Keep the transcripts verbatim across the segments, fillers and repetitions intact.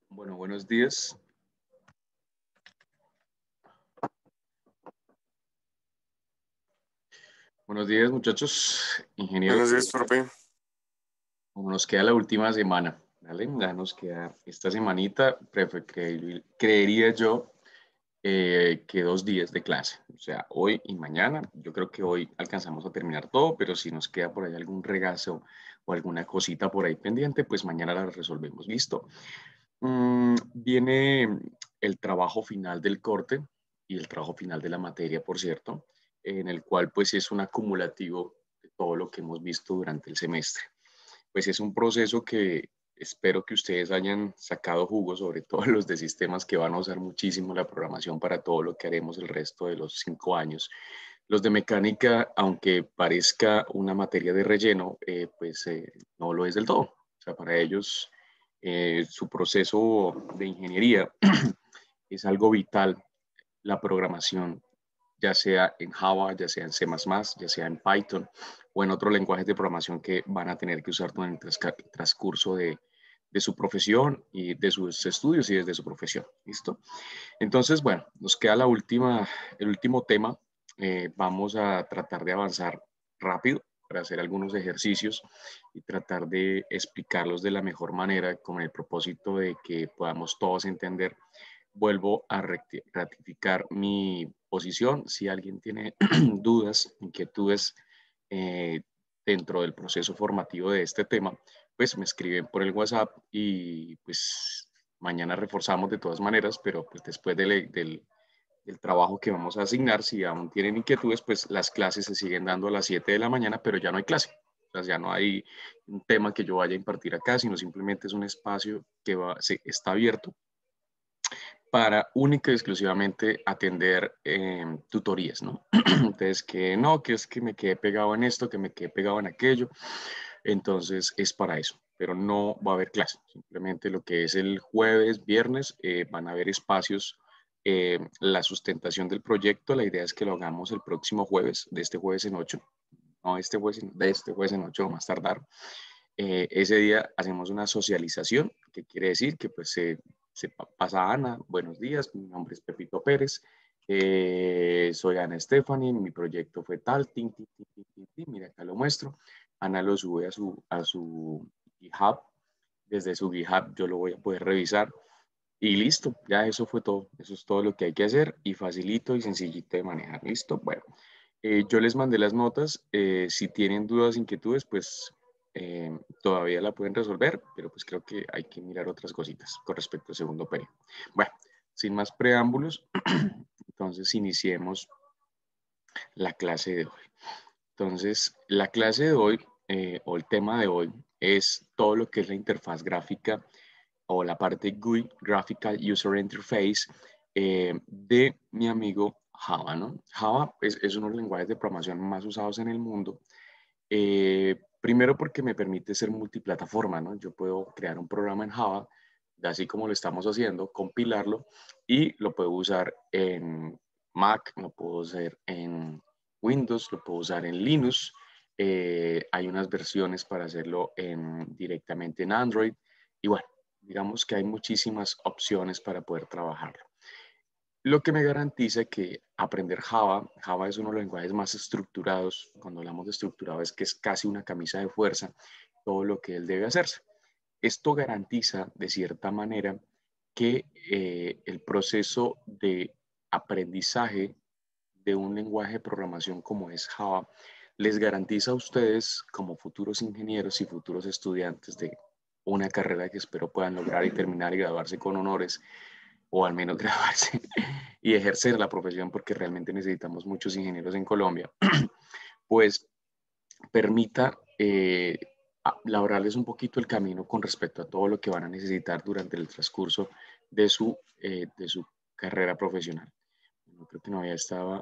Bueno, buenos días. Buenos días, muchachos, ingenieros. Buenos días, profe. Como nos queda la última semana, ¿vale? Ya nos queda esta semanita, prefe- cre- creería yo eh, que dos días de clase, o sea, hoy y mañana. Yo creo que hoy alcanzamos a terminar todo, pero si nos queda por ahí algún regazo o alguna cosita por ahí pendiente, pues mañana la resolvemos. ¿Listo? Mm, viene el trabajo final del corte y el trabajo final de la materia, por cierto, en el cual pues es un acumulativo de todo lo que hemos visto durante el semestre. Pues es un proceso que espero que ustedes hayan sacado jugo, sobre todo los de sistemas que van a usar muchísimo la programación para todo lo que haremos el resto de los cinco años. Los de mecánica, aunque parezca una materia de relleno, eh, pues eh, no lo es del todo. O sea, para ellos eh, su proceso de ingeniería es algo vital, la programación, ya sea en Java, ya sea en C más más, ya sea en Python o en otros lenguajes de programación que van a tener que usar durante el transcurso de, de su profesión y de sus estudios y desde su profesión. ¿Listo? Entonces, bueno, nos queda la última, el último tema. Eh, vamos a tratar de avanzar rápido para hacer algunos ejercicios y tratar de explicarlos de la mejor manera con el propósito de que podamos todos entender. Vuelvo a ratificar mi posición. Si alguien tiene dudas, inquietudes eh, dentro del proceso formativo de este tema, pues me escriben por el WhatsApp y pues mañana reforzamos de todas maneras, pero pues después del, del, del trabajo que vamos a asignar, si aún tienen inquietudes, pues las clases se siguen dando a las siete de la mañana, pero ya no hay clase. O sea, ya no hay un tema que yo vaya a impartir acá, sino simplemente es un espacio que va, se, está abierto para única y exclusivamente atender eh, tutorías, ¿no? Entonces, que no, que es que me quedé pegado en esto, que me quedé pegado en aquello. Entonces, es para eso, pero no va a haber clase. Simplemente lo que es el jueves, viernes, eh, van a haber espacios. Eh, la sustentación del proyecto, la idea es que lo hagamos el próximo jueves, de este jueves en ocho, no este jueves, de este jueves en ocho más tardar. Eh, ese día hacemos una socialización, que quiere decir que pues se, se pasa Ana, buenos días, mi nombre es Pepito Pérez, eh, soy Ana Stephanie, mi proyecto fue tal, tin, tin, tin, tin, tin, tin, mira acá lo muestro. Ana lo sube a su, a su GitHub, desde su GitHub yo lo voy a poder revisar y listo, ya eso fue todo, eso es todo lo que hay que hacer y facilito y sencillito de manejar, listo. Bueno, eh, yo les mandé las notas, eh, si tienen dudas, inquietudes, pues eh, todavía la pueden resolver, pero pues creo que hay que mirar otras cositas con respecto al segundo periodo. Bueno, sin más preámbulos, entonces iniciemos la clase de hoy. Entonces, la clase de hoy eh, o el tema de hoy es todo lo que es la interfaz gráfica o la parte G U I, Graphical User Interface, eh, de mi amigo Java, ¿no? Java es, es uno de los lenguajes de programación más usados en el mundo. Eh, primero porque me permite ser multiplataforma, ¿no? Yo puedo crear un programa en Java, así como lo estamos haciendo, compilarlo y lo puedo usar en Mac, lo puedo usar en Windows, lo puedo usar en Linux. Eh, hay unas versiones para hacerlo en, directamente en Android. Y bueno, digamos que hay muchísimas opciones para poder trabajarlo. Lo que me garantiza que aprender Java, Java es uno de los lenguajes más estructurados. Cuando hablamos de estructurado es que es casi una camisa de fuerza, todo lo que él debe hacerse. Esto garantiza de cierta manera que eh, el proceso de aprendizaje de un lenguaje de programación como es Java les garantiza a ustedes como futuros ingenieros y futuros estudiantes de una carrera que espero puedan lograr y terminar y graduarse con honores, o al menos graduarse y ejercer la profesión, porque realmente necesitamos muchos ingenieros en Colombia, pues permita eh, labrarles un poquito el camino con respecto a todo lo que van a necesitar durante el transcurso de su, eh, de su carrera profesional. Yo creo que no había estaba.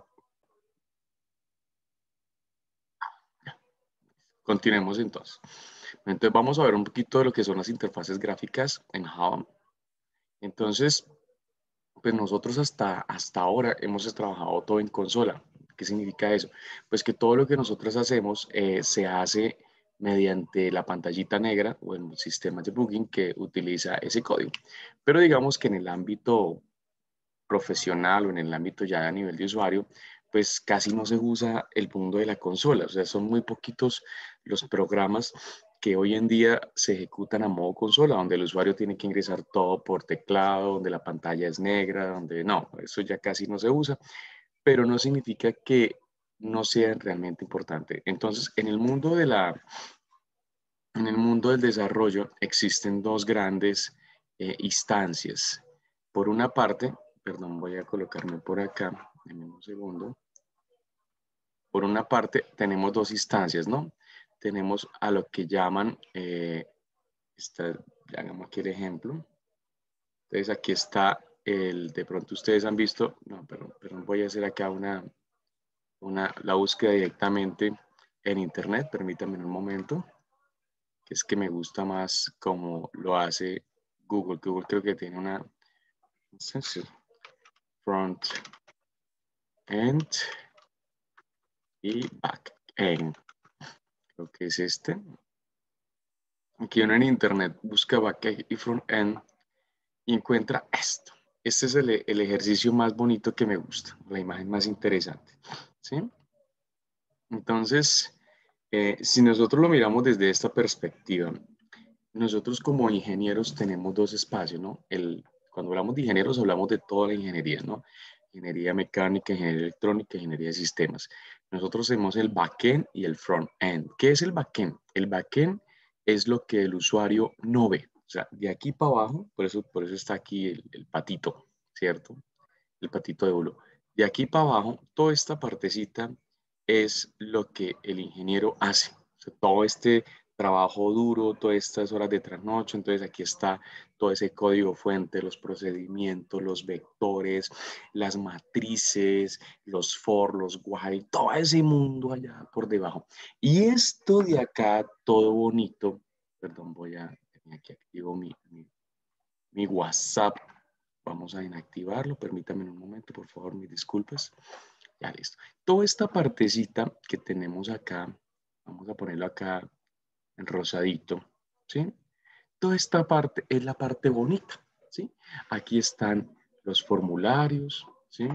Continuemos entonces. Entonces vamos a ver un poquito de lo que son las interfaces gráficas en Java. Entonces, pues nosotros hasta, hasta ahora hemos trabajado todo en consola. ¿Qué significa eso? Pues que todo lo que nosotros hacemos eh, se hace mediante la pantallita negra o el sistema de Booking que utiliza ese código. Pero digamos que en el ámbito profesional o en el ámbito ya a nivel de usuario, pues casi no se usa el mundo de la consola. O sea, son muy poquitos los programas que hoy en día se ejecutan a modo consola, donde el usuario tiene que ingresar todo por teclado, donde la pantalla es negra, donde no, eso ya casi no se usa, pero no significa que no sea realmente importante. Entonces, en el mundo de la, en el mundo del desarrollo existen dos grandes eh, instancias. Por una parte, perdón, voy a colocarme por acá, en un segundo. Por una parte, tenemos dos instancias, ¿no? Tenemos a lo que llaman, eh, esta, ya hagamos aquí el ejemplo. Entonces aquí está el, de pronto ustedes han visto, no, perdón, perdón, voy a hacer acá una, una, la búsqueda directamente en internet, permítanme un momento, que es que me gusta más como lo hace Google. Google creo que tiene una, no sé si front end y back end, creo que es este. Aquí uno en internet busca backend y frontend y encuentra esto. Este es el, el ejercicio más bonito que me gusta, la imagen más interesante, ¿sí? Entonces, eh, si nosotros lo miramos desde esta perspectiva, nosotros como ingenieros tenemos dos espacios, ¿no? El, cuando hablamos de ingenieros hablamos de toda la ingeniería, ¿no? Ingeniería mecánica, ingeniería electrónica, ingeniería de sistemas. Nosotros tenemos el backend y el front-end. ¿Qué es el backend? El backend es lo que el usuario no ve. O sea, de aquí para abajo, por eso, por eso está aquí el, el patito, ¿cierto? El patito de hule. De aquí para abajo, toda esta partecita es lo que el ingeniero hace. O sea, todo este trabajo duro, todas estas horas de trasnocho, entonces aquí está todo ese código fuente, los procedimientos, los vectores, las matrices, los for, los while, todo ese mundo allá por debajo. Y esto de acá, todo bonito, perdón, voy a, aquí activo mi, mi, mi WhatsApp. Vamos a inactivarlo, permítame un momento, por favor, mis disculpas. Ya listo. Toda esta partecita que tenemos acá, vamos a ponerlo acá en rosadito, ¿sí? Toda esta parte es la parte bonita, ¿sí? Aquí están los formularios, ¿sí?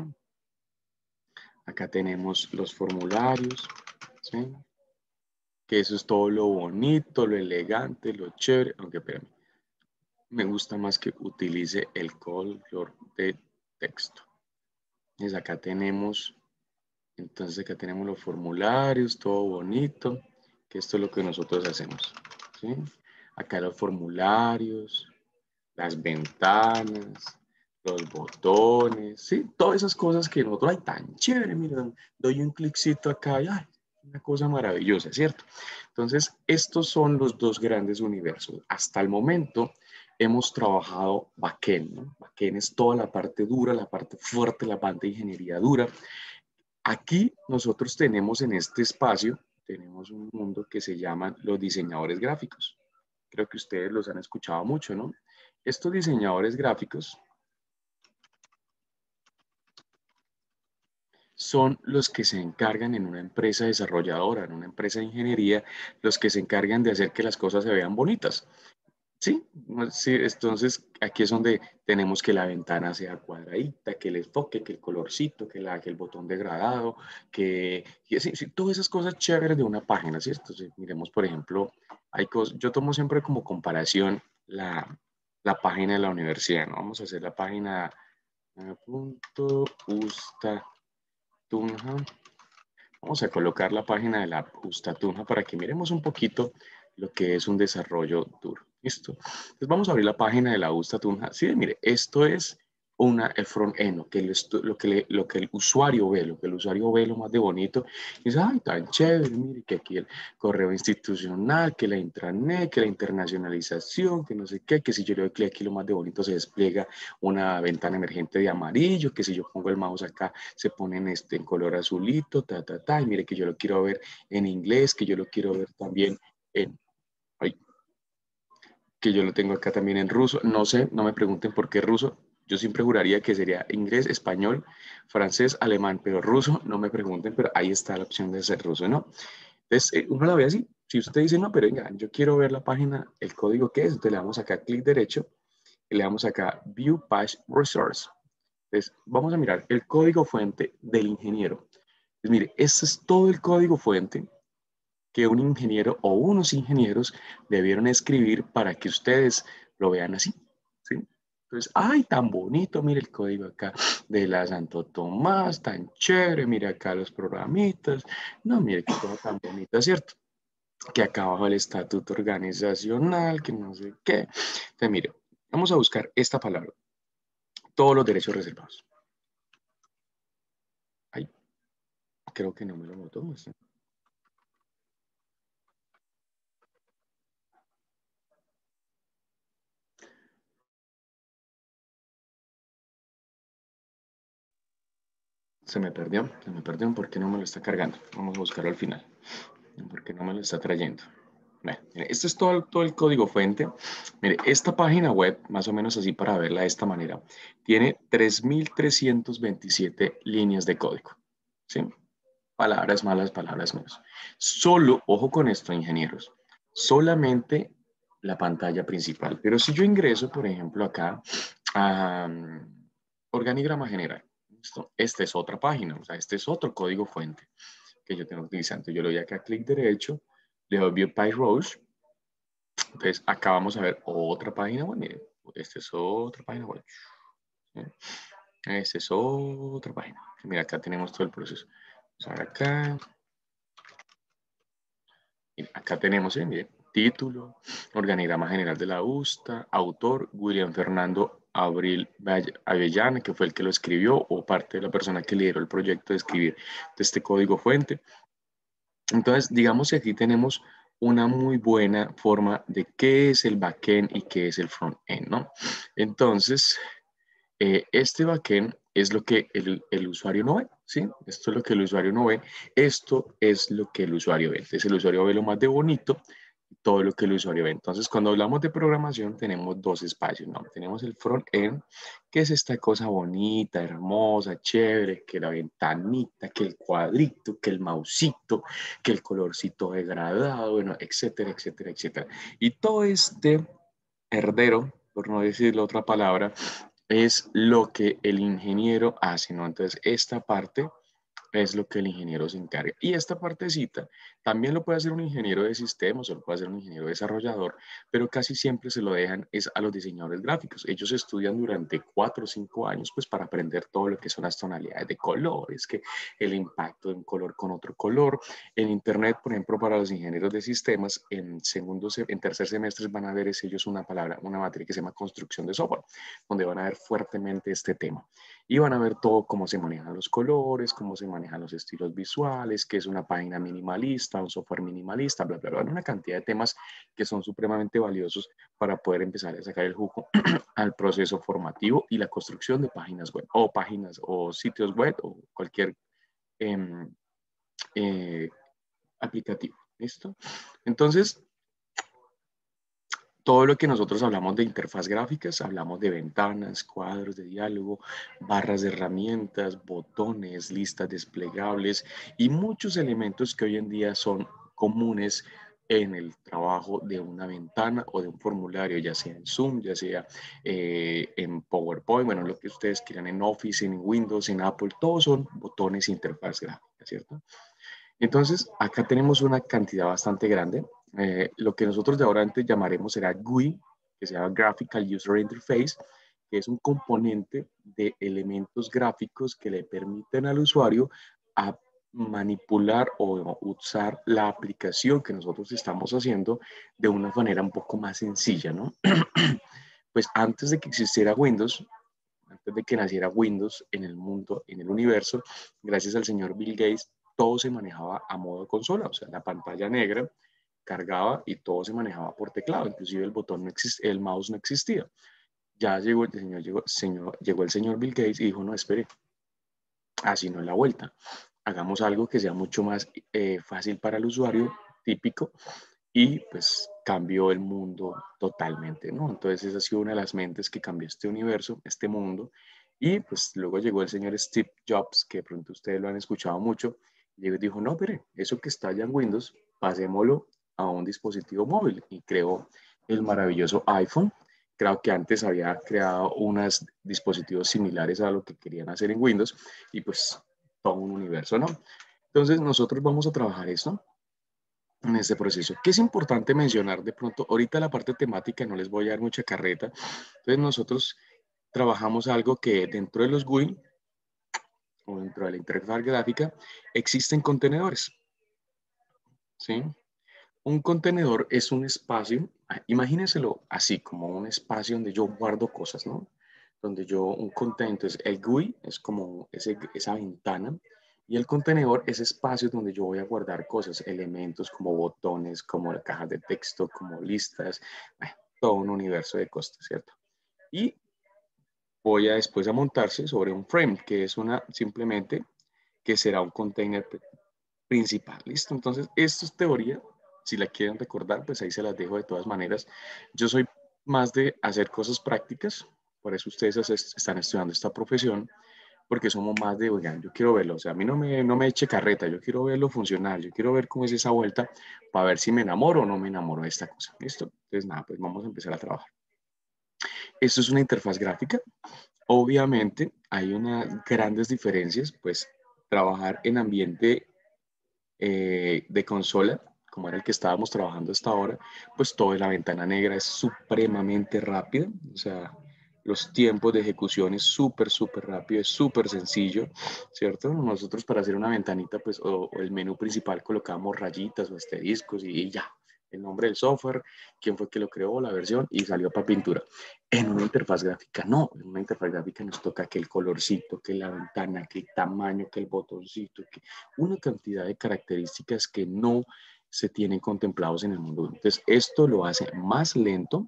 Acá tenemos los formularios, ¿sí? Que eso es todo lo bonito, lo elegante, lo chévere, aunque espérame, me gusta más que utilice el color de texto. Entonces acá tenemos, entonces acá tenemos los formularios, todo bonito, que esto es lo que nosotros hacemos, ¿sí? Acá los formularios, las ventanas, los botones, ¿sí? Todas esas cosas que nosotros, ay, tan chévere, miren, doy un cliccito acá y, ay, una cosa maravillosa, ¿cierto? Entonces, estos son los dos grandes universos. Hasta el momento hemos trabajado backend, ¿no? Backend es toda la parte dura, la parte fuerte, la parte de ingeniería dura. Aquí nosotros tenemos en este espacio, tenemos un mundo que se llama los diseñadores gráficos. Creo que ustedes los han escuchado mucho, ¿no? Estos diseñadores gráficos son los que se encargan en una empresa desarrolladora, en una empresa de ingeniería, los que se encargan de hacer que las cosas se vean bonitas. Sí, sí, entonces aquí es donde tenemos que la ventana sea cuadradita, que el enfoque, que el colorcito, que, la, que el botón degradado, que, que sí, sí, todas esas cosas chéveres de una página, ¿cierto? Entonces, miremos, por ejemplo, hay cosas, yo tomo siempre como comparación la, la página de la universidad, ¿no? Vamos a hacer la página eh, punto Justa Tunja. Vamos a colocar la página de la Justa Tunja para que miremos un poquito lo que es un desarrollo duro. ¿Listo? Entonces vamos a abrir la página de la Justa Tunja. Sí, mire, esto es una, el front-end, lo, que lo, que le, lo que el usuario ve, lo que el usuario ve lo más de bonito. Y dice, ay, tan chévere, mire, que aquí el correo institucional, que la intranet, que la internacionalización, que no sé qué, que si yo le doy clic aquí lo más de bonito se despliega una ventana emergente de amarillo, que si yo pongo el mouse acá se pone en, este, en color azulito, ta, ta, ta, y mire que yo lo quiero ver en inglés, que yo lo quiero ver también en... Ay, que yo lo tengo acá también en ruso. No sé, no me pregunten por qué ruso. Yo siempre juraría que sería inglés, español, francés, alemán, pero ruso, no me pregunten, pero ahí está la opción de ser ruso, ¿no? Entonces, eh, uno la ve así, Si usted dice, no, pero venga, yo quiero ver la página, el código que es, entonces le damos acá clic derecho y le damos acá View Page Resource. Entonces, vamos a mirar el código fuente del ingeniero. Pues mire, este es todo el código fuente que un ingeniero o unos ingenieros debieron escribir para que ustedes lo vean así, ¿sí? Entonces, ay, tan bonito, mire el código acá de la Santo Tomás, tan chévere, mire acá los programitas, no, mire qué cosa tan bonita, ¿cierto? Que acá abajo el estatuto organizacional, que no sé qué. Entonces, mire, vamos a buscar esta palabra, todos los derechos reservados. Ay, creo que no me lo notó. Se me perdió, se me perdió porque no me lo está cargando. Vamos a buscarlo al final, porque no me lo está trayendo. Bueno, mire, este es todo, el- todo el código fuente. Mire, esta página web, más o menos así para verla de esta manera, tiene tres mil trescientas veintisiete líneas de código. ¿Sí? Palabras malas, palabras menos. Solo, ojo con esto, ingenieros, solamente la pantalla principal. Pero si yo ingreso, por ejemplo, acá a um, organigrama general, ¿listo? Esta es otra página, o sea, este es otro código fuente que yo tengo utilizando. Yo le doy acá clic derecho, le doy View Page Rows. Entonces, acá vamos a ver otra página web. Miren, esta es otra página web. ¿Sí? Esta es otra página. Mira, acá tenemos todo el proceso. Vamos a ver acá. Acá tenemos, eh, mire, título, organigrama general de la USTA, autor, William Fernando Abril Avellana, que fue el que lo escribió o parte de la persona que lideró el proyecto de escribir de este código fuente. Entonces, digamos que aquí tenemos una muy buena forma de qué es el backend y qué es el frontend, ¿no? Entonces, eh, este backend es lo que el, el, usuario no ve, ¿sí? Esto es lo que el usuario no ve, esto es lo que el usuario ve. Entonces el usuario ve lo más de bonito, todo lo que el usuario ve. Entonces cuando hablamos de programación tenemos dos espacios, ¿no? Tenemos el front-end, que es esta cosa bonita, hermosa, chévere, que la ventanita, que el cuadrito, que el mausito, que el colorcito degradado, bueno, etcétera, etcétera, etcétera. Y todo este herdero, por no decir la otra palabra, es lo que el ingeniero hace, ¿no? Entonces, esta parte es lo que el ingeniero se encarga. Y esta partecita también lo puede hacer un ingeniero de sistemas o lo puede hacer un ingeniero desarrollador, pero casi siempre se lo dejan es a los diseñadores gráficos. Ellos estudian durante cuatro o cinco años pues para aprender todo lo que son las tonalidades de colores, que el impacto de un color con otro color. En internet, por ejemplo, para los ingenieros de sistemas, en segundo, en tercer semestre van a ver es ellos una palabra, una materia que se llama construcción de software, donde van a ver fuertemente este tema. Y van a ver todo cómo se manejan los colores, cómo se manejan los estilos visuales, qué es una página minimalista, un software minimalista, bla, bla, bla. Una cantidad de temas que son supremamente valiosos para poder empezar a sacar el jugo al proceso formativo y la construcción de páginas web o páginas o sitios web o cualquier eh, eh, aplicativo. ¿Listo? Entonces, todo lo que nosotros hablamos de interfaz gráficas, hablamos de ventanas, cuadros de diálogo, barras de herramientas, botones, listas desplegables y muchos elementos que hoy en día son comunes en el trabajo de una ventana o de un formulario, ya sea en Zoom, ya sea eh, en PowerPoint, bueno, lo que ustedes quieran, en Office, en Windows, en Apple, todos son botones e interfaz gráfica, ¿cierto? Entonces, acá tenemos una cantidad bastante grande. Eh, lo que nosotros de ahora antes llamaremos será G U I, que se llama Graphical User Interface, que es un componente de elementos gráficos que le permiten al usuario a manipular o usar la aplicación que nosotros estamos haciendo de una manera un poco más sencilla, ¿no? Pues antes de que existiera Windows, antes de que naciera Windows en el mundo, en el universo, gracias al señor Bill Gates, todo se manejaba a modo de consola, o sea, la pantalla negra cargaba y todo se manejaba por teclado, inclusive el botón no existía, el mouse no existía. Ya llegó el señor, llegó, señor, llegó el señor Bill Gates y dijo, no, espere, así no es la vuelta. Hagamos algo que sea mucho más eh, fácil para el usuario, típico, y pues cambió el mundo totalmente, ¿no? Entonces esa ha sido una de las mentes que cambió este universo, este mundo, y pues luego llegó el señor Steve Jobs, que de pronto ustedes lo han escuchado mucho, y dijo, no, pero eso que está allá en Windows, pasémoslo a un dispositivo móvil y creó el maravilloso iPhone. Creo que antes había creado unos dispositivos similares a lo que querían hacer en Windows y pues todo un universo, ¿no? Entonces nosotros vamos a trabajar esto en este proceso. ¿Qué es importante mencionar de pronto? Ahorita la parte temática no les voy a dar mucha carreta. Entonces nosotros trabajamos algo que dentro de los G U I o dentro de la interfaz gráfica existen contenedores, ¿sí? Un contenedor es un espacio, imagínenselo así, como un espacio donde yo guardo cosas, ¿no? Donde yo, un contenedor, entonces el G U I es como ese, esa ventana y el contenedor es espacio donde yo voy a guardar cosas, elementos como botones, como cajas de texto, como listas, bueno, todo un universo de cosas, ¿cierto? Y voy a después a montarse sobre un frame, que es una simplemente que será un container principal, ¿listo? Entonces, esto es teoría. Si la quieren recordar, pues ahí se las dejo de todas maneras. Yo soy más de hacer cosas prácticas, por eso ustedes están estudiando esta profesión, porque somos más de, oigan, yo quiero verlo, o sea, a mí no me, no me eche carreta, yo quiero verlo funcional, yo quiero ver cómo es esa vuelta para ver si me enamoro o no me enamoro de esta cosa, ¿listo? Entonces, nada, pues vamos a empezar a trabajar. Esto es una interfaz gráfica. Obviamente, hay unas grandes diferencias, pues trabajar en ambiente eh, de consola, como era el que estábamos trabajando hasta ahora, pues toda la ventana negra es supremamente rápida, o sea, los tiempos de ejecución es súper, súper rápido, es súper sencillo, ¿cierto? Nosotros para hacer una ventanita, pues, o, o el menú principal colocamos rayitas o asteriscos y, y ya, el nombre del software, quién fue que lo creó, la versión y salió para pintura. En una interfaz gráfica, no, en una interfaz gráfica nos toca que el colorcito, que la ventana, que el tamaño, que el botoncito, que una cantidad de características que no se tienen contemplados en el mundo. Entonces, esto lo hace más lento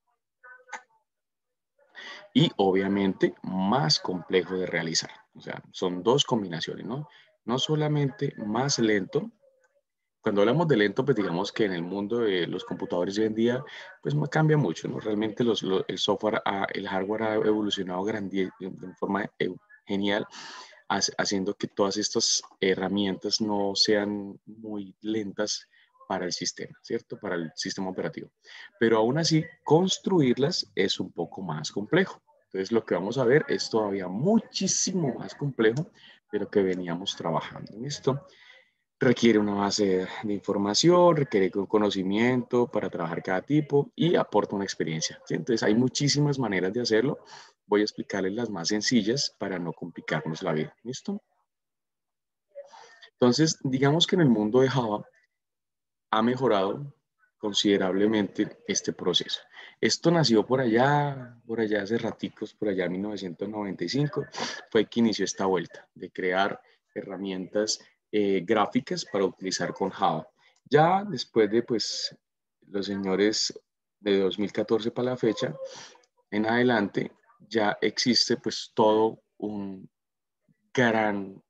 y obviamente más complejo de realizar. O sea, son dos combinaciones, ¿no? No solamente más lento. Cuando hablamos de lento, pues digamos que en el mundo de los computadores de hoy en día, pues no cambia mucho, ¿no? Realmente los, los, el software, ha, el hardware ha evolucionado grande, de forma genial, haciendo que todas estas herramientas no sean muy lentas para el sistema, ¿cierto? Para el sistema operativo. Pero aún así, construirlas es un poco más complejo. Entonces, lo que vamos a ver es todavía muchísimo más complejo de lo que veníamos trabajando en esto. Requiere una base de información, requiere un conocimiento para trabajar cada tipo y aporta una experiencia, ¿sí? Entonces, hay muchísimas maneras de hacerlo. Voy a explicarles las más sencillas para no complicarnos la vida. ¿Listo? Entonces, digamos que en el mundo de Java ha mejorado considerablemente este proceso. Esto nació por allá, por allá hace raticos, por allá en mil novecientos noventa y cinco, fue que inició esta vuelta de crear herramientas eh, gráficas para utilizar con Java. Ya después de, pues, los señores de dos mil catorce para la fecha, en adelante, ya existe, pues, todo un gran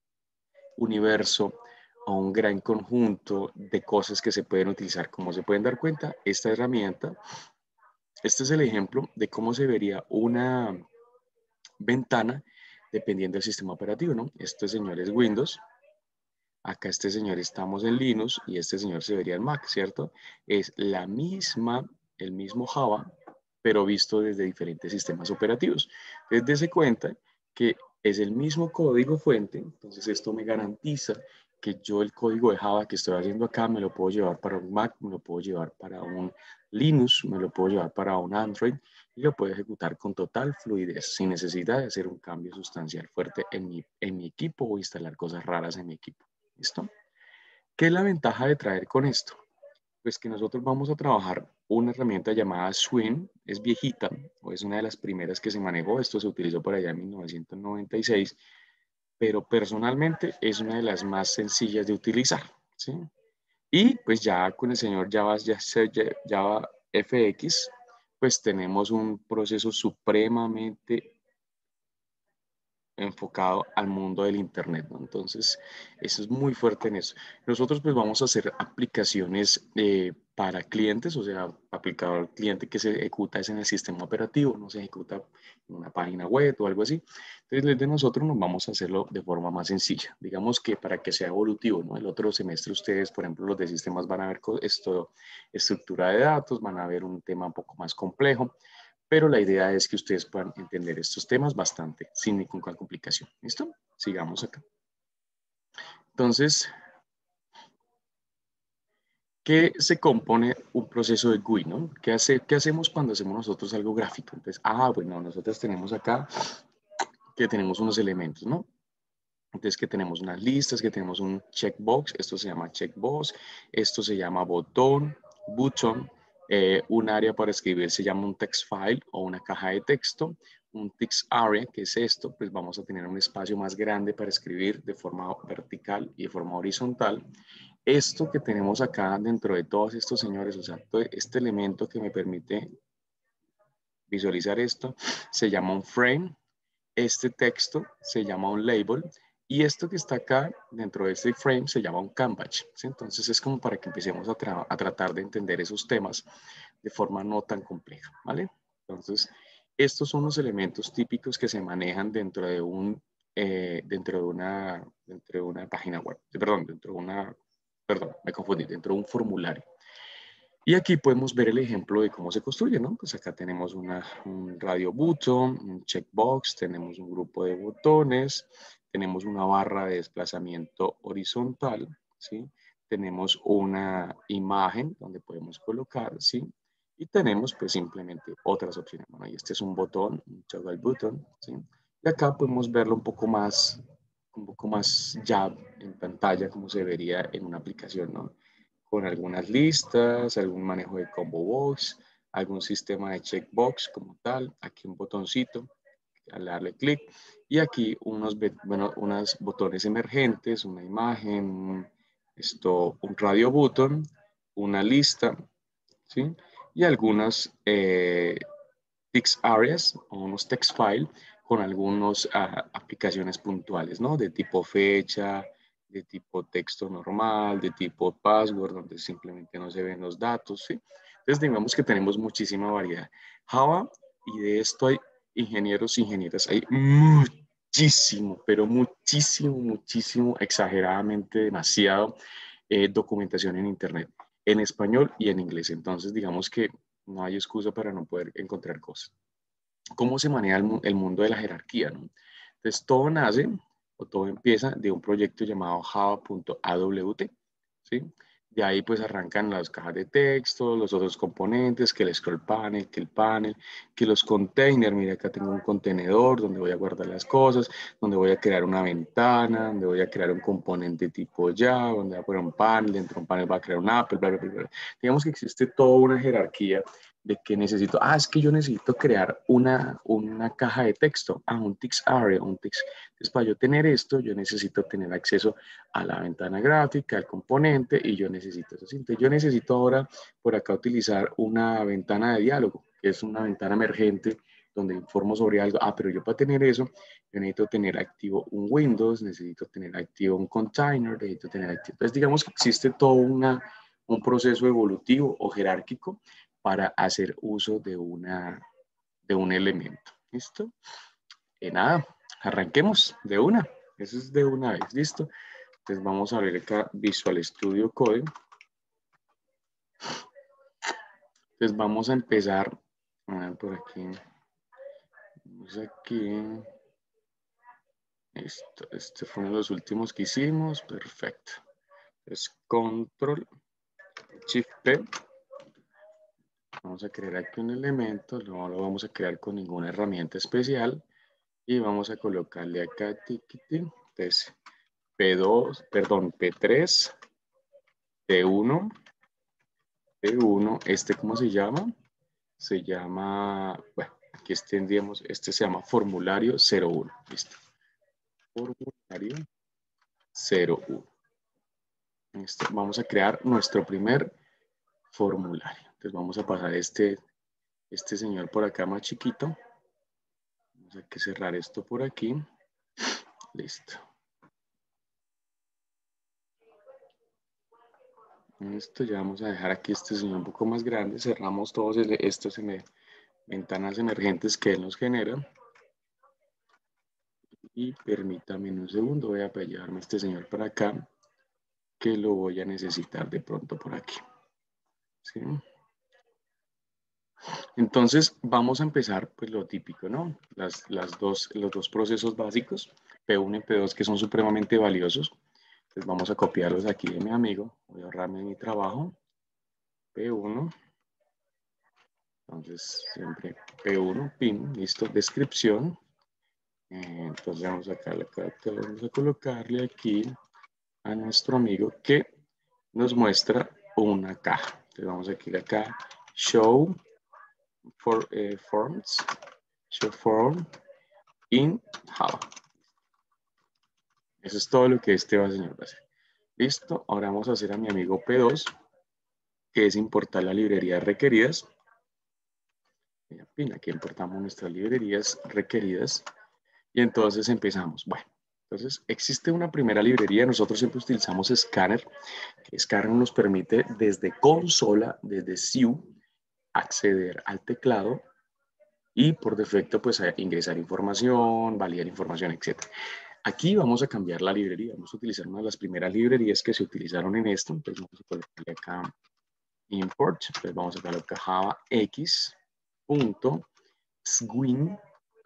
universo o un gran conjunto de cosas que se pueden utilizar. Como se pueden dar cuenta, esta herramienta, este es el ejemplo de cómo se vería una ventana dependiendo del sistema operativo, ¿no? Este señor es Windows, acá este señor estamos en Linux y este señor se vería en Mac, ¿cierto? Es la misma, el mismo Java, pero visto desde diferentes sistemas operativos. Entonces, dése cuenta que es el mismo código fuente, entonces esto me garantiza que yo el código de Java que estoy haciendo acá me lo puedo llevar para un Mac, me lo puedo llevar para un Linux, me lo puedo llevar para un Android y lo puedo ejecutar con total fluidez, sin necesidad de hacer un cambio sustancial fuerte en mi, en mi equipo o instalar cosas raras en mi equipo. ¿Listo? ¿Qué es la ventaja de traer con esto? Pues que nosotros vamos a trabajar una herramienta llamada Swing, es viejita, o es una de las primeras que se manejó, esto se utilizó por allá en mil novecientos noventa y seis, pero personalmente es una de las más sencillas de utilizar, ¿sí? Y pues ya con el señor Java, Java F X, pues tenemos un proceso supremamente enfocado al mundo del Internet, ¿no? Entonces, eso es muy fuerte en eso. Nosotros pues vamos a hacer aplicaciones eh, para clientes, o sea, aplicado al cliente que se ejecuta es en el sistema operativo, no se ejecuta en una página web o algo así. Entonces, desde nosotros nos vamos a hacerlo de forma más sencilla. Digamos que para que sea evolutivo, ¿no? El otro semestre ustedes, por ejemplo, los de sistemas van a ver esto, estructura de datos, van a ver un tema un poco más complejo, pero la idea es que ustedes puedan entender estos temas bastante, sin ninguna complicación. ¿Listo? Sigamos acá. Entonces, ¿qué se compone un proceso de G U I, no? ¿Qué, hace, ¿Qué hacemos cuando hacemos nosotros algo gráfico? Entonces, ah, bueno, nosotros tenemos acá que tenemos unos elementos, ¿no? Entonces, que tenemos unas listas, que tenemos un checkbox, esto se llama checkbox, esto se llama botón, button, eh, un área para escribir se llama un text file o una caja de texto, un text area, que es esto, pues vamos a tener un espacio más grande para escribir de forma vertical y de forma horizontal. Esto que tenemos acá dentro de todos estos señores, o sea, todo este elemento que me permite visualizar esto, se llama un frame. Este texto se llama un label y esto que está acá dentro de este frame se llama un canvas, ¿sí? Entonces es como para que empecemos a, tra a tratar de entender esos temas de forma no tan compleja, ¿vale? Entonces, estos son los elementos típicos que se manejan dentro de un, eh, dentro de una, dentro de una página web, perdón, dentro de una, perdón, me confundí, dentro de un formulario. Y aquí podemos ver el ejemplo de cómo se construye, ¿no? Pues acá tenemos una, un radio button, un checkbox, tenemos un grupo de botones, tenemos una barra de desplazamiento horizontal, ¿sí? Tenemos una imagen donde podemos colocar, ¿sí? Y tenemos pues simplemente otras opciones. Bueno, y este es un botón, un toggle button, ¿sí? Y acá podemos verlo un poco más, un poco más ya en pantalla, como se vería en una aplicación, ¿no? Con algunas listas, algún manejo de combo box, algún sistema de checkbox como tal, aquí un botoncito al darle clic y aquí unos, bueno, unos botones emergentes, una imagen, esto, un radio button, una lista, ¿sí? Y algunas eh, text areas o unos text file con algunas uh, aplicaciones puntuales, ¿no? De tipo fecha, de tipo texto normal, de tipo password, donde simplemente no se ven los datos, ¿sí? Entonces, digamos que tenemos muchísima variedad. Java, y de esto hay ingenieros, ingenieras, hay muchísimo, pero muchísimo, muchísimo, exageradamente demasiado eh, documentación en Internet, en español y en inglés. Entonces, digamos que no hay excusa para no poder encontrar cosas. ¿Cómo se maneja el, el mundo de la jerarquía, ¿no? Entonces, todo nace o todo empieza de un proyecto llamado java.awt, ¿sí? De ahí pues arrancan las cajas de texto, los otros componentes, que el scroll panel, que el panel, que los containers. Mira, acá tengo un contenedor donde voy a guardar las cosas, donde voy a crear una ventana, donde voy a crear un componente tipo Java, donde voy a poner un panel, dentro de un panel va a crear un Apple, bla, bla, bla, bla. Digamos que existe toda una jerarquía de que necesito, ah, es que yo necesito crear una, una caja de texto, ah, un text area, un text. Entonces, para yo tener esto, yo necesito tener acceso a la ventana gráfica, al componente, y yo necesito eso. Entonces, yo necesito ahora por acá utilizar una ventana de diálogo, que es una ventana emergente donde informo sobre algo. Ah, pero yo para tener eso, yo necesito tener activo un Windows, necesito tener activo un container, necesito tener activo. Entonces, digamos que existe todo una, un proceso evolutivo o jerárquico para hacer uso de, una, de un elemento. ¿Listo? Y nada, arranquemos de una. Eso es de una vez. ¿Listo? Entonces vamos a ver acá Visual Studio Code. Entonces vamos a empezar. A ver por aquí. Vamos aquí. Esto, este fue uno de los últimos que hicimos. Perfecto. Entonces Control Shift P. Vamos a crear aquí un elemento. No lo vamos a crear con ninguna herramienta especial. Y vamos a colocarle acá. Entonces P dos, perdón, P tres, P uno, P uno, este ¿cómo se llama? Se llama, bueno, aquí tendríamos, este se llama formulario cero uno, listo. Formulario cero uno. Listo. Vamos a crear nuestro primer formulario. Entonces vamos a pasar este, este señor por acá más chiquito. Vamos a que cerrar esto por aquí. Listo. Listo, ya vamos a dejar aquí este señor un poco más grande. Cerramos todos estos ventanas emergentes que él nos genera. Y permítame un segundo, voy a llevarme a este señor para acá, que lo voy a necesitar de pronto por aquí. ¿Sí? Entonces, vamos a empezar, pues lo típico, ¿no? Las, las dos, los dos procesos básicos, P uno y P dos, que son supremamente valiosos. Entonces, vamos a copiarlos aquí de mi amigo. Voy a ahorrarme mi trabajo. P uno. Entonces, siempre P uno, pin, listo, descripción. Eh, entonces, vamos a, acá, vamos a colocarle aquí a nuestro amigo que nos muestra una caja. Entonces, vamos a ir acá, show for, eh, forms, show form in Java. Eso es todo lo que este va a señor va a hacer. Listo, ahora vamos a hacer a mi amigo P dos, que es importar las librerías requeridas. Aquí importamos nuestras librerías requeridas y entonces empezamos. Bueno, entonces existe una primera librería. Nosotros siempre utilizamos Scanner. Scanner nos permite desde consola, desde S I U, acceder al teclado y por defecto pues ingresar información, validar información, etcétera. Aquí vamos a cambiar la librería. Vamos a utilizar una de las primeras librerías que se utilizaron en esto. Entonces vamos a colocarle acá import. Entonces vamos a colocar Java X punto swing.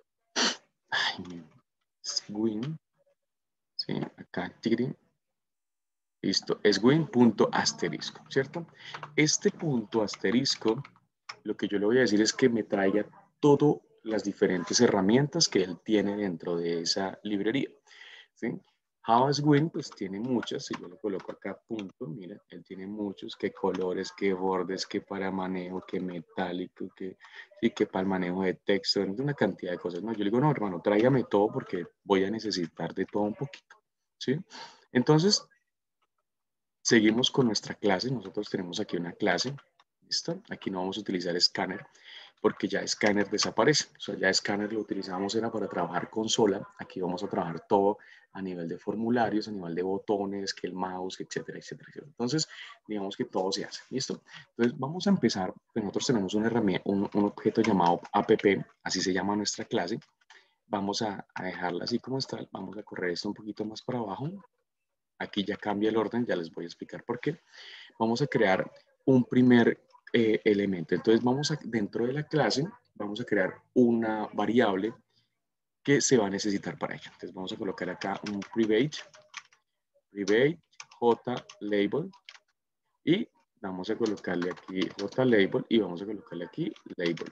Swing. Sí, acá tigre. Listo. Swing punto asterisco, ¿cierto? Este punto asterisco, lo que yo le voy a decir es que me traiga todas las diferentes herramientas que él tiene dentro de esa librería. ¿Sí? Java Swing pues tiene muchas, si yo lo coloco acá punto, mira, él tiene muchos, que colores, que bordes, que para manejo, que metálico, que, sí, que para el manejo de texto, una cantidad de cosas. No, yo le digo, no, hermano, tráigame todo porque voy a necesitar de todo un poquito, ¿sí? Entonces, seguimos con nuestra clase. Nosotros tenemos aquí una clase, ¿listo? Aquí no vamos a utilizar Scanner porque ya Scanner desaparece. O sea, ya Scanner lo utilizamos era para trabajar consola. Aquí vamos a trabajar todo a nivel de formularios, a nivel de botones, que el mouse, etcétera, etcétera, etcétera. Entonces, digamos que todo se hace. ¿Listo? Entonces, vamos a empezar. Nosotros tenemos una herramienta, un, un objeto llamado app, así se llama nuestra clase. Vamos a, a dejarla así como está. Vamos a correr esto un poquito más para abajo. Aquí ya cambia el orden, ya les voy a explicar por qué. Vamos a crear un primer eh, elemento. Entonces, vamos a, dentro de la clase, vamos a crear una variable que se va a necesitar para ello. Entonces, vamos a colocar acá un private, private JLabel y vamos a colocarle aquí JLabel y vamos a colocarle aquí label.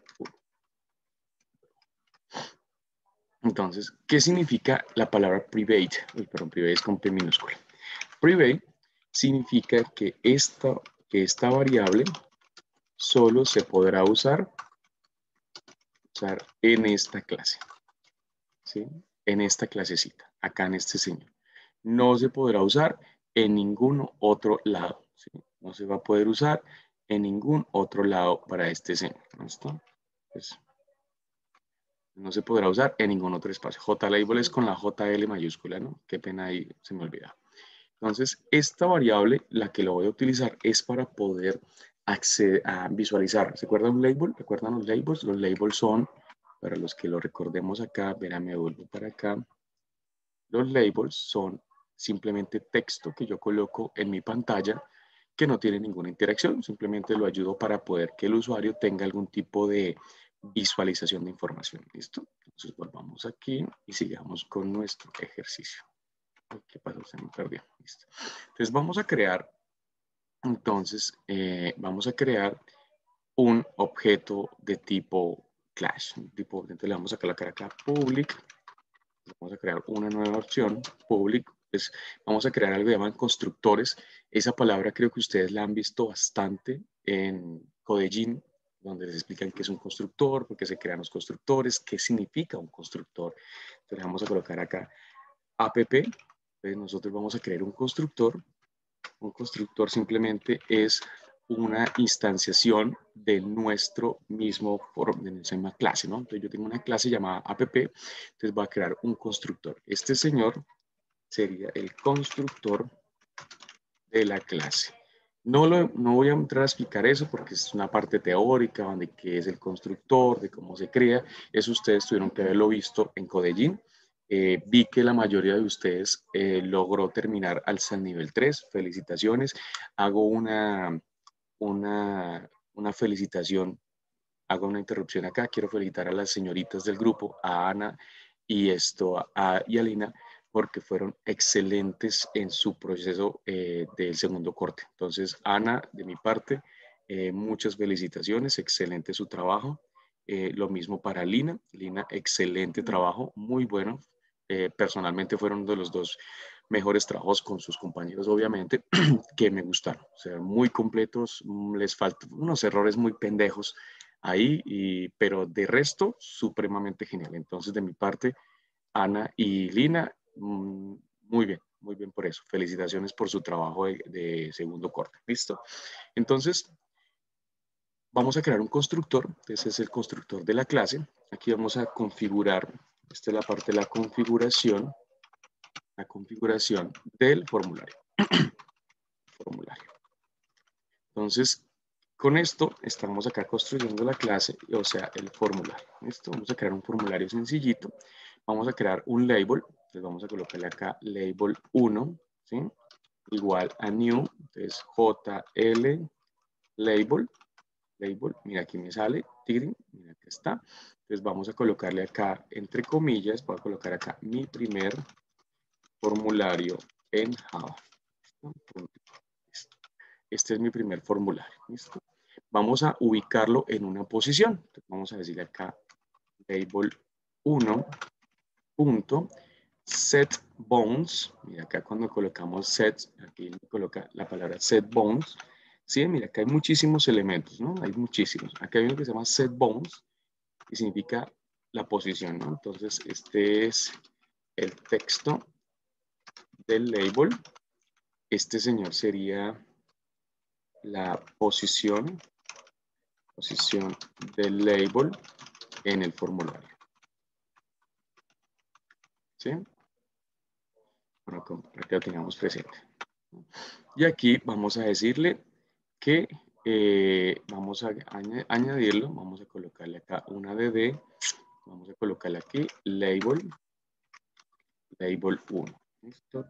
Entonces, ¿qué significa la palabra private? Uy, perdón, private es con P minúscula. Private significa que esta, que esta variable solo se podrá usar, usar en esta clase, ¿sí? En esta clasecita, acá en este señor. No se podrá usar en ningún otro lado, ¿sí? No se va a poder usar en ningún otro lado para este señor, ¿listo? Pues, no se podrá usar en ningún otro espacio. JLabel es con la J L mayúscula, ¿no? Qué pena ahí, se me olvidaba. Entonces, esta variable, la que lo voy a utilizar es para poder acceder a visualizar. ¿Se acuerdan un label? ¿Recuerdan los labels? Los labels son, para los que lo recordemos acá, verán, me vuelvo para acá. Los labels son simplemente texto que yo coloco en mi pantalla que no tiene ninguna interacción. Simplemente lo ayudo para poder que el usuario tenga algún tipo de visualización de información. ¿Listo? Entonces, volvamos aquí y sigamos con nuestro ejercicio. ¿Qué pasó? Se me perdió. Listo. Entonces vamos a crear, entonces eh, vamos a crear un objeto de tipo class. Tipo, entonces le vamos a colocar acá public. Vamos a crear una nueva opción, public. Pues vamos a crear algo que llaman constructores. Esa palabra creo que ustedes la han visto bastante en Codegin, donde les explican qué es un constructor, por qué se crean los constructores, qué significa un constructor. Entonces vamos a colocar acá app. Entonces nosotros vamos a crear un constructor. Un constructor simplemente es una instanciación de nuestro mismo foro, de nuestra misma clase, ¿no? Entonces yo tengo una clase llamada app, entonces voy a crear un constructor. Este señor sería el constructor de la clase. No, lo, no voy a entrar a explicar eso porque es una parte teórica, de qué es el constructor, de cómo se crea. Eso ustedes tuvieron que haberlo visto en Codegin. Eh, vi que la mayoría de ustedes eh, logró terminar al nivel tres. Felicitaciones. Hago una, una, una felicitación, hago una interrupción acá. Quiero felicitar a las señoritas del grupo, a Ana y, esto, a, y a Lina, porque fueron excelentes en su proceso eh, del segundo corte. Entonces, Ana, de mi parte, eh, muchas felicitaciones, excelente su trabajo. Eh, lo mismo para Lina. Lina, excelente trabajo, muy bueno. Eh, personalmente fueron de los dos mejores trabajos con sus compañeros, obviamente, que me gustaron. O sea, muy completos, les faltan unos errores muy pendejos ahí, y, pero de resto, supremamente genial. Entonces, de mi parte, Ana y Lina, mmm, muy bien, muy bien por eso. Felicitaciones por su trabajo de, de segundo corte. ¿Listo? Entonces, vamos a crear un constructor. Ese es el constructor de la clase. Aquí vamos a configurar, esta es la parte de la configuración, la configuración del formulario. formulario. Entonces, con esto estamos acá construyendo la clase, o sea, el formulario. ¿Listo? Vamos a crear un formulario sencillito. Vamos a crear un label. Entonces vamos a colocarle acá label uno, ¿sí? Igual a new. Entonces J L label. Label. Mira, aquí me sale. Tigring. Mira, aquí está. Entonces vamos a colocarle acá, entre comillas, voy a colocar acá mi primer formulario en Java. Este es mi primer formulario. ¿Listo? Vamos a ubicarlo en una posición. Entonces vamos a decirle acá label uno punto set bounds. Mira acá cuando colocamos set, aquí me coloca la palabra set bounds. Sí, mira acá hay muchísimos elementos, ¿no? Hay muchísimos. Acá hay uno que se llama set bounds, que significa la posición, ¿no? Entonces este es el texto del label. Este señor sería la posición, posición del label en el formulario. ¿Sí? Bueno, para que lo tengamos presente. Y aquí vamos a decirle que eh, vamos a añadirlo, vamos a colocarle acá una D D, vamos a colocarle aquí label, label uno. ¿Listo?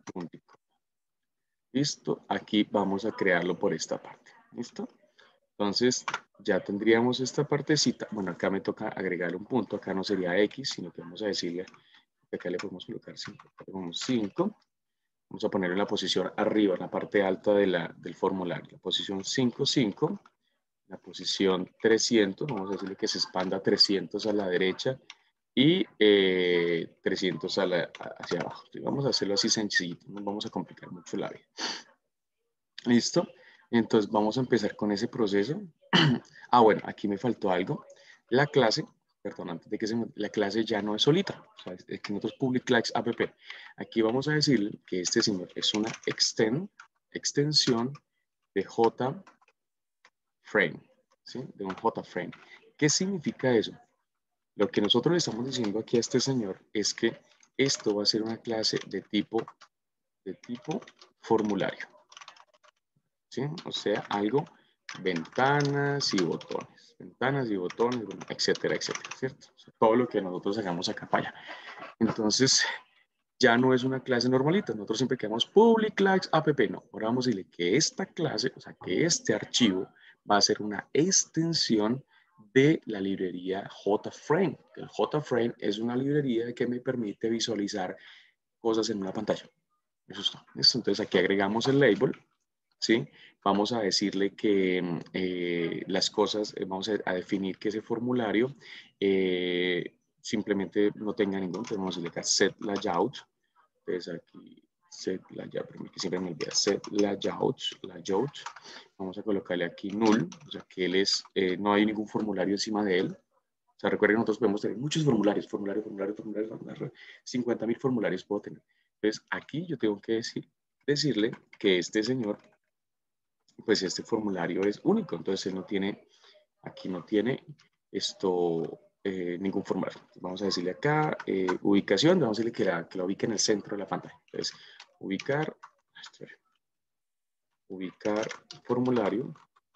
Listo, aquí vamos a crearlo por esta parte. ¿Listo? Entonces ya tendríamos esta partecita. Bueno, acá me toca agregarle un punto, acá no sería X, sino que vamos a decirle, acá le podemos colocar cinco, acá le ponemos cinco. Vamos a poner en la posición arriba, en la parte alta de la, del formulario. La posición cinco, cinco. La posición trescientos. Vamos a decirle que se expanda trescientos a la derecha y eh, trescientos a la, hacia abajo. Entonces, vamos a hacerlo así sencillito. No vamos a complicar mucho la vida. ¿Listo? Entonces vamos a empezar con ese proceso. Ah, bueno, aquí me faltó algo. La clase, perdón, antes de que se me, la clase ya no es solita. O sea, es que nosotros public class app. Aquí vamos a decir que este señor es una extend, extensión de JFrame, ¿sí? De un JFrame. ¿Qué significa eso? Lo que nosotros le estamos diciendo aquí a este señor es que esto va a ser una clase de tipo, de tipo formulario. ¿Sí? O sea, algo, ventanas y botones, ventanas y botones, etcétera, etcétera, ¿cierto? O sea, todo lo que nosotros hagamos acá para allá. Entonces, ya no es una clase normalita. Nosotros siempre quedamos public class app. No, ahora vamos a decirle que esta clase, o sea, que este archivo va a ser una extensión de la librería JFrame. El JFrame es una librería que me permite visualizar cosas en una pantalla. Eso está. Entonces, aquí agregamos el label. ¿Sí? Vamos a decirle que eh, las cosas, eh, vamos a, a definir que ese formulario eh, simplemente no tenga ningún, entonces vamos a decirle acá set layout, entonces aquí set layout, que siempre me olvida, set layout, layout, vamos a colocarle aquí null, o sea que él es, eh, no hay ningún formulario encima de él. O sea, recuerden que nosotros podemos tener muchos formularios, formulario, formulario, formulario, formulario, cincuenta mil formularios puedo tener. Entonces aquí yo tengo que decir, decirle que este señor pues este formulario es único, entonces él no tiene, aquí no tiene esto, eh, ningún formulario. Vamos a decirle acá, eh, ubicación, vamos a decirle que la, que la ubique en el centro de la pantalla. Entonces, ubicar, ubicar formulario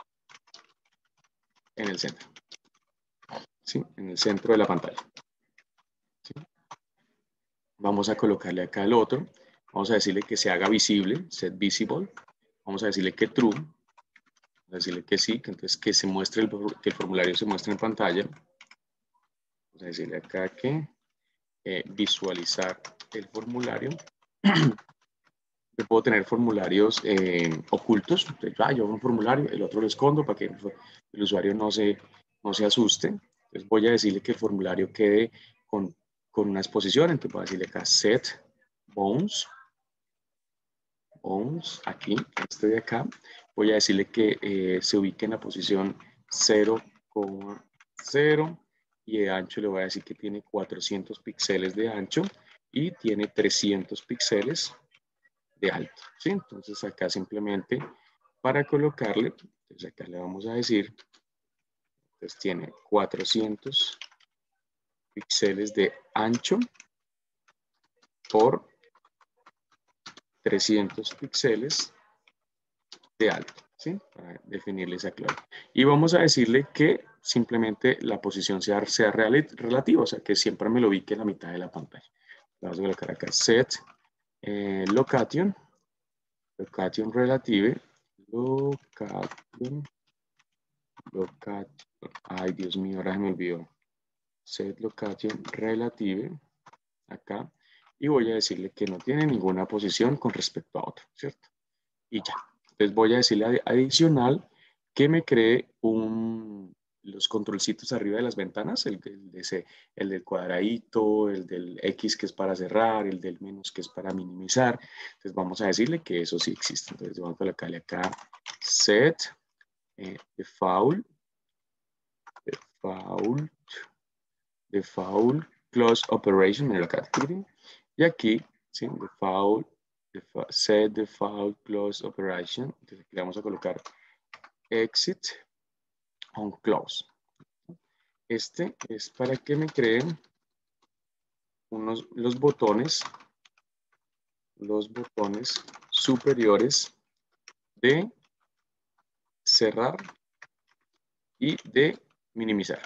en el centro, ¿sí? En el centro de la pantalla. ¿Sí? Vamos a colocarle acá el otro, vamos a decirle que se haga visible, set visible, vamos a decirle que true, vamos a decirle que sí, que entonces que se muestre el, que el formulario se muestre en pantalla. Vamos a decirle acá que eh, visualizar el formulario. Yo puedo tener formularios eh, ocultos. Entonces, ah, yo hago un formulario, el otro lo escondo para que el usuario no se, no se asuste. Entonces voy a decirle que el formulario quede con, con una exposición. Entonces voy a decirle acá set bounds. Bounds, aquí, este de acá. Voy a decirle que eh, se ubique en la posición cero coma cero y de ancho le voy a decir que tiene cuatrocientos píxeles de ancho y tiene trescientos píxeles de alto, ¿sí? Entonces acá simplemente para colocarle, entonces acá le vamos a decir, entonces tiene cuatrocientos píxeles de ancho por trescientos píxeles de alto, ¿sí? Para definirle esa clave. Y vamos a decirle que simplemente la posición sea, sea relativa, o sea, que siempre me lo ubique en la mitad de la pantalla. Vamos a colocar acá set eh, location, location relative, location, location, ay Dios mío, ahora se me olvidó, set location relative, acá, y voy a decirle que no tiene ninguna posición con respecto a otra, ¿cierto? Y ya. Entonces voy a decirle adicional que me cree un, los controlcitos arriba de las ventanas, el, el, de ese, el del cuadradito, el del X que es para cerrar, el del menos que es para minimizar. Entonces vamos a decirle que eso sí existe. Entonces vamos a colocarle acá set eh, default, default, default close operation, mira acá, y aquí, ¿sí? Default, default, set default close operation, entonces aquí le vamos a colocar exit on close. Este es para que me creen unos, los botones, los botones superiores de cerrar y de minimizar.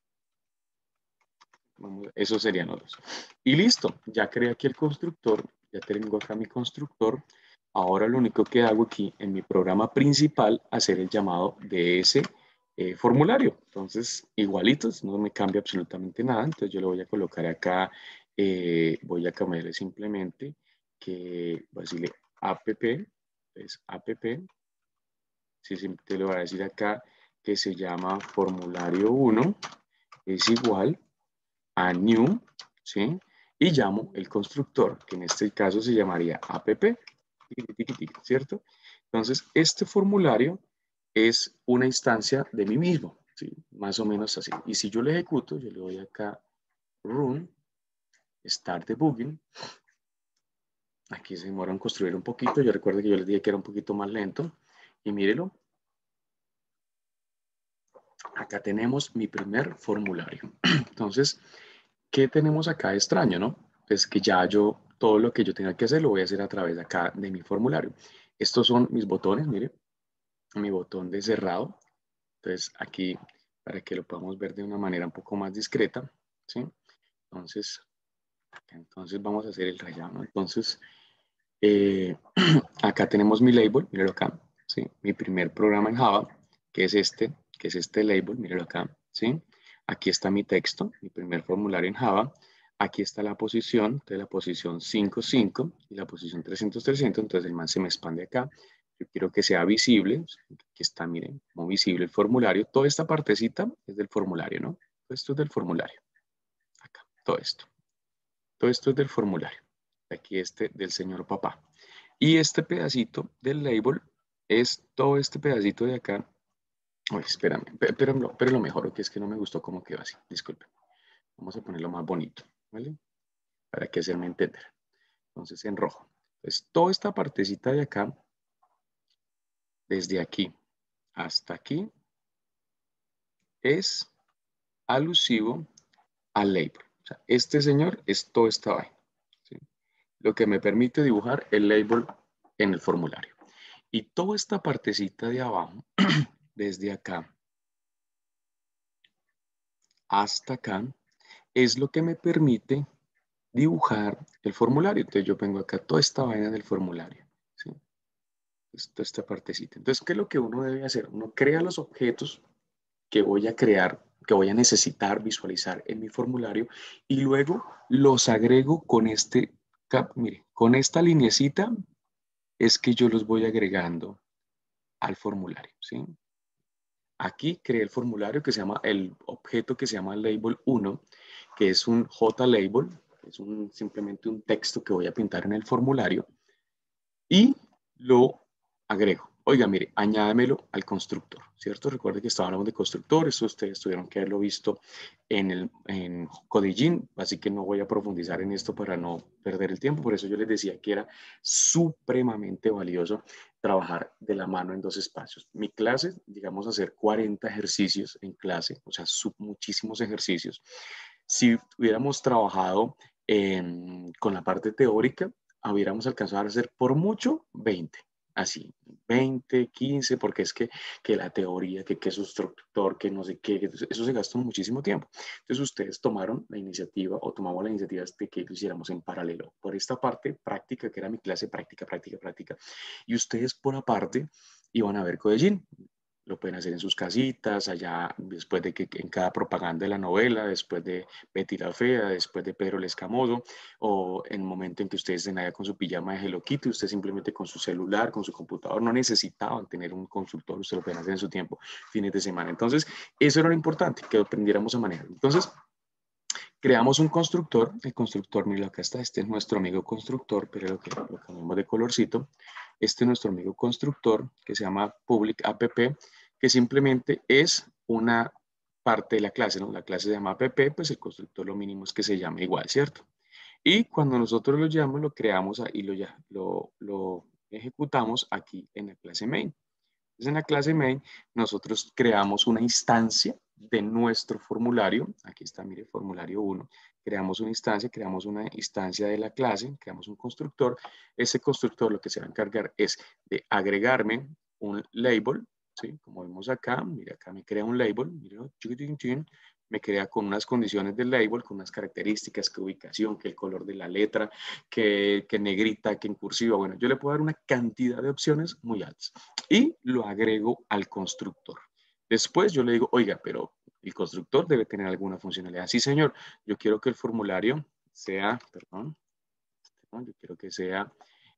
Esos serían los dos. Y listo, ya creé aquí el constructor, ya tengo acá mi constructor. Ahora lo único que hago aquí en mi programa principal, hacer el llamado de ese eh, formulario. Entonces, igualitos, no me cambia absolutamente nada. Entonces yo lo voy a colocar acá, eh, voy a cambiarle simplemente que voy a decirle app, es app, si te lo voy a decir acá que se llama formulario uno, es igual a new, ¿sí? Y llamo el constructor, que en este caso se llamaría app, ¿cierto? Entonces, este formulario es una instancia de mí mismo, ¿sí? Más o menos así. Y si yo lo ejecuto, yo le doy acá run, start debugging. Aquí se demora en construir un poquito. Yo recuerdo que yo les dije que era un poquito más lento. Y mírelo. Acá tenemos mi primer formulario. Entonces, ¿qué tenemos acá de extraño, no? Pues que ya yo, todo lo que yo tenga que hacer, lo voy a hacer a través de acá de mi formulario. Estos son mis botones, mire, mi botón de cerrado. Entonces, aquí, para que lo podamos ver de una manera un poco más discreta, ¿sí? Entonces, entonces vamos a hacer el relleno. Entonces, eh, acá tenemos mi label, míralo acá, ¿sí? Mi primer programa en Java, que es este, que es este label, míralo acá, ¿sí? Aquí está mi texto, mi primer formulario en Java. Aquí está la posición, de la posición cinco cinco y la posición trescientos trescientos, entonces el man se me expande acá. Yo quiero que sea visible, aquí está, miren, como visible el formulario. Toda esta partecita es del formulario, ¿no? Esto es del formulario. Acá, todo esto. Todo esto es del formulario. Aquí este del señor papá. Y este pedacito del label es todo este pedacito de acá. Uy, espérame, pero, pero, pero lo mejor que es que no me gustó cómo quedó así. Disculpen. Vamos a ponerlo más bonito, ¿vale? Para que hacerme entender. Entonces en rojo. Entonces toda esta partecita de acá desde aquí hasta aquí es alusivo al label. O sea, este señor es toda esta vaina, ¿sí? Lo que me permite dibujar el label en el formulario. Y toda esta partecita de abajo, desde acá hasta acá, es lo que me permite dibujar el formulario. Entonces yo vengo acá toda esta vaina del formulario, ¿sí? Toda esta partecita. Entonces, ¿qué es lo que uno debe hacer? Uno crea los objetos que voy a crear, que voy a necesitar visualizar en mi formulario y luego los agrego con este, mire, con esta linecita es que yo los voy agregando al formulario, ¿sí? Aquí creé el formulario que se llama, el objeto que se llama label uno, que es un J-label, es un, simplemente un texto que voy a pintar en el formulario y lo agrego. Oiga, mire, añádamelo al constructor, ¿cierto? Recuerde que estábamos de constructor, eso ustedes tuvieron que haberlo visto en, el, en Codillín, así que no voy a profundizar en esto para no perder el tiempo, por eso yo les decía que era supremamente valioso trabajar de la mano en dos espacios. Mi clase, digamos, hacer cuarenta ejercicios en clase, o sea, sub, muchísimos ejercicios. Si hubiéramos trabajado eh, con la parte teórica, hubiéramos alcanzado a hacer por mucho veinte, así, veinte, quince, porque es que, que la teoría, que, que su instructor, que no sé qué, que eso se gastó muchísimo tiempo. Entonces ustedes tomaron la iniciativa o tomamos la iniciativa de que lo hiciéramos en paralelo. Por esta parte práctica, que era mi clase práctica, práctica, práctica, y ustedes por aparte iban a ver Codellín. Lo pueden hacer en sus casitas, allá después de que en cada propaganda de la novela, después de Betty la Fea, después de Pedro el Escamoso, o en el momento en que ustedes estén allá con su pijama de Hello Kitty, usted simplemente con su celular, con su computador, no necesitaban tener un consultor, usted lo pueden hacer en su tiempo, fines de semana. Entonces, eso era lo importante, que aprendiéramos a manejar. Entonces, creamos un constructor, el constructor, mira, acá está, este es nuestro amigo constructor, pero lo que lo cambiamos de colorcito. Este es nuestro amigo constructor, que se llama public app, que simplemente es una parte de la clase, ¿no? La clase se llama app, pues el constructor lo mínimo es que se llame igual, ¿cierto? Y cuando nosotros lo llamamos, lo creamos y lo, ya, lo, lo ejecutamos aquí en la clase main. Entonces, en la clase main, nosotros creamos una instancia de nuestro formulario. Aquí está, mire, formulario uno. Creamos una instancia, creamos una instancia de la clase, creamos un constructor. Ese constructor lo que se va a encargar es de agregarme un label, ¿sí? Como vemos acá, mire, acá me crea un label, mire, me crea con unas condiciones del label, con unas características, que ubicación, que el color de la letra, que, que negrita, que en cursiva. Bueno, yo le puedo dar una cantidad de opciones muy altas y lo agrego al constructor. Después yo le digo, oiga, pero el constructor debe tener alguna funcionalidad. Sí, señor, yo quiero que el formulario sea, perdón, yo quiero que sea,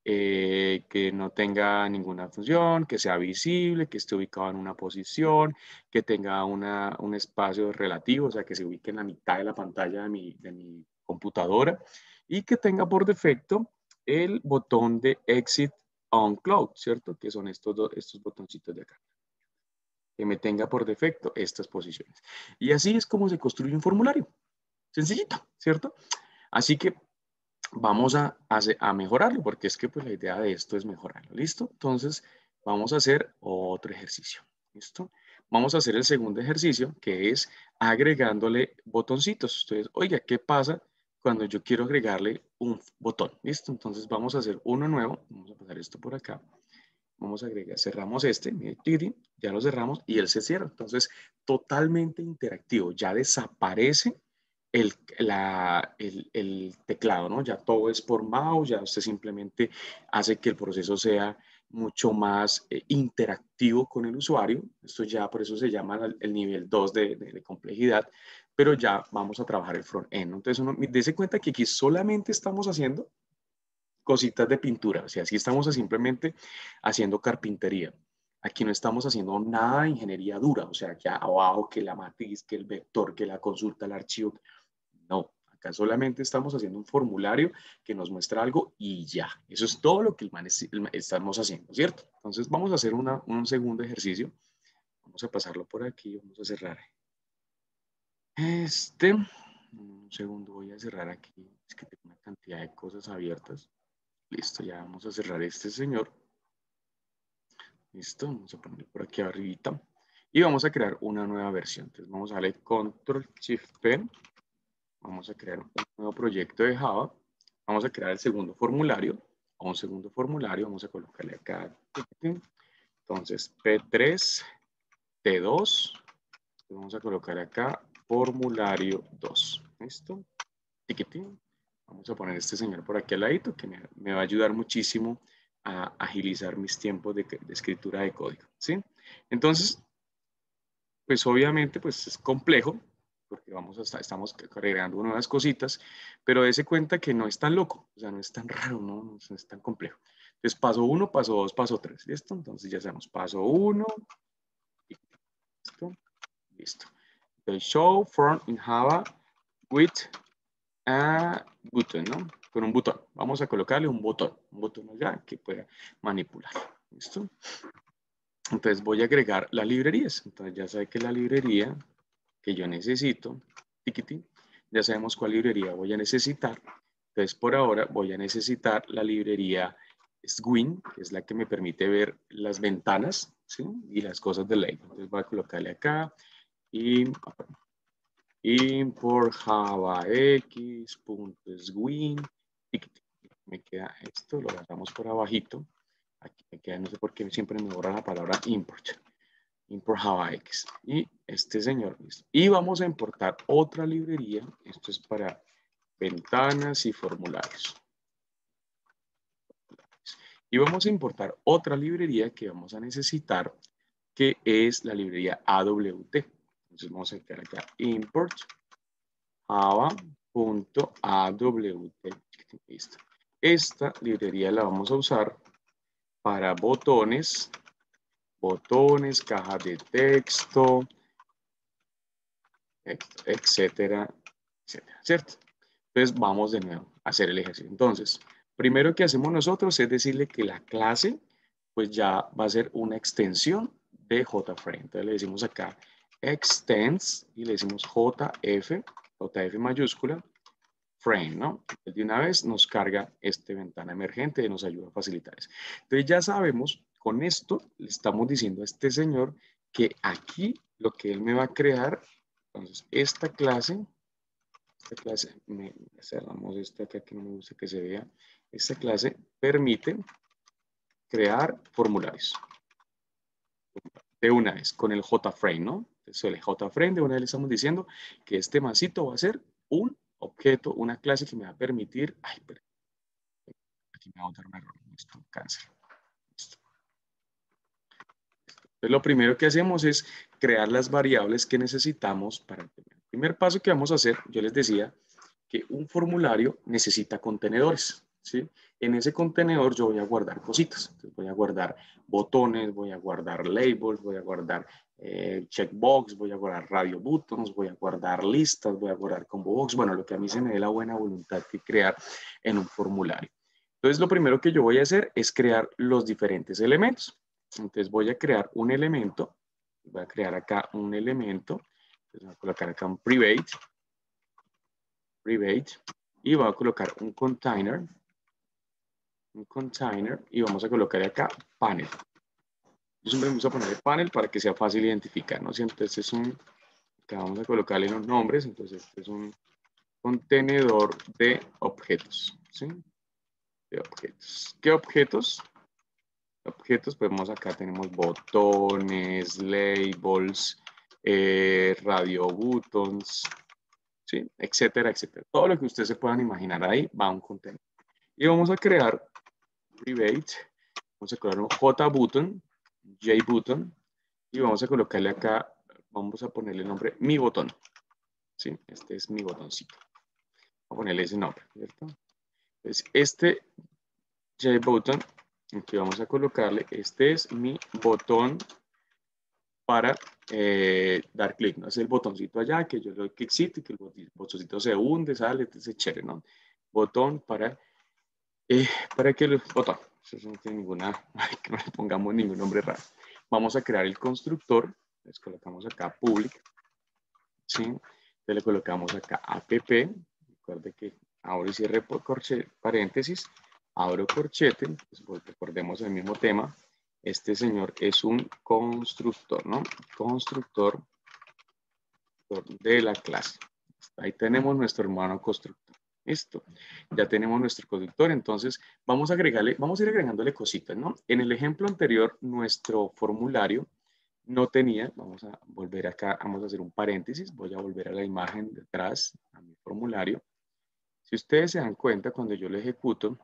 eh, que no tenga ninguna función, que sea visible, que esté ubicado en una posición, que tenga una, un espacio relativo, o sea, que se ubique en la mitad de la pantalla de mi, de mi computadora y que tenga por defecto el botón de Exit on Cloud, ¿cierto? Que son estos, dos, estos botoncitos de acá. Que me tenga por defecto estas posiciones. Y así es como se construye un formulario. Sencillito, ¿cierto? Así que vamos a, a, a mejorarlo, porque es que pues la idea de esto es mejorarlo. ¿Listo? Entonces, vamos a hacer otro ejercicio. ¿Listo? Vamos a hacer el segundo ejercicio, que es agregándole botoncitos. Entonces, oiga, ¿qué pasa cuando yo quiero agregarle un botón? ¿Listo? Entonces, vamos a hacer uno nuevo. Vamos a pasar esto por acá. Vamos a agregar, cerramos este, ya lo cerramos y él se cierra. Entonces, totalmente interactivo. Ya desaparece el, la, el, el teclado, ¿no? Ya todo es por mouse, ya usted simplemente hace que el proceso sea mucho más eh, interactivo con el usuario. Esto ya por eso se llama el, el nivel dos de, de, de complejidad, pero ya vamos a trabajar el front-end. Entonces, uno, dése cuenta que aquí solamente estamos haciendo cositas de pintura, o sea, si estamos simplemente haciendo carpintería. Aquí no estamos haciendo nada de ingeniería dura, o sea, ya abajo que la matriz, que el vector, que la consulta, el archivo. No, acá solamente estamos haciendo un formulario que nos muestra algo y ya. Eso es todo lo que el man es, el, estamos haciendo, ¿cierto? Entonces vamos a hacer una, un segundo ejercicio. Vamos a pasarlo por aquí, vamos a cerrar este. Un segundo, voy a cerrar aquí. Es que tengo una cantidad de cosas abiertas. Listo, ya vamos a cerrar este señor. Listo, vamos a poner por aquí arribita. Y vamos a crear una nueva versión. Entonces vamos a darle control shift P. Vamos a crear un nuevo proyecto de Java. Vamos a crear el segundo formulario. O un segundo formulario. Vamos a colocarle acá. Entonces P tres T dos. Vamos a colocar acá formulario dos. ¿Listo? Tiquitín. Vamos a poner a este señor por aquí al ladito que me, me va a ayudar muchísimo a agilizar mis tiempos de, de escritura de código. ¿Sí? Entonces, pues obviamente pues es complejo porque vamos a estar, estamos agregando nuevas cositas, pero dése cuenta que no es tan loco, o sea, no es tan raro, no, no es tan complejo. Entonces, paso uno, paso dos, paso tres, ¿listo? Entonces ya sabemos, paso uno, listo, listo. Entonces, show form in Java with a button, ¿no? Con un botón. Vamos a colocarle un botón, un botón allá que pueda manipular, ¿listo? Entonces voy a agregar las librerías. Entonces ya sabe que la librería que yo necesito, tiquitín, ya sabemos cuál librería voy a necesitar. Entonces por ahora voy a necesitar la librería Swing, que es la que me permite ver las ventanas, ¿sí? Y las cosas del label. Entonces voy a colocarle acá y import javax.swing. Me queda esto, lo agarramos por abajito. Aquí me queda, no sé por qué siempre me borra la palabra import. Import javax. Y este señor. Y vamos a importar otra librería. Esto es para ventanas y formularios. Y vamos a importar otra librería que vamos a necesitar, que es la librería A W T. Entonces vamos a crear acá import java.awt. Listo. Esta librería la vamos a usar para botones, botones, cajas de texto, etcétera, etcétera, ¿cierto? Entonces vamos de nuevo a hacer el ejercicio. Entonces, primero que hacemos nosotros es decirle que la clase pues ya va a ser una extensión de JFrame. Entonces le decimos acá extends y le decimos J F, J F mayúscula, frame, ¿no? Entonces, de una vez nos carga esta ventana emergente y nos ayuda a facilitar eso. Entonces ya sabemos, con esto le estamos diciendo a este señor que aquí lo que él me va a crear, entonces esta clase, esta clase, me, cerramos esta acá que no me gusta que se vea, esta clase permite crear formularios de una vez con el JFrame, ¿no? Entonces el JFrame de una vez le estamos diciendo que este masito va a ser un objeto, una clase que me va a permitir, ay, pero aquí me va a dar un error, esto, cáncer. Listo. Entonces lo primero que hacemos es crear las variables que necesitamos para el primer paso que vamos a hacer. Yo les decía que un formulario necesita contenedores, ¿sí? En ese contenedor yo voy a guardar cositas. Entonces voy a guardar botones, voy a guardar labels, voy a guardar eh, checkbox, voy a guardar radio buttons, voy a guardar listas, voy a guardar combo box. Bueno, lo que a mí se me dé la buena voluntad de crear en un formulario. Entonces lo primero que yo voy a hacer es crear los diferentes elementos. Entonces voy a crear un elemento. Voy a crear acá un elemento. Entonces voy a colocar acá un private. Private. Y voy a colocar un container. Un container. Y vamos a colocar acá panel. Yo siempre me gusta poner panel para que sea fácil identificar, ¿no? Entonces es un... Acá vamos a colocarle los nombres. Entonces este es un contenedor de objetos. ¿Sí? De objetos. ¿Qué objetos? Objetos, pues vemos acá, tenemos botones, labels, eh, radio buttons, ¿sí? Etcétera, etcétera. Todo lo que ustedes se puedan imaginar ahí va a un contenedor. Y vamos a crear private, vamos a crear un JButton, JButton, y vamos a colocarle acá, vamos a ponerle el nombre mi botón, ¿sí? Este es mi botoncito. Vamos a ponerle ese nombre, ¿cierto? Entonces, este JButton, aquí vamos a colocarle, este es mi botón para eh, dar clic, ¿no? Es el botoncito allá, que yo le doy cliccito y que el botoncito se hunde, sale, entonces chévere, ¿no? Botón para, eh, para que el botón, eso no tiene ninguna, que no le pongamos ningún nombre raro. Vamos a crear el constructor, les colocamos acá public, ¿sí? Entonces le colocamos acá app, recuerde que abro y cierre por corche, paréntesis, abro corchete, pues recordemos el mismo tema, Este señor es un constructor, ¿no? Constructor de la clase. Ahí tenemos nuestro hermano constructor. Listo. Ya tenemos nuestro constructor. Entonces, vamos a agregarle, vamos a ir agregándole cositas, ¿no? En el ejemplo anterior, nuestro formulario no tenía, vamos a volver acá, vamos a hacer un paréntesis, voy a volver a la imagen detrás, a mi formulario. Si ustedes se dan cuenta, cuando yo lo ejecuto,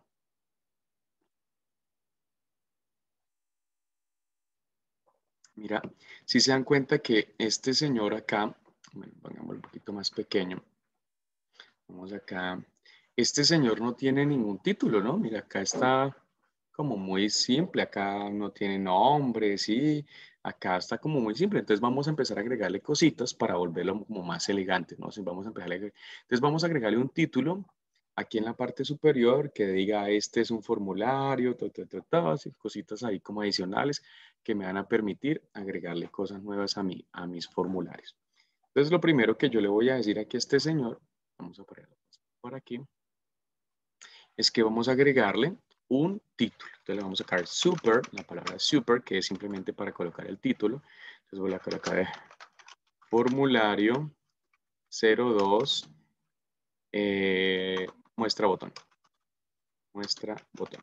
mira, si se dan cuenta que este señor acá, bueno, pongámoslo un poquito más pequeño, vamos acá, este señor no tiene ningún título, ¿no? Mira, acá está como muy simple, acá no tiene nombre, sí, acá está como muy simple, entonces vamos a empezar a agregarle cositas para volverlo como más elegante, ¿no? Entonces vamos a empezar a agregar, entonces vamos a agregarle un título aquí en la parte superior que diga este es un formulario, ta, ta, ta, ta, así, cositas ahí como adicionales que me van a permitir agregarle cosas nuevas a, mí, a mis formularios. Entonces lo primero que yo le voy a decir aquí a este señor, vamos a ponerlo por aquí, es que vamos a agregarle un título. Entonces le vamos a sacar super, la palabra super, que es simplemente para colocar el título. Entonces voy a colocar formulario cero dos eh, muestra botón. Muestra botón.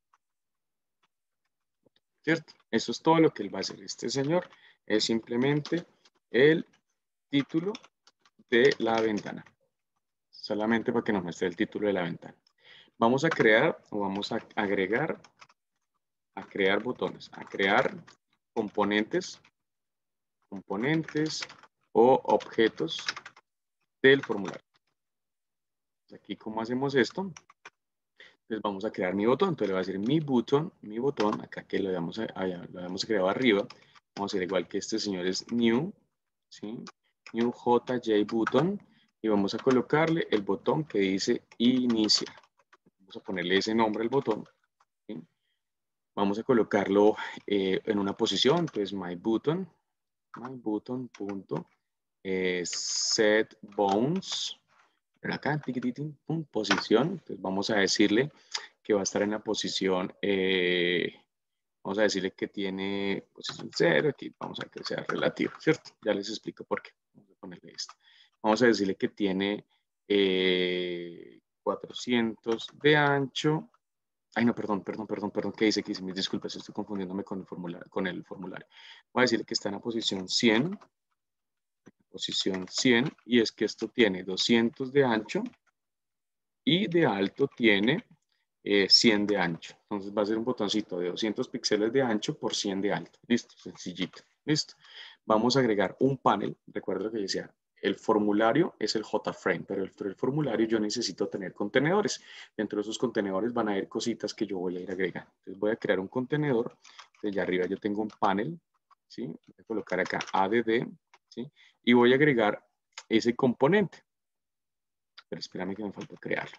¿Cierto? Eso es todo lo que él va a hacer. Este señor es simplemente el título de la ventana. Solamente para que nos muestre el título de la ventana. Vamos a crear o vamos a agregar a crear botones, a crear componentes, componentes o objetos del formulario. Aquí, ¿cómo hacemos esto? Pues vamos a crear mi botón. Entonces le voy a decir mi button, mi botón, acá que lo habíamos, lo habíamos creado arriba. Vamos a hacer igual que este señor es new, ¿sí? New J J button. Y vamos a colocarle el botón que dice iniciar. Vamos a ponerle ese nombre al botón. ¿Sí? Vamos a colocarlo eh, en una posición, entonces my button, my button punto eh, set bounds, pero acá, tiquititín, pum, posición, entonces vamos a decirle que va a estar en la posición, eh, vamos a decirle que tiene posición cero, aquí vamos a que sea relativo, ¿cierto? Ya les explico por qué, vamos a ponerle esto. Vamos a decirle que tiene eh, cuatrocientos de ancho. Ay, no, perdón, perdón, perdón, perdón. ¿Qué dice? ¿Qué dice? Mis disculpas, estoy confundiéndome con el formulario. Con el formulario. Voy a decirle que está en la posición cien. Posición cien. Y es que esto tiene doscientos de ancho y de alto tiene eh, cien de ancho. Entonces va a ser un botoncito de doscientos píxeles de ancho por cien de alto. Listo, sencillito. Listo. Vamos a agregar un panel. Recuerda lo que decía. El formulario es el J-frame, pero el, el formulario yo necesito tener contenedores. Dentro de esos contenedores van a haber cositas que yo voy a ir agregando. Entonces voy a crear un contenedor. Entonces ya arriba yo tengo un panel, ¿sí? Voy a colocar acá add, ¿sí? Y voy a agregar ese componente. Pero espérame que me faltó crearlo.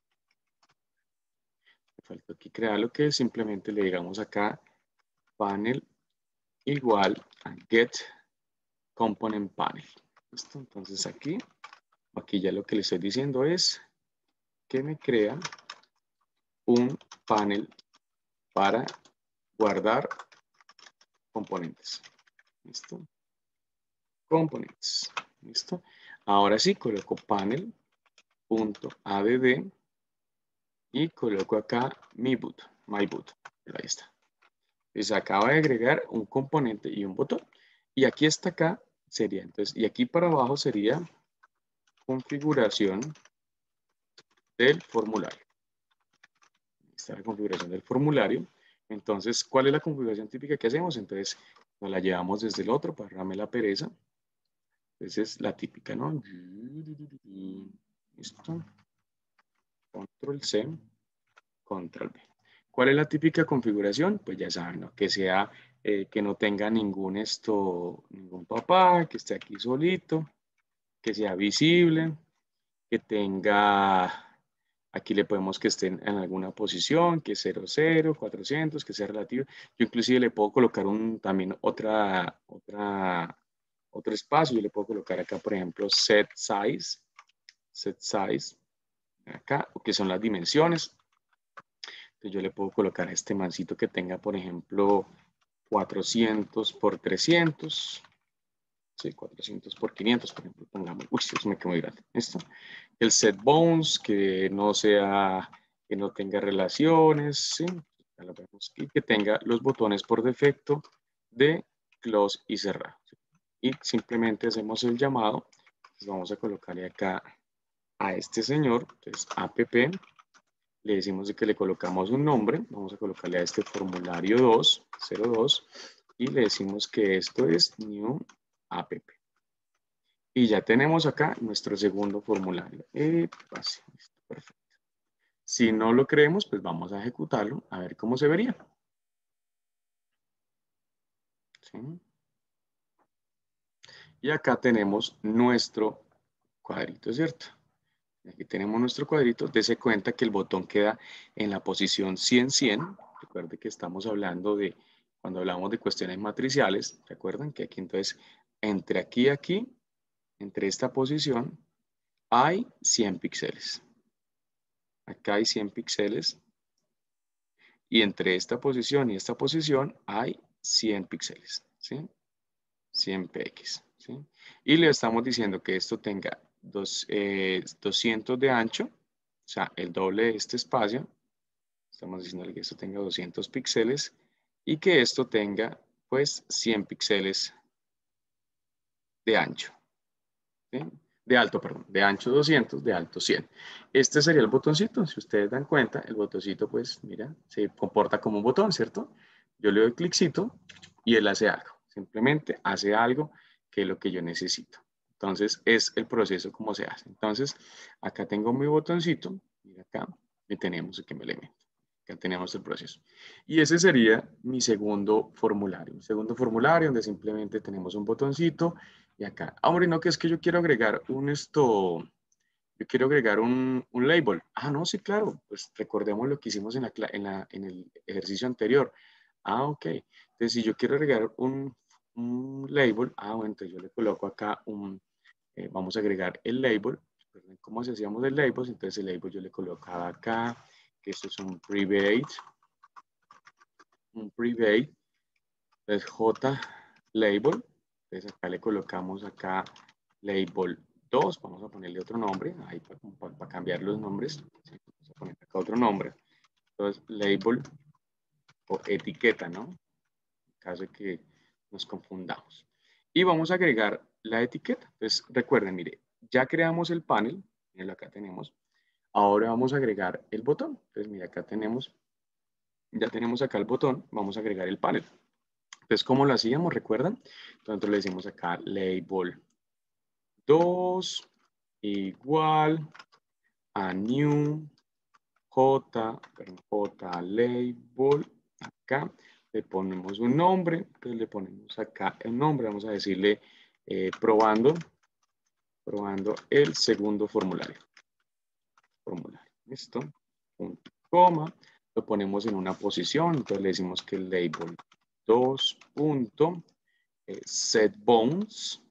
Me faltó aquí crearlo, que simplemente le digamos acá panel igual a get component panel. ¿Listo? Entonces aquí, aquí ya lo que le estoy diciendo es que me crea un panel para guardar componentes. ¿Listo? Componentes. ¿Listo? Ahora sí, coloco panel.add y coloco acá mi boot, my boot. Ahí está. Entonces acaba de agregar un componente y un botón. Y aquí hasta acá sería, entonces, y aquí para abajo sería configuración del formulario. Esta es la configuración del formulario. Entonces, ¿cuál es la configuración típica que hacemos? Entonces, nos la llevamos desde el otro para darme la pereza. Entonces, es la típica, ¿no? Listo. Control C, Control V. ¿Cuál es la típica configuración? Pues ya saben, ¿no? Que sea, eh, que no tenga ningún esto, ningún papá, que esté aquí solito, que sea visible, que tenga, aquí le podemos que esté en alguna posición, que cero cero, cuatrocientos, que sea relativo. Yo inclusive le puedo colocar un, también otra, otra, otro espacio. Yo le puedo colocar acá, por ejemplo, set size, set size, acá, que son las dimensiones. Entonces yo le puedo colocar a este mancito que tenga, por ejemplo, cuatrocientos por trescientos. Sí, cuatrocientos por quinientos, por ejemplo, pongamos. Uy, eso me quedó muy grande. Esto. El set bounds, que no sea, que no tenga relaciones, ¿sí? Ya lo vemos. Y que tenga los botones por defecto de close y cerrar. ¿Sí? Y simplemente hacemos el llamado. Entonces vamos a colocarle acá a este señor, entonces app, le decimos que le colocamos un nombre, vamos a colocarle a este formulario dos, cero dos, y le decimos que esto es new app. Y ya tenemos acá nuestro segundo formulario. Eh, pase, listo, perfecto. Si no lo creemos, pues vamos a ejecutarlo a ver cómo se vería. ¿Sí? Y acá tenemos nuestro cuadrito, ¿cierto? Aquí tenemos nuestro cuadrito. Dese cuenta que el botón queda en la posición cien cien. Recuerde que estamos hablando de, cuando hablamos de cuestiones matriciales, recuerdan que aquí entonces, entre aquí y aquí, entre esta posición, hay cien píxeles. Acá hay cien píxeles. Y entre esta posición y esta posición hay cien píxeles, ¿sí? cien px, ¿sí? Y le estamos diciendo que esto tenga dos, eh, doscientos de ancho, o sea, el doble de este espacio. Estamos diciendo que esto tenga doscientos píxeles y que esto tenga, pues, cien píxeles de ancho, ¿sí? De alto, perdón, de ancho doscientos, de alto cien. Este sería el botoncito. Si ustedes dan cuenta, el botoncito, pues, mira, se comporta como un botón, ¿cierto? Yo le doy cliccito y él hace algo. Simplemente hace algo que es lo que yo necesito. Entonces, es el proceso como se hace. Entonces, acá tengo mi botoncito, mira acá, y tenemos aquí mi elemento. Acá tenemos el proceso. Y ese sería mi segundo formulario. Mi segundo formulario, donde simplemente tenemos un botoncito y acá. Ah, hombre, no, que es que yo quiero agregar un esto, yo quiero agregar un, un label. Ah, no, sí, claro. Pues recordemos lo que hicimos en, la, en, la, en el ejercicio anterior. Ah, ok. Entonces, si yo quiero agregar un, un label, ah, bueno, entonces yo le coloco acá un, eh, vamos a agregar el label. ¿Cómo se hacíamos el label? Entonces el label yo le colocaba acá, que esto es un private, un private, entonces J label, entonces acá le colocamos acá label dos, vamos a ponerle otro nombre, ahí para, para, para cambiar los nombres, ¿sí? Vamos a poner acá otro nombre, entonces label o etiqueta, ¿no? En caso de que nos confundamos. Y vamos a agregar la etiqueta, entonces recuerden, mire, ya creamos el panel, miren, acá tenemos, ahora vamos a agregar el botón, entonces mira, acá tenemos, ya tenemos acá el botón, vamos a agregar el panel. Entonces, ¿cómo lo hacíamos? ¿Recuerdan? Entonces le decimos acá label dos igual a new j, j label, acá le ponemos un nombre, entonces le ponemos acá el nombre, vamos a decirle eh, probando, probando el segundo formulario. Formulario, listo, punto, coma, lo ponemos en una posición, entonces le decimos que el label dos punto set bounds,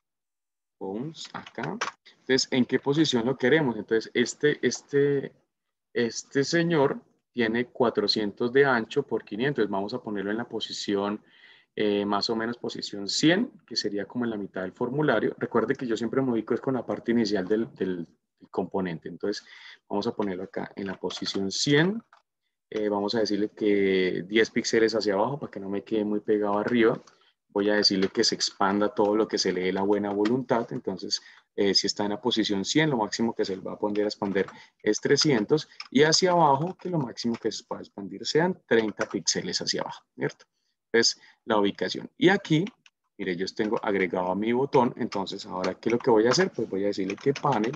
bounds acá. Entonces, ¿en qué posición lo queremos? Entonces, este, este, este señor tiene cuatrocientos de ancho por quinientos. Entonces, vamos a ponerlo en la posición, eh, más o menos posición cien, que sería como en la mitad del formulario. Recuerde que yo siempre me ubico es con la parte inicial del, del, del componente. Entonces, vamos a ponerlo acá en la posición cien. Eh, vamos a decirle que diez píxeles hacia abajo para que no me quede muy pegado arriba. Voy a decirle que se expanda todo lo que se lee la buena voluntad. Entonces, eh, si está en la posición cien, lo máximo que se va a poder expandir es trescientos. Y hacia abajo, que lo máximo que se pueda expandir sean treinta píxeles hacia abajo, ¿cierto? Entonces, la ubicación. Y aquí, mire, yo tengo agregado a mi botón. Entonces, ahora, ¿qué es lo que voy a hacer? Pues voy a decirle que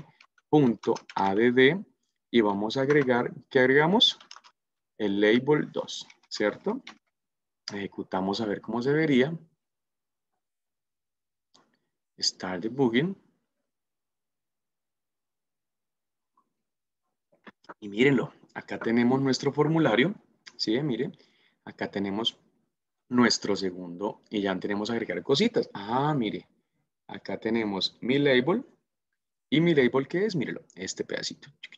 panel.add y vamos a agregar, ¿qué agregamos? El label dos, ¿cierto? Ejecutamos a ver cómo se vería. Start debugging. Y mírenlo, acá tenemos nuestro formulario. ¿Sí? Miren, acá tenemos nuestro segundo y ya tenemos que agregar cositas. Ah, mire, acá tenemos mi label. ¿Y mi label qué es? Mírelo, este pedacito. Acá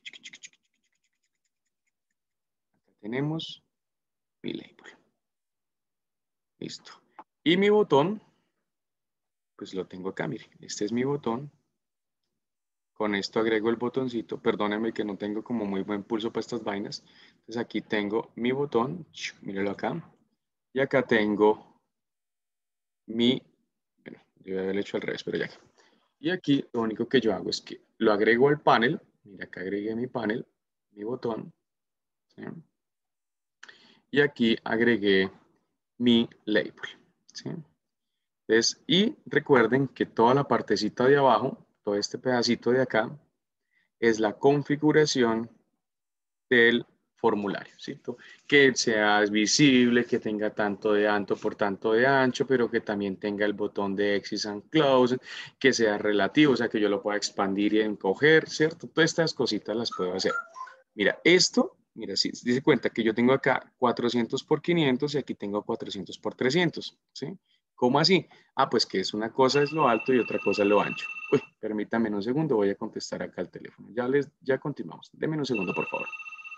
tenemos mi label. Listo. Y mi botón, pues lo tengo acá, mire. Este es mi botón. Con esto agrego el botoncito. Perdónenme que no tengo como muy buen pulso para estas vainas. Entonces aquí tengo mi botón. Míralo acá. Y acá tengo mi... Bueno, yo había hecho al revés, pero ya. Y aquí lo único que yo hago es que lo agrego al panel. Mira, acá agregué mi panel, mi botón. ¿Sí? Y aquí agregué mi label. ¿Sí? Entonces, y recuerden que toda la partecita de abajo, todo este pedacito de acá, es la configuración del formulario, ¿cierto? Que sea visible, que tenga tanto de alto por tanto de ancho, pero que también tenga el botón de Exit and Close, que sea relativo, o sea, que yo lo pueda expandir y encoger, ¿cierto? Todas estas cositas las puedo hacer. Mira, esto, mira, si se dice cuenta que yo tengo acá cuatrocientos por quinientos y aquí tengo cuatrocientos por trescientos, ¿sí? ¿Cómo así? Ah, pues que es una cosa es lo alto y otra cosa es lo ancho. Uy, permítame un segundo, voy a contestar acá al teléfono. Ya les, ya continuamos. Deme un segundo, por favor.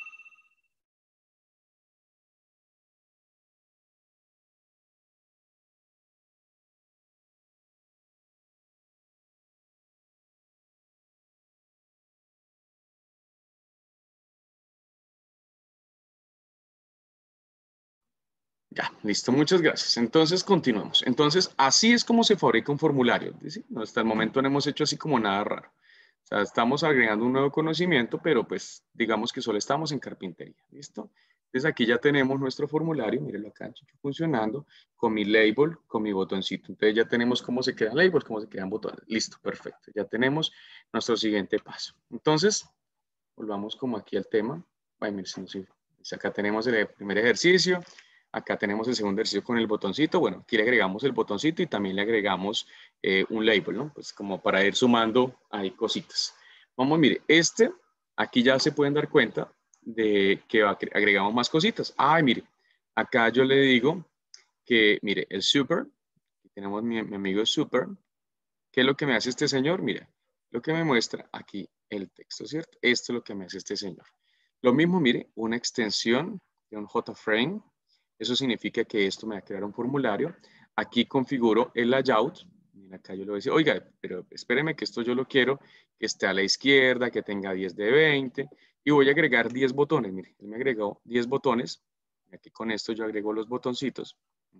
Ya, listo, muchas gracias. Entonces, continuamos. Entonces, así es como se fabrica un formulario. ¿Sí? No, hasta el momento no hemos hecho así como nada raro. O sea, estamos agregando un nuevo conocimiento, pero pues digamos que solo estamos en carpintería. ¿Listo? Entonces, aquí ya tenemos nuestro formulario. Mírenlo acá, funcionando con mi label, con mi botoncito. Entonces, ya tenemos cómo se quedan labels, cómo se quedan botones. Listo, perfecto. Ya tenemos nuestro siguiente paso. Entonces, volvamos como aquí al tema. Ay, miren, acá tenemos el primer ejercicio. Acá tenemos el segundo ejercicio con el botoncito. Bueno, aquí le agregamos el botoncito y también le agregamos eh, un label, ¿no? Pues como para ir sumando ahí cositas. Vamos, mire, este, aquí ya se pueden dar cuenta de que agregamos más cositas. Ay, mire, acá yo le digo que, mire, el super, aquí tenemos mi, mi amigo super. ¿Qué es lo que me hace este señor? Mire, lo que me muestra aquí el texto, ¿cierto? Esto es lo que me hace este señor. Lo mismo, mire, una extensión de un J-frame. Eso significa que esto me va a crear un formulario. Aquí configuro el layout. Mira, acá yo le voy a decir, oiga, pero espéreme que esto yo lo quiero que esté a la izquierda, que tenga diez de veinte. Y voy a agregar diez botones. Mire, él me agregó diez botones. Aquí con esto yo agrego los botoncitos.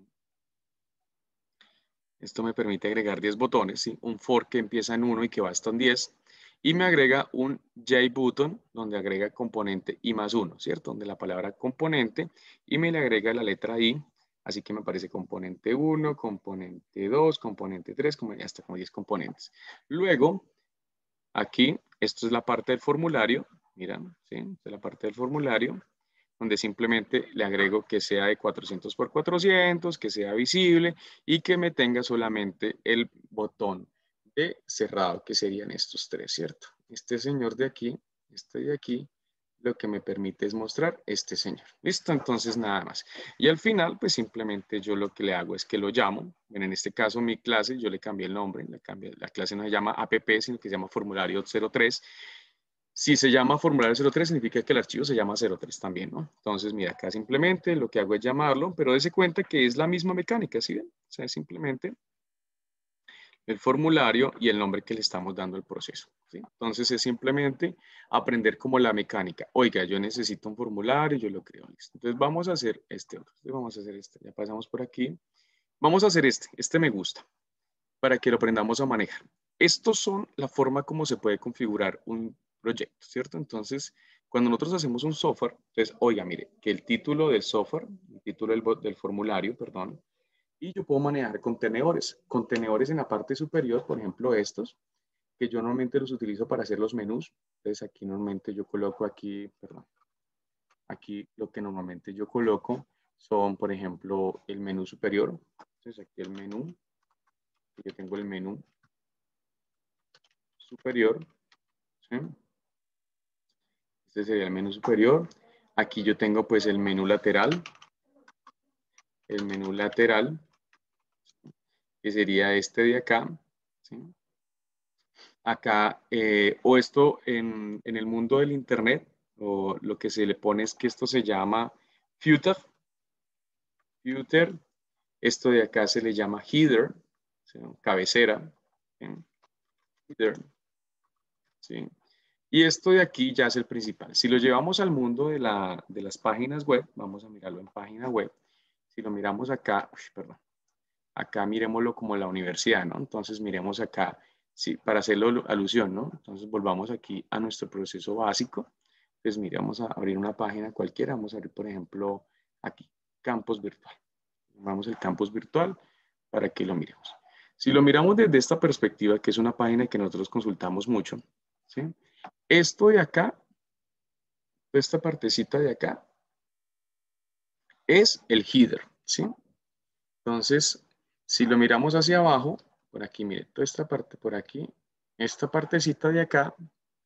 Esto me permite agregar diez botones, ¿sí? Un for que empieza en uno y que va hasta en diez. Y me agrega un JButton, donde agrega componente I más uno, ¿cierto? Donde la palabra componente, y me le agrega la letra I, así que me aparece componente uno, componente dos, componente tres, como hasta como diez componentes. Luego, aquí, esto es la parte del formulario, mira, ¿sí? Esta es la parte del formulario, donde simplemente le agrego que sea de cuatrocientos por cuatrocientos, que sea visible y que me tenga solamente el botón de cerrado, que serían estos tres, ¿cierto? Este señor de aquí, este de aquí, lo que me permite es mostrar este señor. ¿Listo? Entonces nada más. Y al final, pues simplemente yo lo que le hago es que lo llamo. En este caso, mi clase, yo le cambié el nombre. Le cambié, la clase no se llama app, sino que se llama formulario cero tres. Si se llama formulario cero tres, significa que el archivo se llama cero tres también, ¿no? Entonces, mira, acá simplemente lo que hago es llamarlo, pero dése cuenta que es la misma mecánica, ¿sí ven? O sea, es simplemente el formulario y el nombre que le estamos dando al proceso, ¿sí? Entonces, es simplemente aprender como la mecánica. Oiga, yo necesito un formulario, yo lo creo, listo. Entonces, vamos a hacer este otro. Entonces, vamos a hacer este. Ya pasamos por aquí. Vamos a hacer este. Este me gusta, para que lo aprendamos a manejar. Estos son la forma como se puede configurar un proyecto, ¿cierto? Entonces, cuando nosotros hacemos un software, entonces, oiga, mire, que el título del software, el título del, del formulario, perdón, y yo puedo manejar contenedores. Contenedores en la parte superior, por ejemplo, estos, que yo normalmente los utilizo para hacer los menús. Entonces, aquí normalmente yo coloco aquí, perdón, aquí lo que normalmente yo coloco son, por ejemplo, el menú superior. Entonces, aquí el menú, yo tengo el menú superior, ¿sí? Este sería el menú superior. Aquí yo tengo pues el menú lateral, el menú lateral, que sería este de acá, ¿sí? Acá, eh, o esto en, en el mundo del internet, o lo que se le pone es que esto se llama footer, footer, Esto de acá se le llama header, ¿sí? Cabecera. ¿Sí? Header. ¿Sí? Y esto de aquí ya es el principal. Si lo llevamos al mundo de, la, de las páginas web, vamos a mirarlo en página web. Si lo miramos acá, uy, perdón, acá miremoslo como la universidad, ¿no? Entonces miremos acá, sí, para hacerlo alusión, ¿no? Entonces volvamos aquí a nuestro proceso básico. Entonces miramos a abrir una página cualquiera. Vamos a abrir, por ejemplo, aquí, campus virtual. Vamos al campus virtual para que lo miremos. Si lo miramos desde esta perspectiva, que es una página que nosotros consultamos mucho, ¿sí? Esto de acá, esta partecita de acá, es el header, ¿sí? Entonces, si lo miramos hacia abajo, por aquí, mire, toda esta parte por aquí, esta partecita de acá,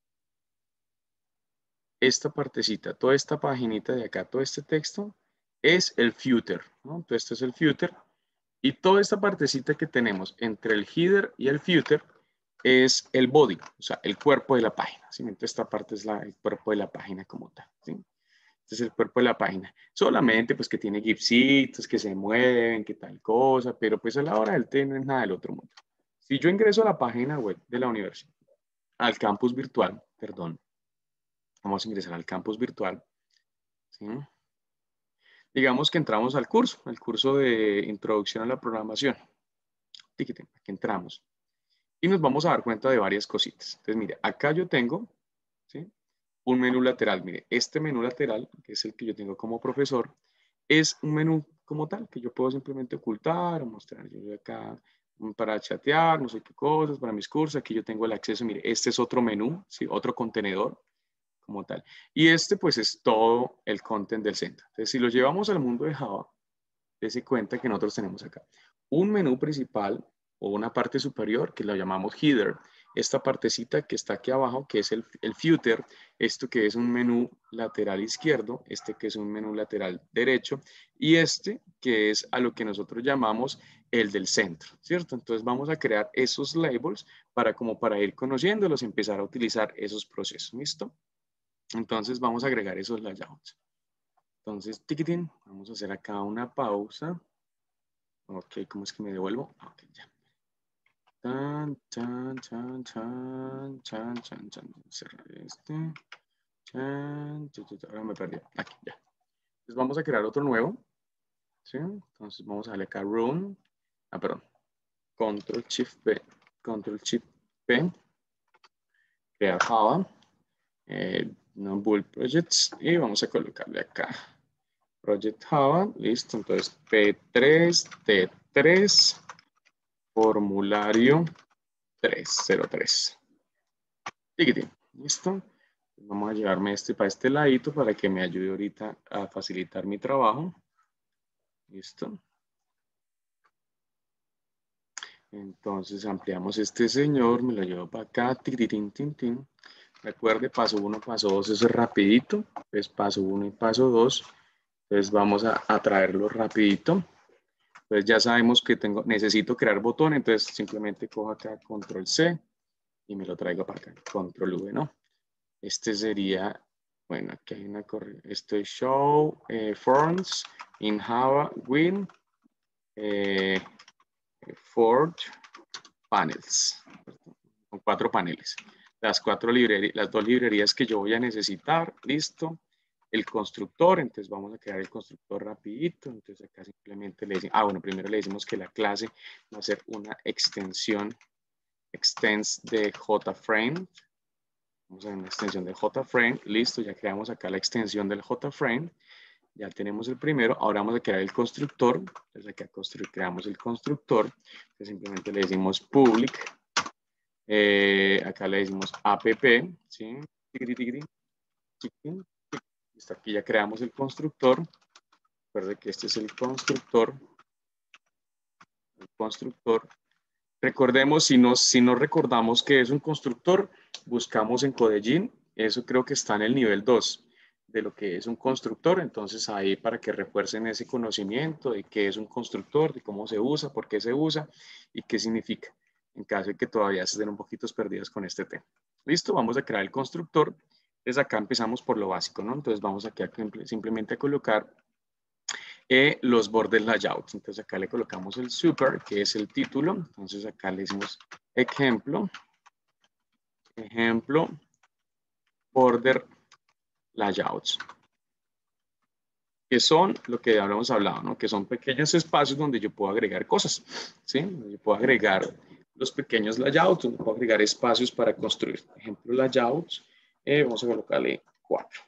esta partecita, toda esta paginita de acá, todo este texto, es el footer, ¿no? Entonces, este es el footer. Y toda esta partecita que tenemos entre el header y el footer es el body, o sea, el cuerpo de la página, ¿sí? Entonces, esta parte es la, el cuerpo de la página como tal, ¿sí? Este es el cuerpo de la página. Solamente pues que tiene gipsitos, que se mueven, que tal cosa, pero pues a la hora del té no es nada del otro mundo. Si yo ingreso a la página web de la universidad, al campus virtual, perdón, vamos a ingresar al campus virtual, ¿sí? Digamos que entramos al curso, al curso de introducción a la programación. Aquí entramos y nos vamos a dar cuenta de varias cositas. Entonces, mire, acá yo tengo, ¿sí?, un menú lateral. Mire, este menú lateral, que es el que yo tengo como profesor, es un menú como tal, que yo puedo simplemente ocultar o mostrar. Yo acá para chatear, no sé qué cosas, para mis cursos, aquí yo tengo el acceso. Mire, este es otro menú, ¿sí?, otro contenedor como tal. Y este pues es todo el content del centro. Entonces, si lo llevamos al mundo de Java, dése cuenta que nosotros tenemos acá un menú principal o una parte superior que lo llamamos header, esta partecita que está aquí abajo que es el, el footer, esto que es un menú lateral izquierdo, este que es un menú lateral derecho y este que es a lo que nosotros llamamos el del centro, ¿cierto? Entonces vamos a crear esos labels para como para ir conociéndolos y empezar a utilizar esos procesos, ¿listo? Entonces vamos a agregar esos layouts. Entonces, tiquitín, vamos a hacer acá una pausa. Ok, ¿cómo es que me devuelvo? Ok, ya. Tan, chan, chan, chan, chan, chan, chan. Cerrar este. Chan, chan, chan, ahora me perdí. Aquí, ya. Entonces vamos a crear otro nuevo. ¿Sí? Entonces vamos a darle acá Run. Ah, perdón. Control Shift P. Control Shift P. Crear Java. Eh, no Build Projects. Y vamos a colocarle acá Project Java. Listo. Entonces P tres, T tres. Formulario tres cero tres. ¿Listo? Vamos a llevarme este para este ladito para que me ayude ahorita a facilitar mi trabajo. ¿Listo? Entonces ampliamos este señor, me lo llevo para acá. Tin, tin, tin. Recuerde, paso uno, paso dos, eso es rapidito. Entonces paso uno y paso dos. Entonces vamos a, a traerlo rapidito. Entonces ya sabemos que tengo, necesito crear botón, entonces simplemente cojo acá control C y me lo traigo para acá, control V, ¿no? Este sería, bueno, aquí hay una corrección. Esto es show eh, forms in Java with eh, four panels, con cuatro paneles. Las cuatro librerías, las dos librerías que yo voy a necesitar, listo. El constructor, entonces vamos a crear el constructor rapidito. Entonces acá simplemente le decimos, ah, bueno, primero le decimos que la clase va a ser una extensión, extends de JFrame. Vamos a ver una extensión del JFrame. Listo, ya creamos acá la extensión del JFrame. Ya tenemos el primero. Ahora vamos a crear el constructor. Entonces acá creamos el constructor. Entonces simplemente le decimos public. Eh, acá le decimos app. ¿Sí? Listo, aquí ya creamos el constructor. Recuerde que este es el constructor. El constructor. Recordemos, si no, si no recordamos que es un constructor, buscamos en Codegin. Eso creo que está en el nivel dos de lo que es un constructor. Entonces ahí para que refuercen ese conocimiento de qué es un constructor, de cómo se usa, por qué se usa y qué significa, en caso de que todavía estén un poquito perdidos con este tema. Listo, vamos a crear el constructor. Entonces acá empezamos por lo básico, ¿no? Entonces vamos aquí a simplemente a colocar eh, los border layouts. Entonces acá le colocamos el super, que es el título. Entonces acá le decimos ejemplo, ejemplo, border layouts, que son lo que habíamos hablado, ¿no? Que son pequeños espacios donde yo puedo agregar cosas, ¿sí? Donde yo puedo agregar los pequeños layouts, donde puedo agregar espacios para construir. Ejemplo, layouts, eh, vamos a colocarle cuatro.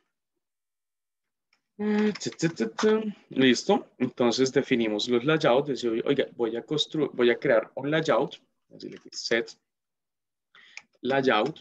Listo, entonces definimos los layouts, decir, oiga, voy a construir, voy a crear un layout, decirle que set layout,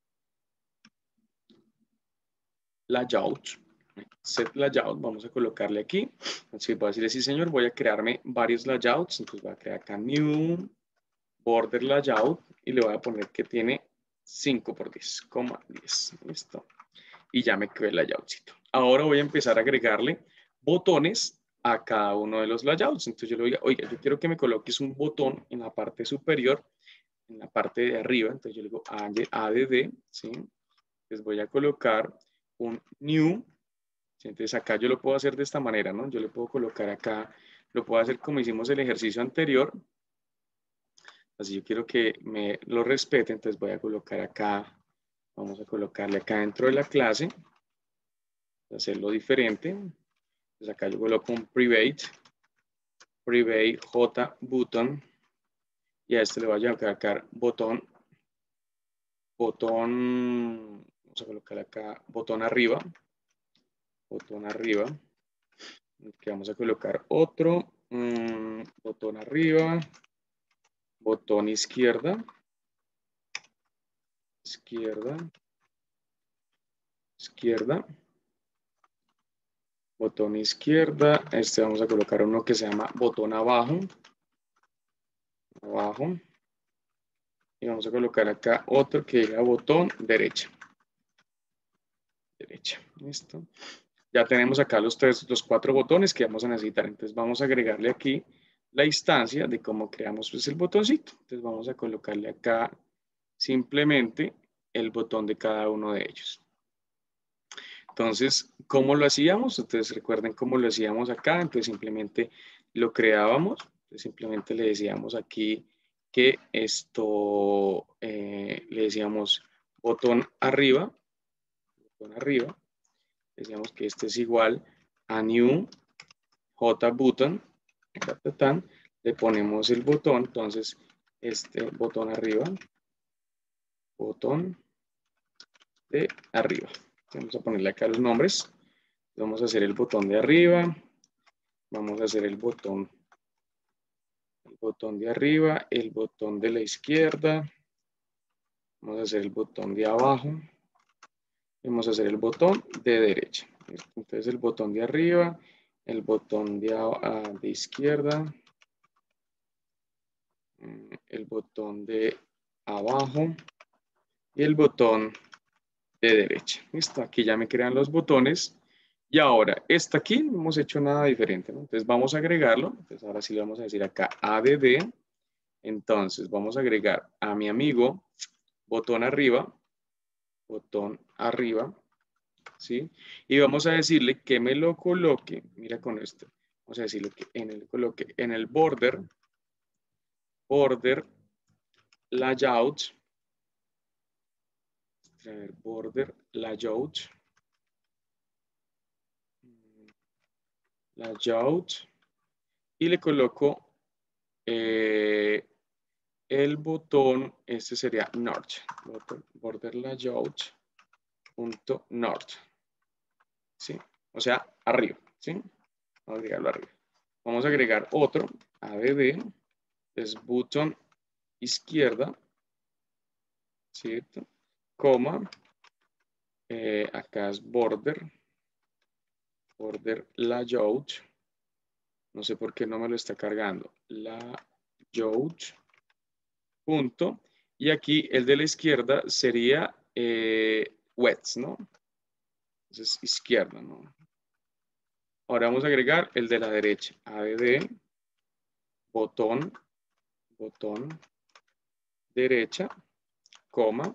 layout, set layout, vamos a colocarle aquí, entonces voy a decirle, sí señor, voy a crearme varios layouts, entonces voy a crear acá new border layout y le voy a poner que tiene cinco por diez, diez, listo, y ya me quedó el layoutcito. Ahora voy a empezar a agregarle botones a cada uno de los layouts. Entonces yo le digo, oiga, yo quiero que me coloques un botón en la parte superior, en la parte de arriba. Entonces yo le digo add, ¿sí? Entonces voy a colocar un new. ¿Sí? Entonces acá yo lo puedo hacer de esta manera, ¿no? Yo le puedo colocar acá, lo puedo hacer como hicimos el ejercicio anterior. Así yo quiero que me lo respete, entonces voy a colocar acá, vamos a colocarle acá dentro de la clase, hacerlo diferente. Entonces acá yo coloco un private, private J button, y a este le voy a colocar botón, botón, vamos a colocar acá botón arriba, botón arriba, que vamos a colocar otro, um, botón arriba, botón izquierda, izquierda, izquierda, botón izquierda, este vamos a colocar uno que se llama botón abajo, abajo, y vamos a colocar acá otro que diga botón derecha, derecha, listo. Ya tenemos acá los, tres, los cuatro botones que vamos a necesitar, entonces vamos a agregarle aquí la instancia de cómo creamos pues, el botoncito, entonces vamos a colocarle acá simplemente el botón de cada uno de ellos. Entonces, ¿cómo lo hacíamos? Entonces, recuerden cómo lo hacíamos acá. Entonces, simplemente lo creábamos. Entonces, simplemente le decíamos aquí que esto, eh, le decíamos botón arriba, botón arriba. Decíamos que este es igual a new J button. Le ponemos el botón. Entonces, este botón arriba, botón de arriba. Vamos a ponerle acá los nombres. Vamos a hacer el botón de arriba. Vamos a hacer el botón, el botón de arriba, el botón de la izquierda. Vamos a hacer el botón de abajo. Vamos a hacer el botón de derecha. Entonces el botón de arriba, el botón de, uh, de izquierda, el botón de abajo y el botón de derecha. Listo, aquí ya me crean los botones. Y ahora, esta aquí no hemos hecho nada diferente, ¿no? Entonces vamos a agregarlo. Entonces ahora sí le vamos a decir acá add. Entonces vamos a agregar a mi amigo botón arriba, botón arriba, ¿sí? Y vamos a decirle que me lo coloque, mira con esto, vamos a decirle que en el, coloque en el border, border layout, border layout, layout, y le coloco eh, el botón, este sería north, border layout punto north, ¿sí? O sea, arriba, ¿sí? Vamos a agregarlo arriba. Vamos a agregar otro, add, es botón izquierda, ¿cierto? Coma, eh, acá es border, border layout, no sé por qué no me lo está cargando, layout, punto, y aquí el de la izquierda sería eh, wets, ¿no? Entonces, izquierda, ¿no? Ahora vamos a agregar el de la derecha, add, botón, botón, derecha, coma,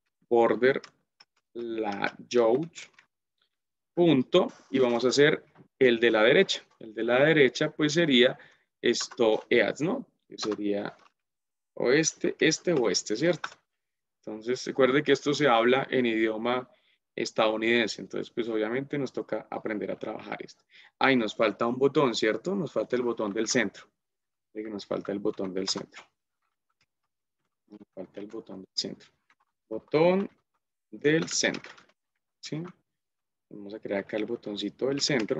border layout, punto, y vamos a hacer el de la derecha. El de la derecha pues sería esto east, ¿no? Que sería oeste, este, oeste, ¿cierto? Entonces recuerde que esto se habla en idioma estadounidense, entonces pues obviamente nos toca aprender a trabajar esto. Ahí nos falta un botón, ¿cierto? Nos falta el botón del centro. De que nos falta el botón del centro. Nos falta el botón del centro. Botón del centro. ¿Sí? Vamos a crear acá el botoncito del centro.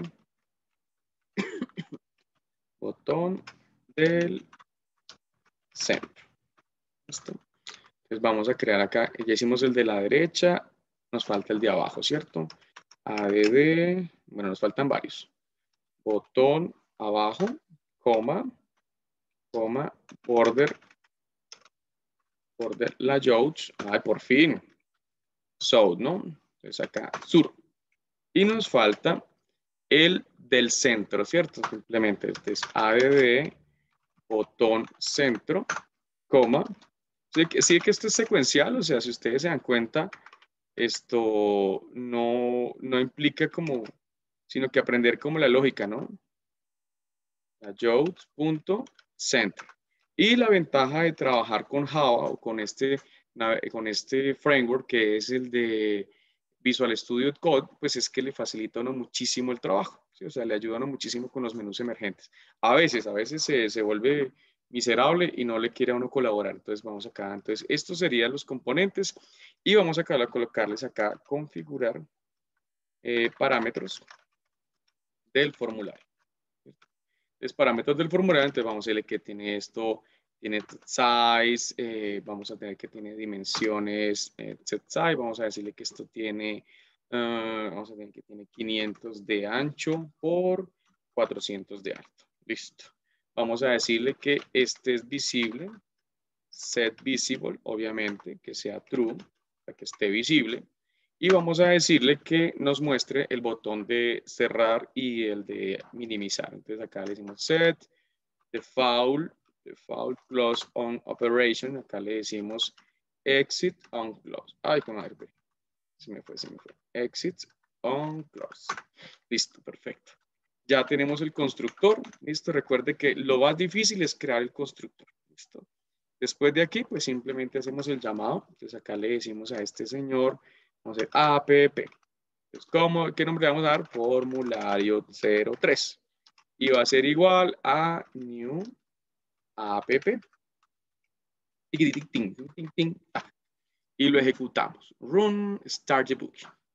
Botón del centro. ¿Listo? Entonces vamos a crear acá, ya hicimos el de la derecha, nos falta el de abajo, ¿cierto? A D D, bueno, nos faltan varios. Botón abajo, coma, coma, border, border layouts, ay, por fin, south, ¿no? Entonces acá, sur. Y nos falta el del centro, ¿cierto? Simplemente este es A D D, botón centro, coma. Sí que, sí que esto es secuencial, o sea, si ustedes se dan cuenta, esto no, no implica como, sino que aprender como la lógica, ¿no? Layout.center. Y la ventaja de trabajar con Java o con este, con este framework que es el de Visual Studio Code, pues es que le facilita a uno muchísimo el trabajo, ¿sí? O sea, le ayuda a uno muchísimo con los menús emergentes. A veces, a veces se, se vuelve miserable y no le quiere a uno colaborar. Entonces vamos acá. Entonces estos serían los componentes y vamos acá a colocarles acá configurar eh, parámetros del formulario. Entonces parámetros del formulario, entonces vamos a decirle que tiene esto, tiene size, eh, vamos a tener que tiene dimensiones, eh, set size, vamos a decirle que esto tiene, uh, vamos a tener que tiene quinientos de ancho por cuatrocientos de alto. Listo. Vamos a decirle que este es visible, set visible, obviamente, que sea true, para que esté visible. Y vamos a decirle que nos muestre el botón de cerrar y el de minimizar. Entonces acá le decimos set default, default close on operation. Acá le decimos exit on close. Ay, con madre, se me fue, se me fue. Exit on close. Listo, perfecto. Ya tenemos el constructor. Listo, recuerde que lo más difícil es crear el constructor. Listo. Después de aquí, pues simplemente hacemos el llamado. Entonces acá le decimos a este señor, vamos a hacer app. Entonces, ¿cómo, ¿qué nombre vamos a dar? Formulario cero tres. Y va a ser igual a new app. Y lo ejecutamos. Run start debug.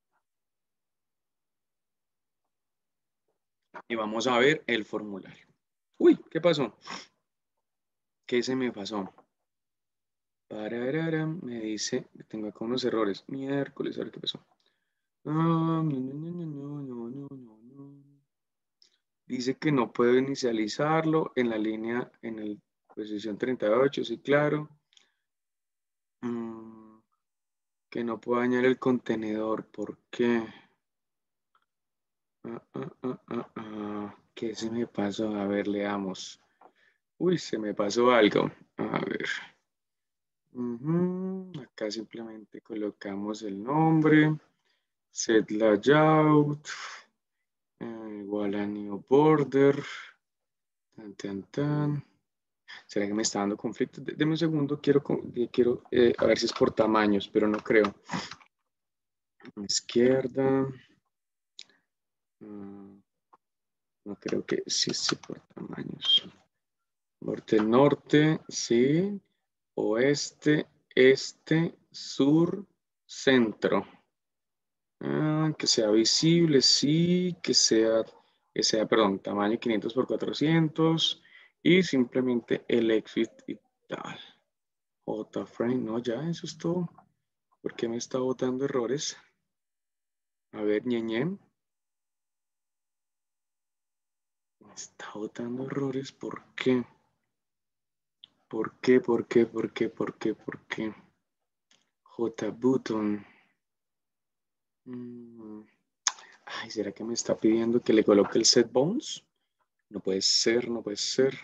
Y vamos a ver el formulario. Uy, ¿qué pasó? ¿Qué se me pasó? Pararara, me dice que tengo acá unos errores. Miércoles, a ver qué pasó. No, no, no, no, no, no, no, no. Dice que no puedo inicializarlo en la línea, en el posición treinta y ocho, sí, claro. Mm, que no puedo añadir el contenedor, ¿por qué? Ah, ah, ah, ah, ah. ¿Qué se me pasó? A ver, leamos. Uy, se me pasó algo. A ver. Uh-huh. Acá simplemente colocamos el nombre. Set layout. Eh, igual a new border. Tan, tan, tan. ¿Será que me está dando conflicto? Deme un segundo, quiero, quiero eh, a ver si es por tamaños, pero no creo. Izquierda. Mm, no creo que sí, sí por tamaños. Norte, norte, sí. Oeste, este, sur, centro. Ah, que sea visible, sí. Que sea, que sea, perdón, tamaño quinientos por cuatrocientos. Y simplemente el exit y tal. J-frame, no, ya, eso es todo. ¿Por qué me está botando errores? A ver, ñeñe. Me está botando errores, ¿por qué? ¿Por qué, por qué, por qué, por qué, por qué? J-button. Mm. Ay, ¿será que me está pidiendo que le coloque el set bones? No puede ser, no puede ser.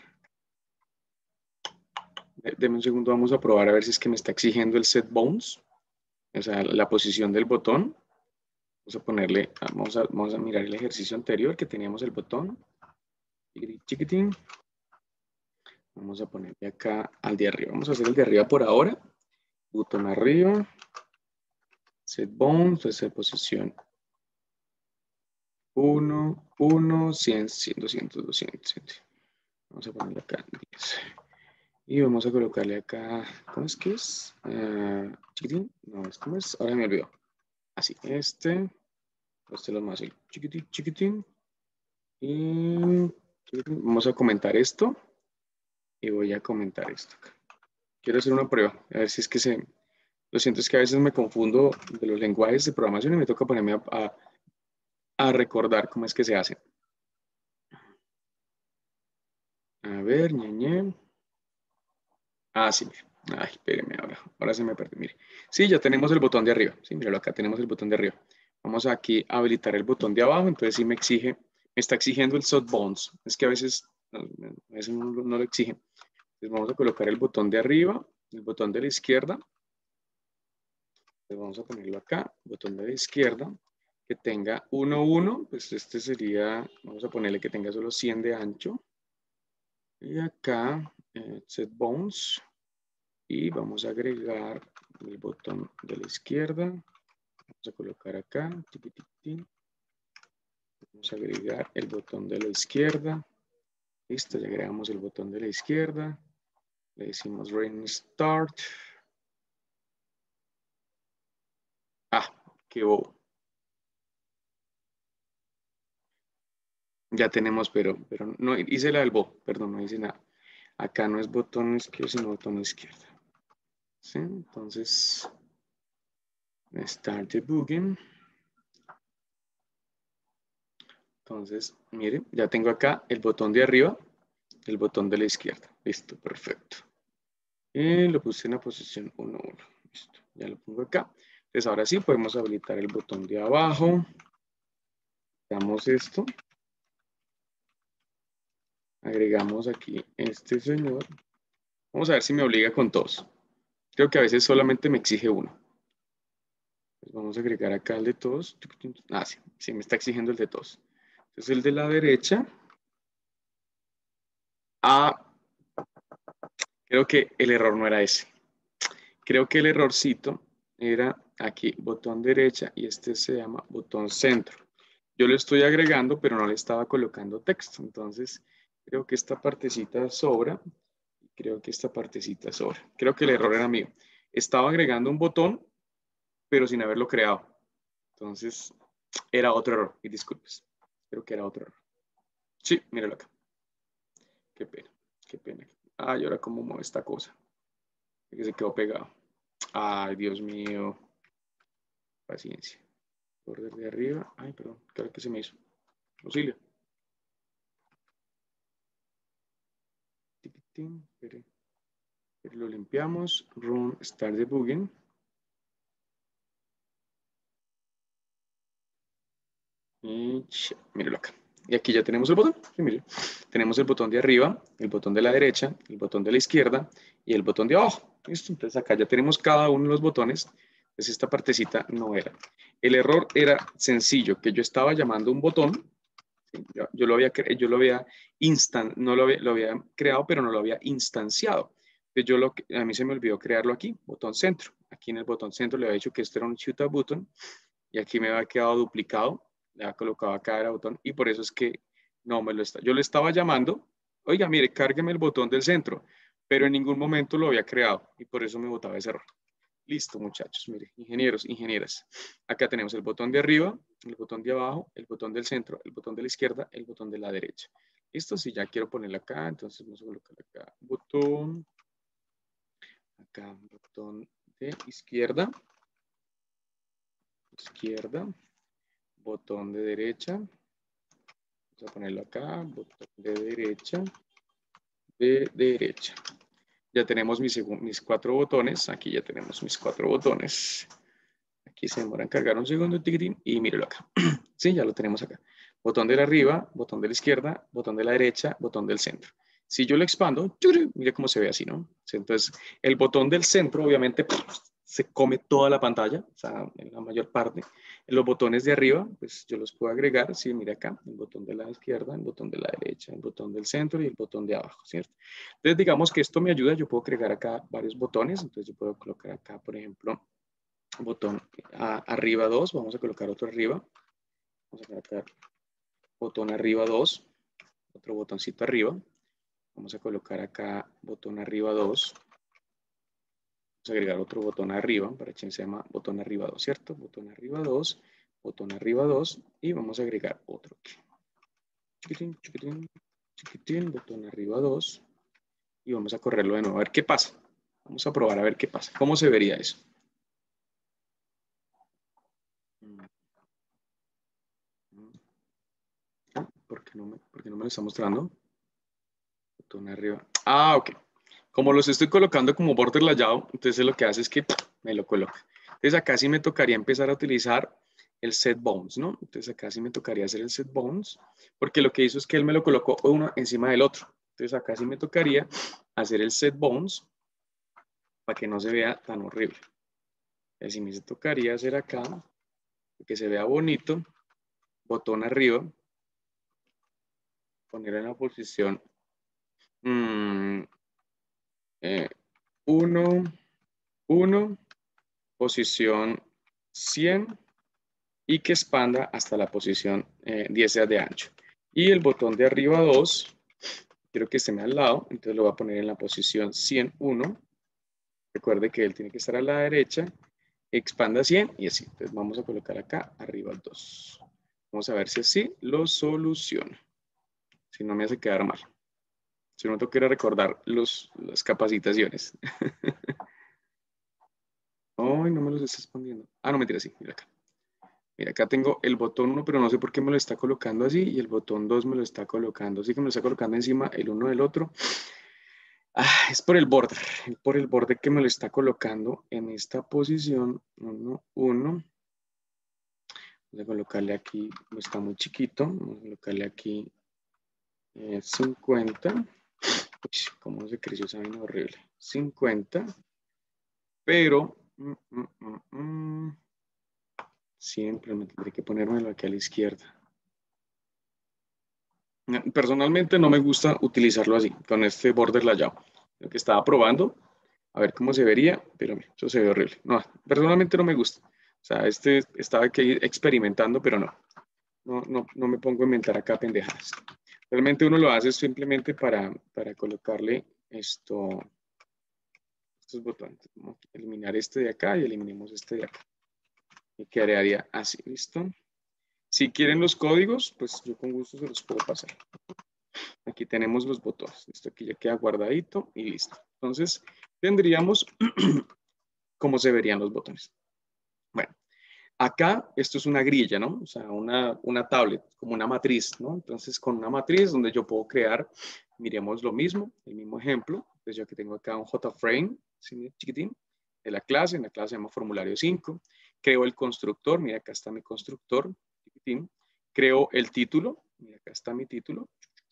Deme un segundo, vamos a probar a ver si es que me está exigiendo el set bones. O sea, la posición del botón. Vamos a ponerle, vamos a, vamos a mirar el ejercicio anterior que teníamos el botón. Chiquitín. Vamos a ponerle acá al de arriba. Vamos a hacer el de arriba por ahora. Botón arriba. Set bound, hacer posición uno, uno, cien, cien, doscientos, doscientos. Vamos a ponerle acá diez. Y vamos a colocarle acá, ¿cómo es que es? Uh, chiquitín. No, ¿cómo es? Ahora me olvidó. Así, este. Este lo más chiquitín, chiquitín. Y chiquitín. Vamos a comentar esto. Y voy a comentar esto acá. Quiero hacer una prueba. A ver si es que se... Lo siento, es que a veces me confundo de los lenguajes de programación y me toca ponerme a, a, a recordar cómo es que se hacen. A ver, ñeñe. Ah, sí, mire. Ay, espéreme ahora. Ahora se me perdió, mire. Sí, ya tenemos el botón de arriba. Sí, míralo acá, tenemos el botón de arriba. Vamos aquí a habilitar el botón de abajo. Entonces sí me exige, me está exigiendo el soft bounds. Es que a veces, a veces no, no lo exige. Entonces vamos a colocar el botón de arriba, el botón de la izquierda. Entonces vamos a ponerlo acá, botón de la izquierda. Que tenga uno, uno, pues este sería, vamos a ponerle que tenga solo cien de ancho. Y acá, eh, set bounds. Y vamos a agregar el botón de la izquierda. Vamos a colocar acá. Vamos a agregar el botón de la izquierda. Listo, ya agregamos el botón de la izquierda. Le decimos Rain Start. Ah, qué bobo. Ya tenemos, pero, pero no hice la del bo, perdón, no hice nada. Acá no es botón izquierdo, sino botón izquierda. ¿Sí? Entonces, Start debugging. Entonces, miren, ya tengo acá el botón de arriba, el botón de la izquierda. Listo, perfecto. Y lo puse en la posición uno, uno. Listo, ya lo pongo acá. Entonces, ahora sí podemos habilitar el botón de abajo. Damos esto. Agregamos aquí este señor. Vamos a ver si me obliga con todos. Creo que a veces solamente me exige uno. Pues vamos a agregar acá el de todos. Ah, sí, sí, me está exigiendo el de todos. Entonces el de la derecha. Ah, creo que el error no era ese. Creo que el errorcito era aquí, botón derecha, y este se llama botón centro. Yo lo estoy agregando, pero no le estaba colocando texto. Entonces, creo que esta partecita sobra. Creo que esta partecita sobra. Creo que el error era mío. Estaba agregando un botón, pero sin haberlo creado. Entonces, era otro error. Y disculpes. Creo que era otro error. Sí, míralo acá. Qué pena, qué pena. Ay, ahora cómo mueve esta cosa. Que se quedó pegado. Ay, Dios mío. Paciencia. Border de arriba. Ay, perdón. Creo que se me hizo. Auxilio. Pero, pero lo limpiamos. Run Start Debugging. Y míralo acá. Y aquí ya tenemos el botón. Sí, mire. Tenemos el botón de arriba, el botón de la derecha, el botón de la izquierda y el botón de abajo. ¿Listo? Entonces acá ya tenemos cada uno de los botones. Entonces esta partecita no era. El error era sencillo, que yo estaba llamando un botón. ¿Sí? Yo, yo lo había, yo lo había, instant, no lo había, lo había creado, pero no lo había instanciado. Entonces yo lo, a mí se me olvidó crearlo aquí, botón centro. Aquí en el botón centro le había dicho que esto era un shoot a button y aquí me había quedado duplicado. Le había colocado acá el botón y por eso es que no me lo está. Yo lo estaba llamando, oiga, mire, cárgueme el botón del centro, pero en ningún momento lo había creado y por eso me botaba ese error. Listo, muchachos, mire, ingenieros, ingenieras. Acá tenemos el botón de arriba, el botón de abajo, el botón del centro, el botón de la izquierda, el botón de la derecha. Listo, si ya quiero ponerlo acá, entonces vamos a colocar acá botón, acá botón de izquierda, izquierda, botón de derecha, vamos a ponerlo acá, botón de derecha, de derecha. Ya tenemos mis, mis cuatro botones, aquí ya tenemos mis cuatro botones. Aquí se demora en cargar un segundo, y míralo acá. Sí, ya lo tenemos acá. Botón de la arriba, botón de la izquierda, botón de la derecha, botón del centro. Si yo lo expando, mire cómo se ve así, ¿no? Entonces, el botón del centro, obviamente, se come toda la pantalla, o sea, en la mayor parte. En los botones de arriba, pues yo los puedo agregar, sí, mira acá, el botón de la izquierda, el botón de la derecha, el botón del centro y el botón de abajo, ¿cierto? Entonces, digamos que esto me ayuda, yo puedo agregar acá varios botones, entonces yo puedo colocar acá, por ejemplo, botón a, arriba dos, vamos a colocar otro arriba, vamos a colocar botón arriba dos, otro botoncito arriba, vamos a colocar acá botón arriba dos, vamos a agregar otro botón arriba, para que se llama botón arriba dos, ¿cierto? Botón arriba dos, botón arriba dos, y vamos a agregar otro aquí. Chiquitín, chiquitín, chiquitín, botón arriba dos, y vamos a correrlo de nuevo, a ver qué pasa. Vamos a probar a ver qué pasa. ¿Cómo se vería eso? ¿Por qué no me, por qué no me lo está mostrando? Botón arriba. Ah, ok. Como los estoy colocando como border layout, entonces lo que hace es que me lo coloca. Entonces acá sí me tocaría empezar a utilizar el set bounds, ¿no? Entonces acá sí me tocaría hacer el set bounds, porque lo que hizo es que él me lo colocó uno encima del otro. Entonces acá sí me tocaría hacer el set bounds para que no se vea tan horrible. Así me tocaría hacer acá, que se vea bonito, botón arriba, poner en la posición mmm, eh, uno, uno, posición cien y que expanda hasta la posición eh, diez de ancho. Y el botón de arriba dos, quiero que esté al lado, entonces lo voy a poner en la posición ciento uno. Recuerde que él tiene que estar a la derecha, expanda cien y así. Entonces vamos a colocar acá arriba el dos. Vamos a ver si así lo soluciona. Si no me hace quedar mal. Si no, tengo que recordar los, las capacitaciones. Ay, no me los está expandiendo. Ah, no, mentira, sí, mira acá. Mira, acá tengo el botón uno, pero no sé por qué me lo está colocando así, y el botón dos me lo está colocando, así que me lo está colocando encima el uno del otro. Ah, es por el border, por el borde que me lo está colocando en esta posición, uno, uno. Voy a colocarle aquí, está muy chiquito, vamos a colocarle aquí eh, cincuenta. Uy, cómo se creció esa vaina horrible. cincuenta, pero... Mm, mm, mm, mm, siempre me tendré que ponérmelo aquí a la izquierda. Personalmente no me gusta utilizarlo así, con este border layout. Lo que estaba probando, a ver cómo se vería, pero mira, eso se ve horrible. No, personalmente no me gusta. O sea, este estaba aquí experimentando, pero no. No, no, no me pongo a inventar acá pendejadas. Realmente uno lo hace simplemente para, para colocarle esto, estos botones. Vamos a eliminar este de acá y eliminemos este de acá. Y quedaría así, ¿listo? Si quieren los códigos, pues yo con gusto se los puedo pasar. Aquí tenemos los botones. Esto aquí ya queda guardadito y listo. Entonces, tendríamos cómo se verían los botones. Bueno, acá esto es una grilla, ¿no? O sea, una, una tablet, como una matriz, ¿no? Entonces, con una matriz donde yo puedo crear, miremos lo mismo, el mismo ejemplo. Entonces, yo aquí tengo acá un JFrame, ¿sí? Chiquitín, de la clase. En la clase se llama formulario cinco. Creo el constructor. Mira, acá está mi constructor, chiquitín. Creo el título. Mira, acá está mi título.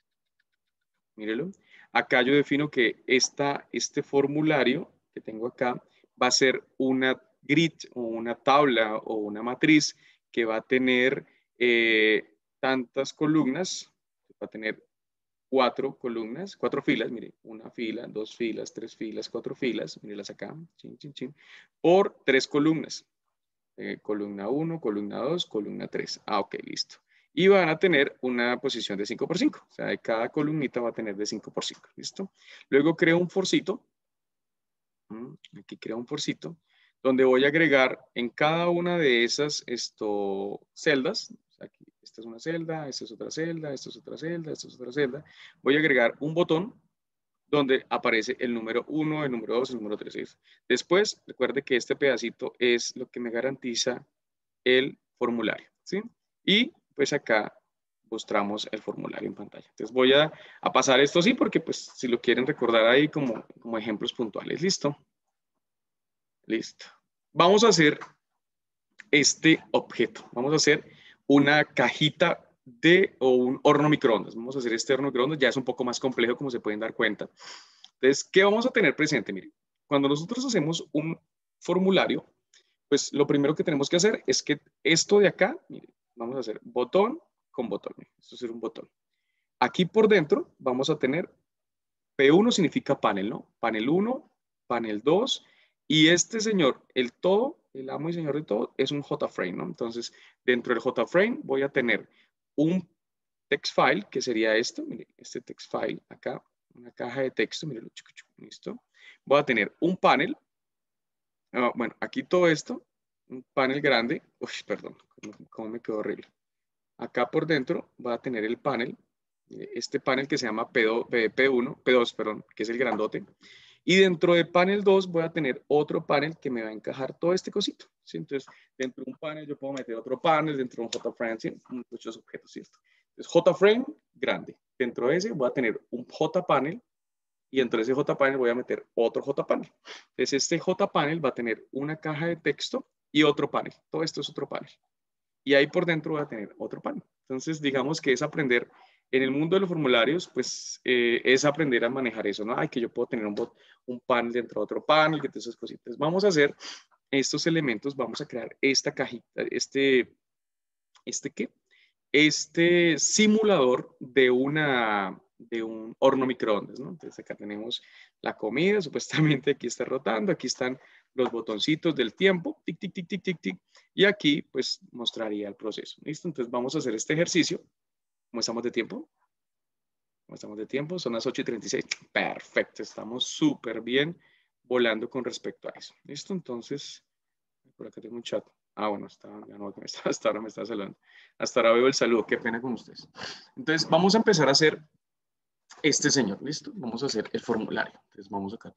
Mírelo. Acá yo defino que esta, este formulario que tengo acá va a ser una grid o una tabla o una matriz que va a tener eh, tantas columnas, va a tener cuatro columnas, cuatro filas, mire, una fila, dos filas, tres filas, cuatro filas, mírelas acá, chin, chin, chin, por tres columnas. Eh, columna uno, columna dos, columna tres. Ah, ok, listo. Y van a tener una posición de cinco por cinco. O sea, de cada columnita va a tener de cinco por cinco. ¿Listo? Luego creo un forcito. Aquí creo un forcito donde voy a agregar en cada una de esas esto, celdas. Aquí, esta es una celda, esta es otra celda, esta es otra celda, esta es otra celda. Voy a agregar un botón donde aparece el número uno, el número dos, el número tres. Después, recuerde que este pedacito es lo que me garantiza el formulario, ¿sí? Y pues acá mostramos el formulario en pantalla. Entonces voy a, a pasar esto así porque pues si lo quieren recordar ahí como, como ejemplos puntuales. ¿Listo? Listo. Vamos a hacer este objeto. Vamos a hacer una cajita de o un horno microondas. Vamos a hacer este horno microondas. Ya es un poco más complejo como se pueden dar cuenta. Entonces, ¿qué vamos a tener presente? Miren, cuando nosotros hacemos un formulario, pues lo primero que tenemos que hacer es que esto de acá, mire, vamos a hacer botón con botón. Esto es un botón. Aquí por dentro vamos a tener P uno significa panel, ¿no? Panel uno, panel dos, y este señor, el todo, el amo y señor de todo, es un J-frame, ¿no? Entonces, dentro del J-frame voy a tener un text file, que sería esto, mire, este text file acá, una caja de texto, mire, listo. Voy a tener un panel, uh, bueno, aquí todo esto, un panel grande, uy, perdón, cómo, cómo me quedó horrible. Acá por dentro va a tener el panel, este panel que se llama P dos, P uno, P dos, perdón, que es el grandote. Y dentro de panel dos voy a tener otro panel que me va a encajar todo este cosito, ¿sí? Entonces, dentro de un panel yo puedo meter otro panel, dentro de un J-frame, ¿sí? Muchos objetos, ¿cierto? Entonces, J-frame grande. Dentro de ese voy a tener un J-panel y dentro de ese J-panel voy a meter otro J-panel. Entonces, este J-panel va a tener una caja de texto y otro panel. Todo esto es otro panel. Y ahí por dentro voy a tener otro panel. Entonces, digamos que es aprender, en el mundo de los formularios, pues eh, es aprender a manejar eso, ¿no? Ay, que yo puedo tener un, bot, un panel dentro de otro panel, que todas esas cositas. Vamos a hacer estos elementos, vamos a crear esta cajita, este, ¿este qué? Este simulador de una, de un horno microondas, ¿no? Entonces acá tenemos la comida, supuestamente aquí está rotando, aquí están los botoncitos del tiempo, tic, tic, tic, tic, tic, tic, y aquí pues mostraría el proceso, ¿listo? Entonces vamos a hacer este ejercicio. ¿Cómo estamos de tiempo? ¿Cómo estamos de tiempo? Son las ocho y treinta y seis. Perfecto, estamos súper bien volando con respecto a eso, ¿listo? Entonces, por acá tengo un chat. Ah, bueno, hasta, ya no, hasta ahora me está saludando. Hasta ahora veo el saludo. Qué pena con ustedes. Entonces, vamos a empezar a hacer este señor. ¿Listo? Vamos a hacer el formulario. Entonces, vamos acá.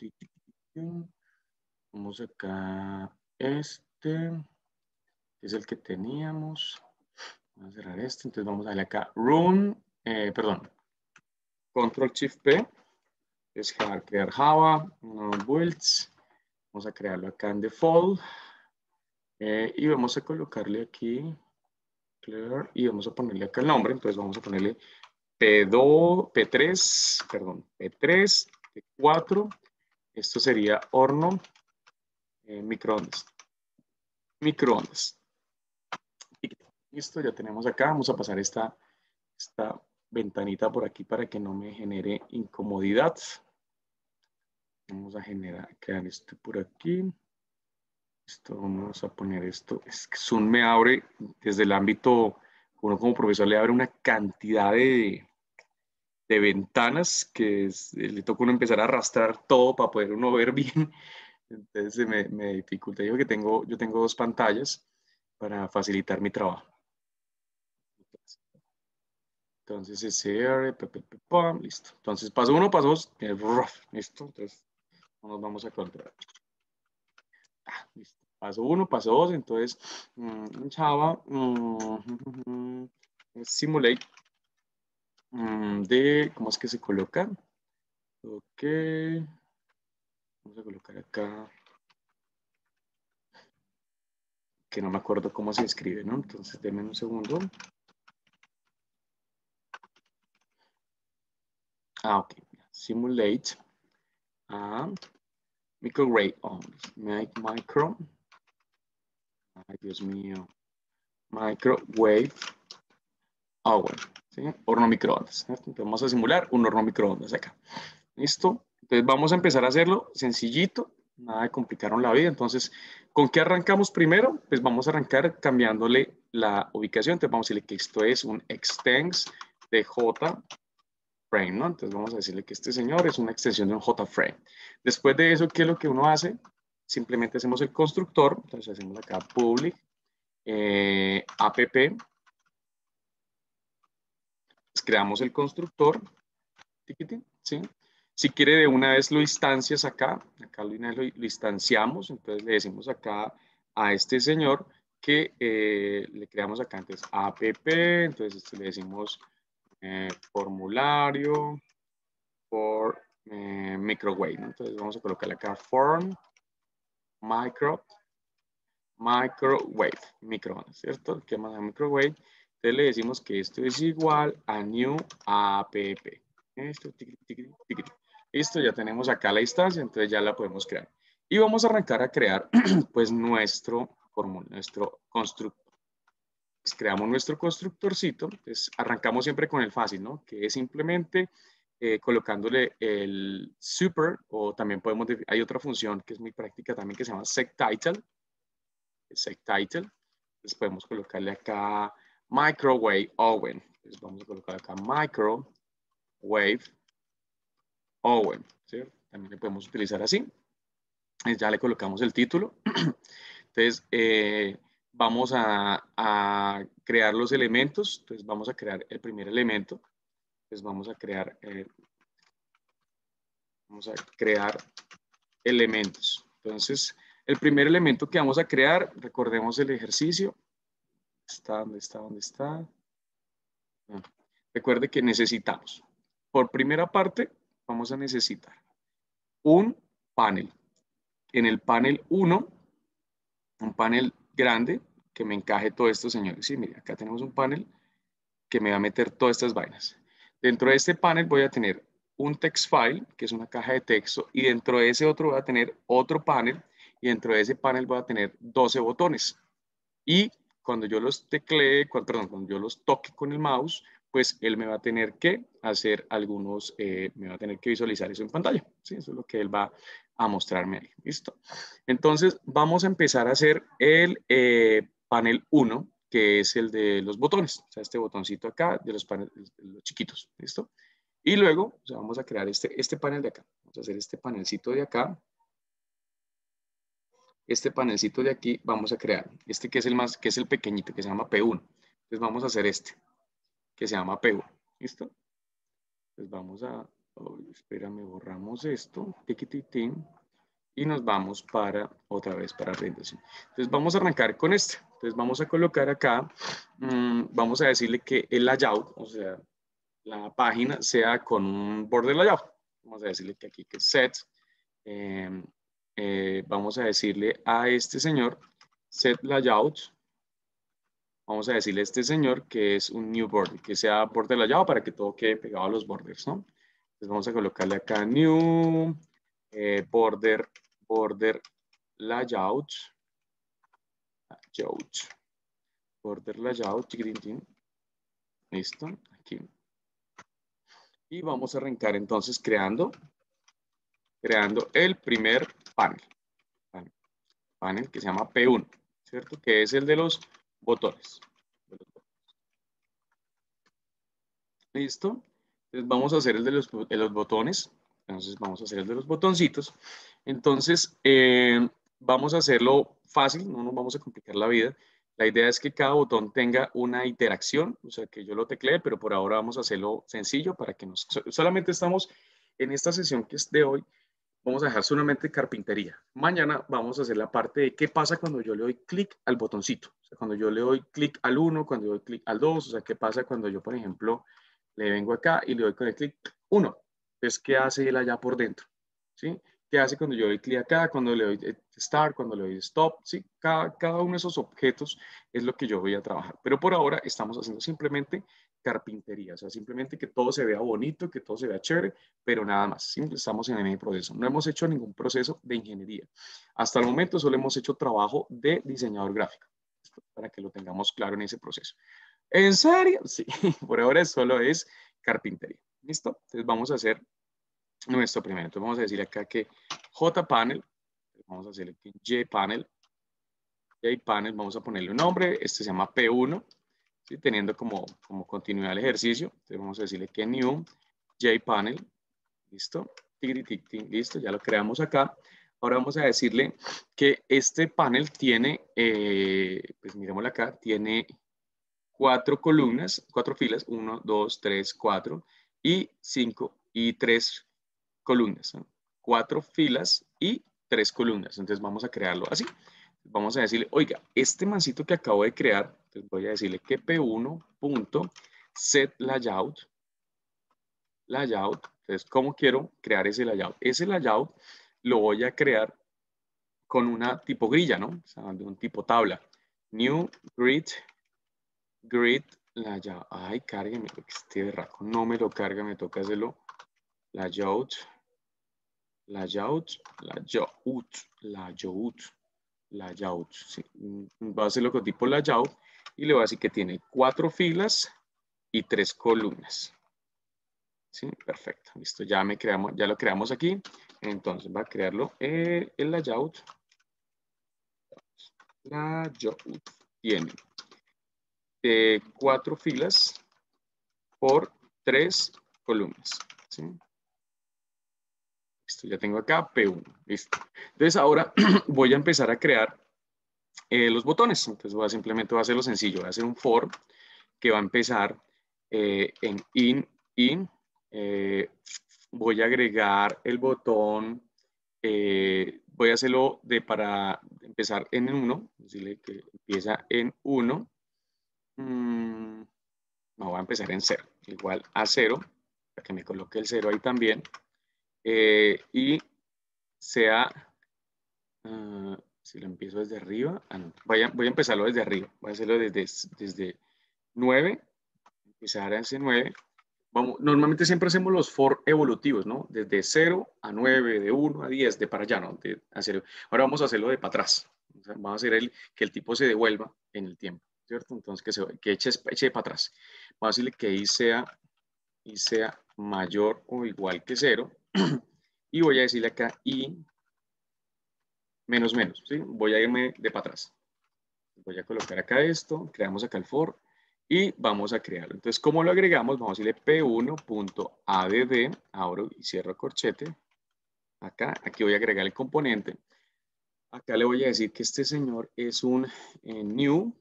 Vamos acá. Este, que es el que teníamos. Vamos a cerrar este. Entonces, vamos a darle acá. Run, eh, perdón. Control Shift P. Es crear Java. No builds. Vamos a crearlo acá en default. Eh, y vamos a colocarle aquí, clear, y vamos a ponerle acá el nombre. Entonces vamos a ponerle P dos, P tres, perdón, P tres, P cuatro. Esto sería horno, eh, microondas. Microondas. Listo, ya tenemos acá. Vamos a pasar esta, esta ventanita por aquí para que no me genere incomodidad. Vamos a generar, crear esto por aquí. Esto, vamos a poner esto. Es que Zoom me abre desde el ámbito, uno como profesor le abre una cantidad de, de ventanas que es, le toca uno empezar a arrastrar todo para poder uno ver bien. Entonces me, me dificulta. Yo que tengo, yo tengo dos pantallas para facilitar mi trabajo. Entonces ese R, listo. Entonces paso uno, paso dos, listo. Entonces nos vamos a controlar. Ah, listo. Paso uno, paso dos, entonces en Java, mm, simulate mm, de, ¿cómo es que se coloca? Ok, vamos a colocar acá, que no me acuerdo cómo se escribe, ¿no? Entonces denme un segundo. Ah, ok, simulate, ah, microwave, oh, make micro, ay Dios mío, microwave, ah, bueno, ¿sí? Horno microondas. Entonces vamos a simular un horno microondas acá. ¿Listo? Entonces vamos a empezar a hacerlo sencillito, nada de complicaron la vida. Entonces, ¿con qué arrancamos primero? Pues vamos a arrancar cambiándole la ubicación. Entonces vamos a decirle que esto es un extends de J-frame, ¿no? Entonces vamos a decirle que este señor es una extensión de un J-frame. Después de eso, ¿qué es lo que uno hace? Simplemente hacemos el constructor. Entonces hacemos acá public eh, app. Creamos el constructor, ¿sí? Si quiere de una vez lo instancias acá, acá lo, lo, lo instanciamos, entonces le decimos acá a este señor que eh, le creamos acá antes app, entonces este le decimos eh, formulario for eh, microwave, ¿no? Entonces vamos a colocarle acá form micro microwave, microondas, ¿cierto? ¿Qué más? Microwave. Entonces le decimos que esto es igual a new app. Esto, tiqui, tiqui, tiqui. Listo, ya tenemos acá la instancia, entonces ya la podemos crear. Y vamos a arrancar a crear pues nuestro, nuestro constructor. Pues creamos nuestro constructorcito, entonces arrancamos siempre con el fácil, ¿no? Que es simplemente eh, colocándole el super, o también podemos, hay otra función que es muy práctica también que se llama sectitle, sectitle, entonces podemos colocarle acá microwave oven, entonces vamos a colocar acá microwave oven, ¿sí? También le podemos utilizar así, ya le colocamos el título, entonces eh, vamos a, a, crear los elementos, entonces vamos a crear el primer elemento, entonces vamos a crear, eh, vamos a crear elementos, entonces el primer elemento que vamos a crear, recordemos el ejercicio, está, ¿dónde está? ¿Dónde está? Ah, recuerde que necesitamos, por primera parte, vamos a necesitar un panel, en el panel uno, un panel grande que me encaje todo esto, señores. Sí, mire, acá tenemos un panel que me va a meter todas estas vainas. Dentro de este panel voy a tener un text file, que es una caja de texto, y dentro de ese otro voy a tener otro panel, y dentro de ese panel voy a tener doce botones. Y cuando yo los teclee, cuando, perdón, cuando yo los toque con el mouse, pues él me va a tener que hacer algunos, eh, me va a tener que visualizar eso en pantalla. ¿Sí? Eso es lo que él va a mostrarme ahí. ¿Listo? Entonces, vamos a empezar a hacer el eh, panel uno, que es el de los botones. O sea, este botoncito acá de los paneles, los chiquitos. ¿Listo? Y luego, o sea, vamos a crear este, este panel de acá. Vamos a hacer este panelcito de acá. Este panelcito de aquí vamos a crear, este que es el más, que es el pequeñito, que se llama P uno. Entonces vamos a hacer este, que se llama P uno. ¿Listo? Entonces vamos a, oh, espérame, borramos esto, tiquititín, y nos vamos para, otra vez, para rendición. Entonces vamos a arrancar con este. Entonces vamos a colocar acá, mmm, vamos a decirle que el layout, o sea, la página sea con un border layout. Vamos a decirle que aquí que es set, eh, eh, vamos a decirle a este señor set layout, vamos a decirle a este señor que es un new border, que sea border layout para que todo quede pegado a los borders, ¿no? Entonces vamos a colocarle acá new eh, border, border layout, layout, border layout, chiquitín, listo, aquí. Y vamos a arrancar entonces creando, creando el primer panel, panel, panel que se llama P uno, ¿cierto? Que es el de los botones. ¿Listo? Entonces vamos a hacer el de los, de los botones. Entonces vamos a hacer el de los botoncitos. Entonces eh, vamos a hacerlo fácil, no nos vamos a complicar la vida. La idea es que cada botón tenga una interacción, o sea, que yo lo teclee, pero por ahora vamos a hacerlo sencillo para que nos... Solamente estamos en esta sesión que es de hoy, vamos a dejar solamente carpintería. Mañana vamos a hacer la parte de qué pasa cuando yo le doy clic al botoncito. O sea, cuando yo le doy clic al uno, cuando le doy clic al dos, o sea, qué pasa cuando yo, por ejemplo, le vengo acá y le doy con el clic uno. Entonces, ¿qué hace él allá por dentro? ¿Sí? ¿Qué hace cuando yo doy clic acá, cuando le doy start, cuando le doy stop? ¿Sí? Cada, cada uno de esos objetos es lo que yo voy a trabajar. Pero por ahora estamos haciendo simplemente carpintería, o sea, simplemente que todo se vea bonito, que todo se vea chévere, pero nada más. Simple, estamos en el proceso. No hemos hecho ningún proceso de ingeniería. Hasta el momento solo hemos hecho trabajo de diseñador gráfico, para que lo tengamos claro en ese proceso. ¿En serio? Sí, por ahora solo es carpintería. ¿Listo? Entonces vamos a hacer nuestro primero. Entonces vamos a decir acá que JPanel, vamos a hacerle que JPanel, JPanel, vamos a ponerle un nombre, este se llama P uno, ¿sí? Teniendo como, como continuidad el ejercicio. Entonces vamos a decirle que new JPanel, ¿listo? Listo, ya lo creamos acá. Ahora vamos a decirle que este panel tiene, eh, pues miremoslo acá, tiene cuatro columnas, cuatro filas, uno, dos, tres, cuatro, y cinco y tres columnas, ¿no? Cuatro filas y tres columnas. Entonces vamos a crearlo así. Vamos a decirle, oiga, este mancito que acabo de crear, entonces voy a decirle que P uno punto set layout, layout, entonces, ¿cómo quiero crear ese layout? Ese layout lo voy a crear con una tipo grilla, ¿no? O sea, de un tipo tabla. New grid, grid layout. Ay, cárgueme, porque este berraco no me lo carga, me toca hacerlo. Layout, layout, layout, layout, layout. Sí. Va a hacer logotipo layout y le voy a decir que tiene cuatro filas y tres columnas. Sí, perfecto. Listo, ya, me creamos, ya lo creamos aquí. Entonces va a crearlo eh, el layout. Layout tiene eh, cuatro filas por tres columnas. ¿Sí? Listo, ya tengo acá P uno. Listo. Entonces ahora voy a empezar a crear eh, los botones. Entonces voy a simplemente voy a hacerlo sencillo. Voy a hacer un for que va a empezar eh, en in, in. Eh, voy a agregar el botón. Eh, voy a hacerlo de para empezar en uno. Decirle que empieza en uno. Mm, no, voy a empezar en cero. Igual a cero. Para que me coloque el cero ahí también. Eh, y sea, uh, si lo empiezo desde arriba, ah, no, voy, a, voy a empezarlo desde arriba, voy a hacerlo desde, desde nueve, empezar a ese nueve. Vamos, normalmente siempre hacemos los for evolutivos, ¿no? Desde cero a nueve, de uno a diez, de para allá, ¿no? De, a cero. Ahora vamos a hacerlo de para atrás. O sea, vamos a hacer el, que el tipo se devuelva en el tiempo, ¿cierto? Entonces que, se, que eche, eche para atrás. Vamos a decirle que y sea, y sea mayor o igual que cero. Y voy a decirle acá y menos menos, ¿sí? Voy a irme de para atrás. Voy a colocar acá esto, creamos acá el for y vamos a crearlo. Entonces, ¿cómo lo agregamos? Vamos a decirle p uno punto add, abro y cierro corchete. Acá, aquí voy a agregar el componente. Acá le voy a decir que este señor es un eh, new,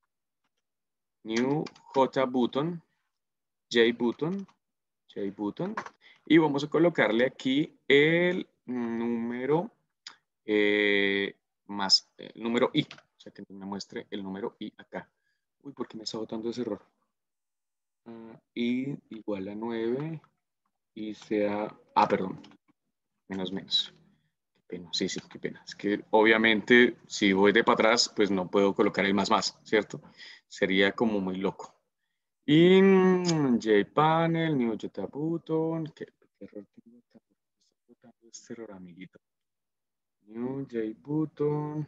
new JButton, JButton, JButton. Y vamos a colocarle aquí el número eh, más el número i. O sea, que me muestre el número i acá. Uy, ¿por qué me está botando ese error? Uh, i igual a nueve y sea... Ah, perdón. Menos menos. Qué pena. Sí, sí, qué pena. Es que obviamente si voy de para atrás, pues no puedo colocar el más más, ¿cierto? Sería como muy loco. Y JPanel, New JButton. ¿Qué, qué error tengo acá? Está botando este error, amiguito. New JButton.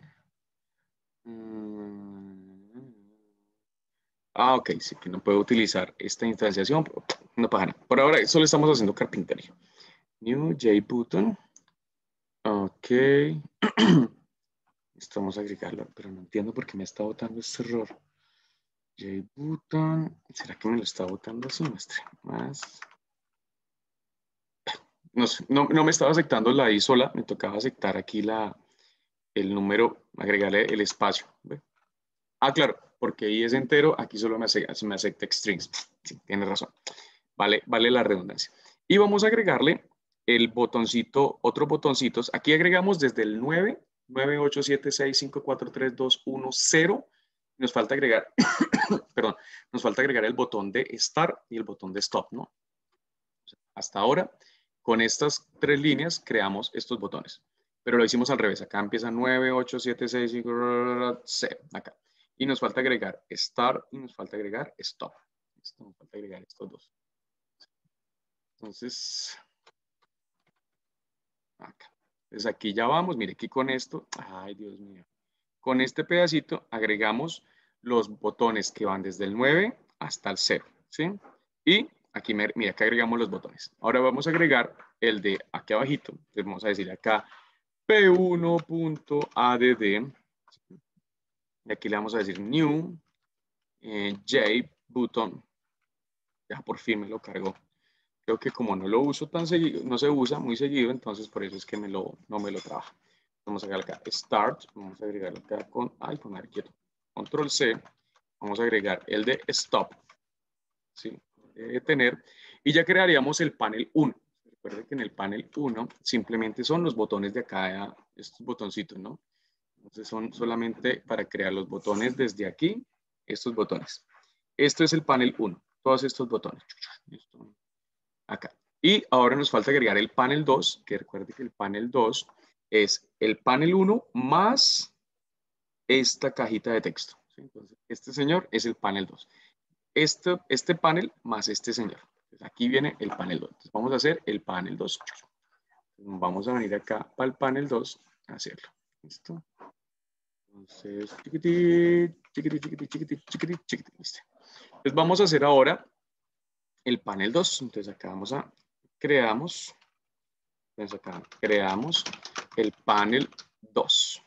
Ah, ok, sí que no puedo utilizar esta instanciación, pero no pasa nada. Por ahora solo estamos haciendo carpintería. New JButton. Ok. Vamos a agregarlo, pero no entiendo por qué me está botando este error. JButton. ¿Será que me lo está botando así? Muestre más. No, sé, no, no me estaba aceptando la I sola, me tocaba aceptar aquí la, el número, agregarle el espacio. ¿Ve? Ah, claro, porque I es entero, aquí solo me acepta, me acepta strings. Sí, tiene razón. Vale, vale la redundancia. Y vamos a agregarle el botoncito, otros botoncitos. Aquí agregamos desde el nueve, nueve, ocho, siete, seis, cinco, cuatro, tres, dos, uno, cero. Nos falta agregar, perdón, nos falta agregar el botón de Start y el botón de Stop, ¿no? Hasta ahora, con estas tres líneas creamos estos botones. Pero lo hicimos al revés. Acá empieza nueve, ocho, siete, seis, cinco, cero. Acá. Y nos falta agregar Start y nos falta agregar Stop. Esto nos falta agregar estos dos. Entonces, acá. Entonces aquí ya vamos. Mire, aquí con esto. Ay, Dios mío. Con este pedacito agregamos los botones que van desde el nueve hasta el cero. ¿Sí? Y aquí, mira, acá agregamos los botones. Ahora vamos a agregar el de aquí abajito. Entonces vamos a decir acá p uno punto add. Y aquí le vamos a decir new eh, JButton. Ya por fin me lo cargó. Creo que como no lo uso tan seguido, no se usa muy seguido, entonces por eso es que me lo, no me lo trabaja. Vamos a agregar acá Start, vamos a agregar acá con, ay, poner quieto, Control C, vamos a agregar el de Stop, ¿sí? De detener, y ya crearíamos el panel uno. Recuerden que en el panel uno simplemente son los botones de acá, estos botoncitos, ¿no? Entonces son solamente para crear los botones desde aquí, estos botones. Esto es el panel uno, todos estos botones. Acá. Y ahora nos falta agregar el panel dos, que recuerde que el panel dos es el panel uno más esta cajita de texto. ¿Sí? Entonces, este señor es el panel dos. Este, este panel más este señor. Entonces, aquí viene el panel dos. Entonces, vamos a hacer el panel dos. Vamos a venir acá para el panel dos a hacerlo. ¿Listo? Entonces, chiquití, chiquití, chiquití, chiquití, chiquití, chiquití, listo. Entonces vamos a hacer ahora el panel dos. Entonces acá vamos a, creamos, entonces acá creamos el panel dos.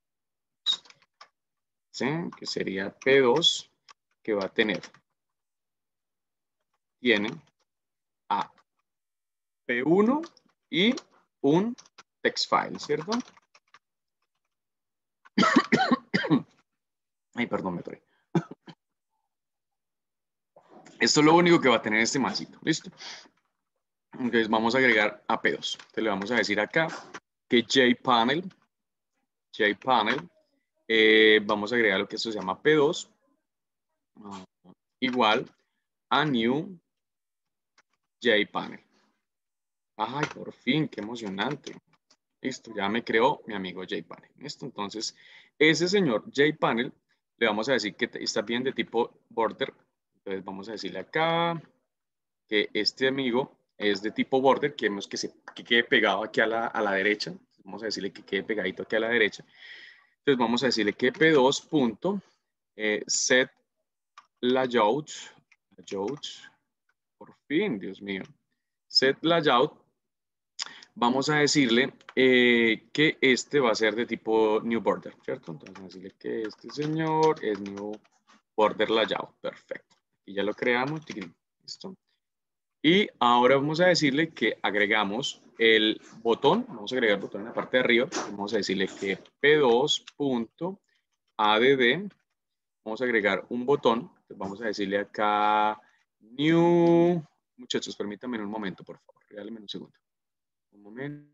¿Sí? Que sería P dos, que va a tener, tiene a P uno y un text file, ¿cierto? Ay, perdón, me trae. Esto es lo único que va a tener este masito, ¿listo? Entonces vamos a agregar a P dos. Entonces le vamos a decir acá que jPanel, jPanel, eh, vamos a agregar lo que esto se llama P dos, uh, igual a new jPanel. Ay, por fin, qué emocionante. Listo, ya me creó mi amigo jPanel. Listo, entonces ese señor jPanel le vamos a decir que está bien de tipo border. Entonces vamos a decirle acá que este amigo es de tipo border, queremos que, se, que quede pegado aquí a la, a la derecha. Vamos a decirle que quede pegadito aquí a la derecha. Entonces vamos a decirle que P dos punto eh, set layout, layout, por fin, Dios mío, set layout. Vamos a decirle eh, que este va a ser de tipo new border, ¿cierto? Entonces vamos a decirle que este señor es new border layout, perfecto. Y ya lo creamos, listo. Y ahora vamos a decirle que agregamos el botón, vamos a agregar el botón en la parte de arriba, vamos a decirle que P dos punto add, vamos a agregar un botón, vamos a decirle acá new, muchachos, permítanme un momento, por favor, regálenme un segundo. Un momento.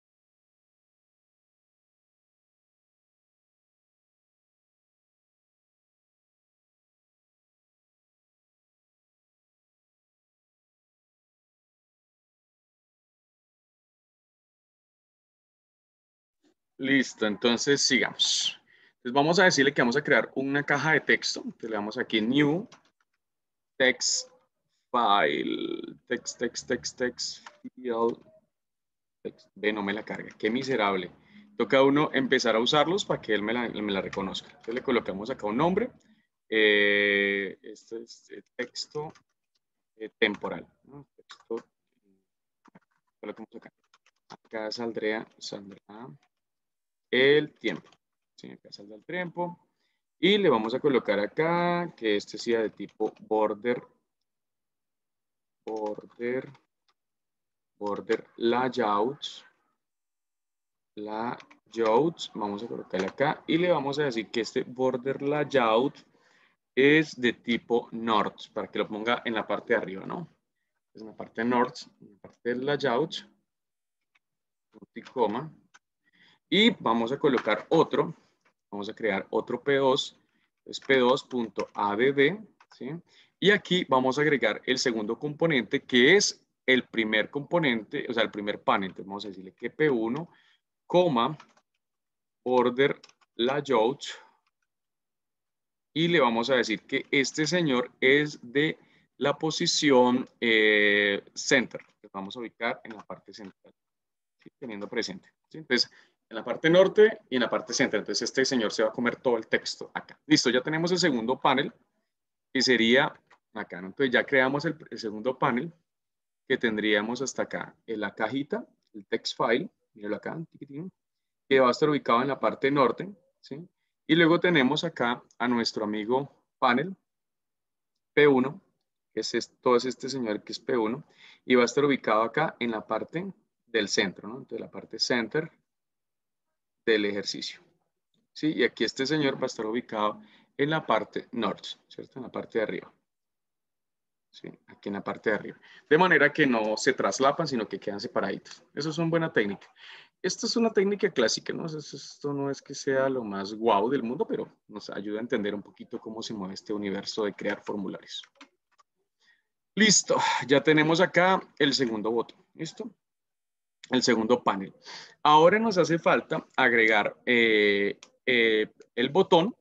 Listo, entonces sigamos. Entonces vamos a decirle que vamos a crear una caja de texto. Entonces le damos aquí new text file, text, text, text, text, field, text. Ve, no me la carga, qué miserable. Toca uno empezar a usarlos para que él me la, me la reconozca. Entonces le colocamos acá un nombre. Eh, este es texto eh, temporal, ¿no? Texto, colocamos acá. Acá saldría, saldrá el tiempo. Sí, acá saldrá el tiempo. Y le vamos a colocar acá que este sea de tipo border, border, border layout, layout, vamos a colocarle acá y le vamos a decir que este border layout es de tipo north, para que lo ponga en la parte de arriba, ¿no? En la parte north, en la parte del layout, punto y coma, y vamos a colocar otro, vamos a crear otro P dos, es P dos punto add, ¿sí? Y aquí vamos a agregar el segundo componente, que es el primer componente, o sea, el primer panel. Entonces vamos a decirle que P uno, coma, border layout, y le vamos a decir que este señor es de la posición eh, center, que vamos a ubicar en la parte central, ¿sí? Teniendo presente, ¿sí? Entonces, en la parte norte y en la parte central. Entonces, este señor se va a comer todo el texto acá. Listo, ya tenemos el segundo panel, que sería acá, ¿no? Entonces, ya creamos el, el segundo panel, que tendríamos hasta acá, en la cajita, el text file, míralo acá, que va a estar ubicado en la parte norte, ¿sí? Y luego tenemos acá a nuestro amigo panel P uno, que es este, todo es este señor que es P uno, y va a estar ubicado acá en la parte del centro, ¿no? Entonces la parte center del ejercicio, ¿sí? Y aquí este señor va a estar ubicado en la parte norte, ¿cierto? En la parte de arriba, ¿sí? Aquí en la parte de arriba. De manera que no se traslapan, sino que quedan separaditos. Eso es una buena técnica. Esta es una técnica clásica, ¿no? Esto no es que sea lo más guau del mundo, pero nos ayuda a entender un poquito cómo se mueve este universo de crear formularios. Listo, ya tenemos acá el segundo botón, ¿listo? El segundo panel. Ahora nos hace falta agregar eh, eh, el botón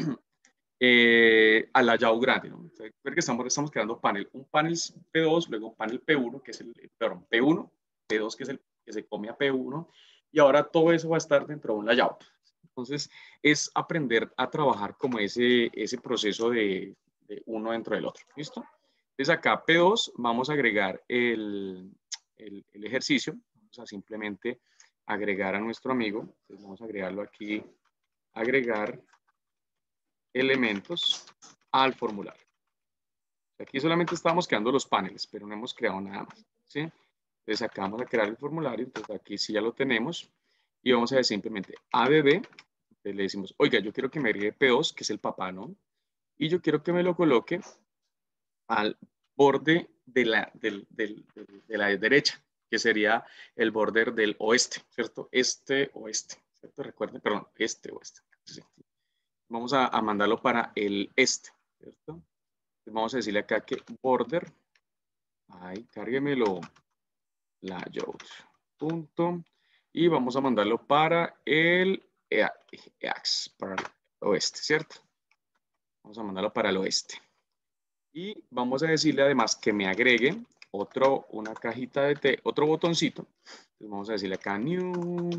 eh, al layout grande, ¿no? Entonces, que estamos, estamos creando panel, un panel P dos, luego un panel P uno, que es el, perdón, P uno, P dos, que es el que se come a P uno, y ahora todo eso va a estar dentro de un layout. Entonces, es aprender a trabajar como ese, ese proceso de, de uno dentro del otro. ¿Listo? Entonces, acá P dos vamos a agregar el, el, el ejercicio. Vamos a simplemente agregar a nuestro amigo. Entonces, vamos a agregarlo aquí. Agregar elementos al formulario. Aquí solamente estamos creando los paneles, pero no hemos creado nada más, ¿sí? Entonces acá vamos a crear el formulario, entonces aquí sí ya lo tenemos y vamos a decir simplemente add, entonces le decimos, oiga, yo quiero que me agregue P dos, que es el papá, ¿no? Y yo quiero que me lo coloque al borde de la, del, del, del, de la derecha, que sería el border del oeste, ¿cierto? Este, oeste, ¿cierto? Recuerden, perdón, este, oeste. Sí. Vamos a, a mandarlo para el este, ¿cierto? Vamos a decirle acá que border, ahí, cárguemelo, layout, punto, y vamos a mandarlo para el eax, para el oeste, ¿cierto? Vamos a mandarlo para el oeste. Y vamos a decirle además que me agregue otro, una cajita de té, otro botoncito. Entonces vamos a decirle acá new,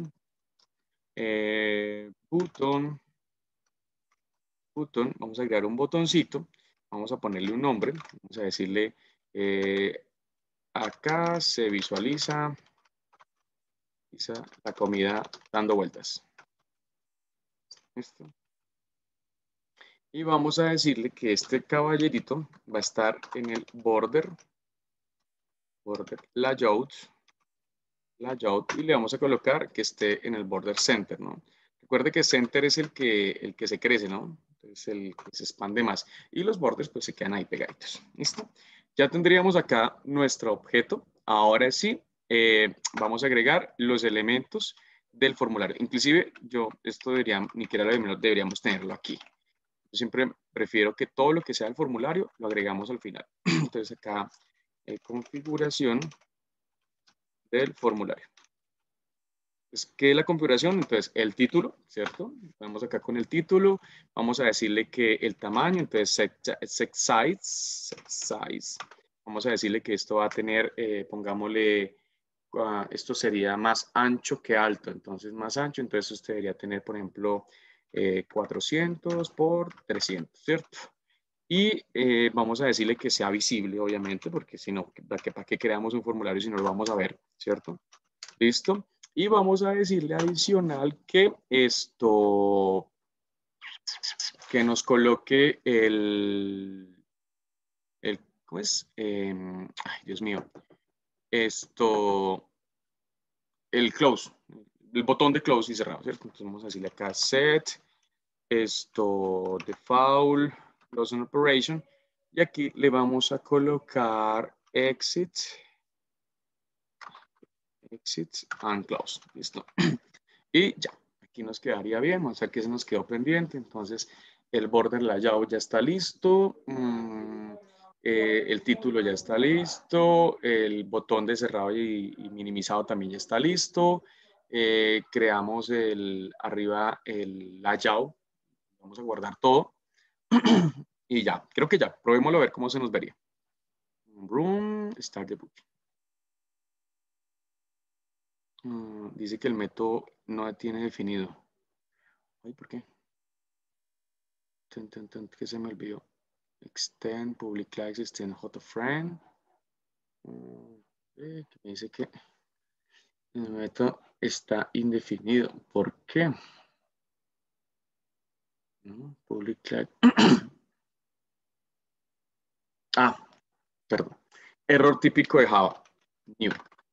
eh, button, button, vamos a agregar un botoncito, vamos a ponerle un nombre, vamos a decirle eh, acá se visualiza la comida dando vueltas. ¿Listo? Y vamos a decirle que este caballerito va a estar en el border, border layout, layout, y le vamos a colocar que esté en el border center, ¿no? Recuerde que center es el que, el que se crece, ¿no? Es el que se expande más. Y los bordes pues se quedan ahí pegaditos. ¿Listo? Ya tendríamos acá nuestro objeto. Ahora sí, eh, vamos a agregar los elementos del formulario. Inclusive yo, esto debería, ni siquiera lo deberíamos tenerlo aquí. Yo siempre prefiero que todo lo que sea el formulario lo agregamos al final. Entonces acá, eh, configuración del formulario. Entonces, ¿qué es la configuración? Entonces, el título, ¿cierto? Vamos acá con el título. Vamos a decirle que el tamaño, entonces, set, set size, set size. Vamos a decirle que esto va a tener, eh, pongámosle, uh, esto sería más ancho que alto. Entonces, más ancho, entonces usted debería tener, por ejemplo, eh, cuatrocientos por trescientos, ¿cierto? Y eh, vamos a decirle que sea visible, obviamente, porque si no, ¿para qué, para qué creamos un formulario si no lo vamos a ver, ¿cierto? ¿Listo? Y vamos a decirle adicional que esto, que nos coloque el, el ¿cómo es? Eh, ay, Dios mío. Esto, el close, el botón de close y cerrado, ¿cierto? Entonces vamos a decirle acá set, esto, default, close and operation, y aquí le vamos a colocar exit, exit and close, listo. Y ya, aquí nos quedaría bien, vamos a ver que se nos quedó pendiente, entonces el border layout ya está listo, mm, eh, el título ya está listo, el botón de cerrado y, y minimizado también ya está listo, eh, creamos el, arriba el layout, vamos a guardar todo y ya, creo que ya, probémoslo a ver cómo se nos vería. Room, start the book. Mm, dice que el método no tiene definido. Ay, ¿por qué? Ten, ten, ten, que se me olvidó. Extend, public likes, extend hot friend. Mm, eh, que me dice que el método está indefinido. ¿Por qué? No, public like. Ah, perdón. Error típico de Java. New.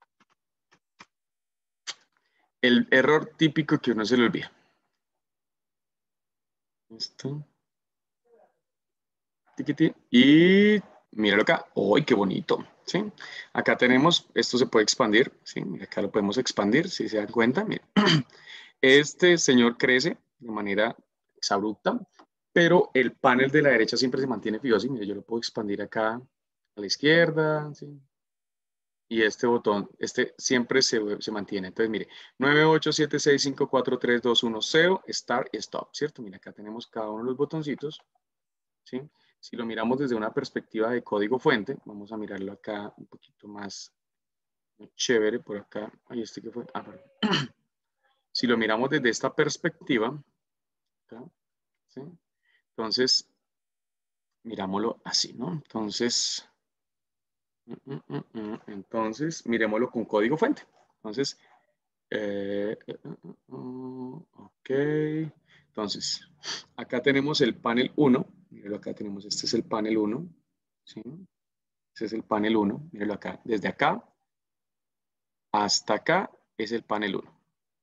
El error típico que uno se le olvida. Esto. Y míralo acá. ¡Uy, qué bonito! ¿Sí? Acá tenemos, esto se puede expandir. ¿Sí? Acá lo podemos expandir, si se dan cuenta. Miren. Este señor crece de manera exabrupta, pero el panel de la derecha siempre se mantiene fijo. ¿Sí? Mire, yo lo puedo expandir acá a la izquierda. ¿Sí? Y este botón, este siempre se, se mantiene. Entonces, mire, nueve ocho siete seis cinco cuatro tres dos uno cero, Start y Stop, ¿cierto? Mira, acá tenemos cada uno de los botoncitos, ¿sí? Si lo miramos desde una perspectiva de código fuente, vamos a mirarlo acá un poquito más Chévere por acá. Ahí este que fue. Ah, perdón. Si lo miramos desde esta perspectiva, acá, ¿sí? Entonces, mirámoslo así, ¿no? Entonces, mm, mm, mm, mm, entonces, miremoslo con código fuente. Entonces, eh, eh, uh, uh, ok. Entonces, acá tenemos el panel uno. Mírenlo acá tenemos, este es el panel uno. ¿Sí? Este es el panel uno. Mírenlo acá. Desde acá hasta acá es el panel uno.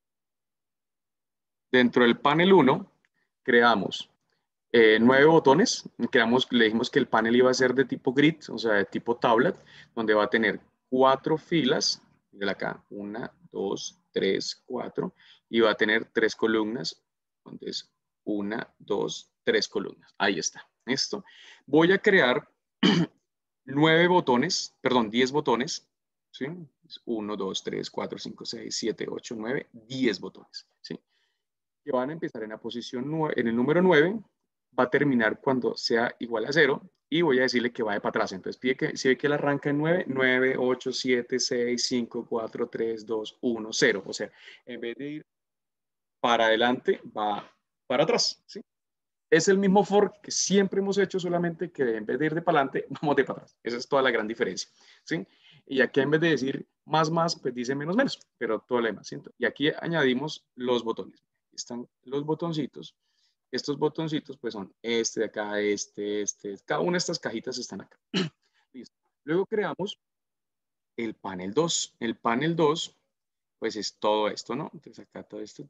Dentro del panel uno creamos eh, nueve botones. Creamos, le dijimos que el panel iba a ser de tipo grid, o sea, de tipo tablet, donde va a tener cuatro filas. Mírenlo acá. Una, dos, tres, cuatro. Y va a tener tres columnas. Entonces, una, dos, tres columnas. Ahí está. Esto. Voy a crear nueve botones, perdón, diez botones. ¿Sí? uno, dos, tres, cuatro, cinco, seis, siete, ocho, nueve, diez botones. ¿Sí? Que van a empezar en la posición nueve, en el número nueve, va a terminar cuando sea igual a cero y voy a decirle que vaya para atrás. Entonces, pide que, si ve que él arranca en nueve, nueve, ocho, siete, seis, cinco, cuatro, tres, dos, uno, cero. O sea, en vez de ir para adelante, va para atrás. ¿Sí? Es el mismo for que siempre hemos hecho, solamente que en vez de ir de para adelante, vamos de para atrás. Esa es toda la gran diferencia. ¿Sí? Y aquí en vez de decir más, más, pues dice menos, menos, pero todo lo demás. ¿Sí? Y aquí añadimos los botones. Están los botoncitos. Estos botoncitos pues son este de acá, este, este. Cada una de estas cajitas están acá. Listo. Luego creamos el panel dos. El panel dos pues es todo esto, ¿no? Entonces acá todo esto.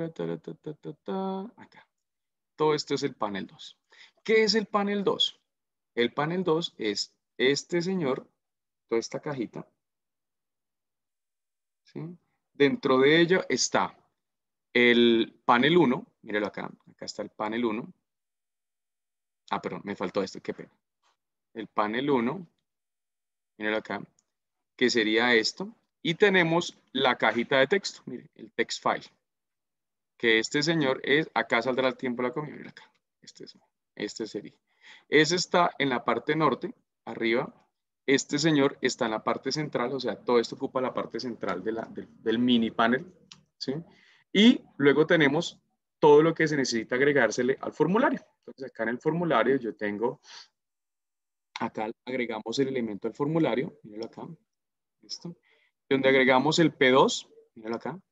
Acá. Todo esto es el panel dos. ¿Qué es el panel dos? El panel dos es este señor, toda esta cajita, ¿sí? Dentro de ello está el panel uno, míralo acá, acá está el panel uno. Ah, perdón, me faltó esto, qué pena. El panel uno, míralo acá, que sería esto. Y tenemos la cajita de texto, mire, el text file, que este señor es, acá saldrá el tiempo de la comida, mira acá, este, es, este sería. Ese está en la parte norte, arriba. Este señor está en la parte central, o sea, todo esto ocupa la parte central de la, del, del mini panel, ¿sí? Y luego tenemos todo lo que se necesita agregársele al formulario. Entonces, acá en el formulario yo tengo, acá agregamos el elemento al formulario, míralo acá, ¿listo? Donde agregamos el P dos, míralo acá,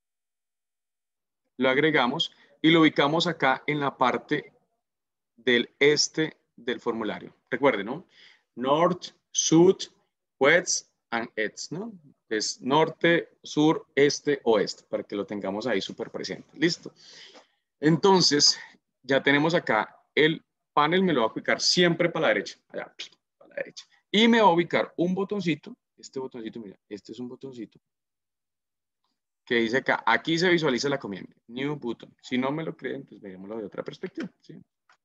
lo agregamos y lo ubicamos acá en la parte del este del formulario. Recuerden, ¿no? North, Sud, West and East, ¿no? Es norte, sur, este, oeste, para que lo tengamos ahí súper presente. Listo. Entonces, ya tenemos acá el panel, me lo va a ubicar siempre para la derecha, allá, para la derecha. Y me va a ubicar un botoncito, este botoncito, mira, este es un botoncito, que dice acá, aquí se visualiza la comida, New Button. Si no me lo creen, pues veámoslo de otra perspectiva, ¿sí?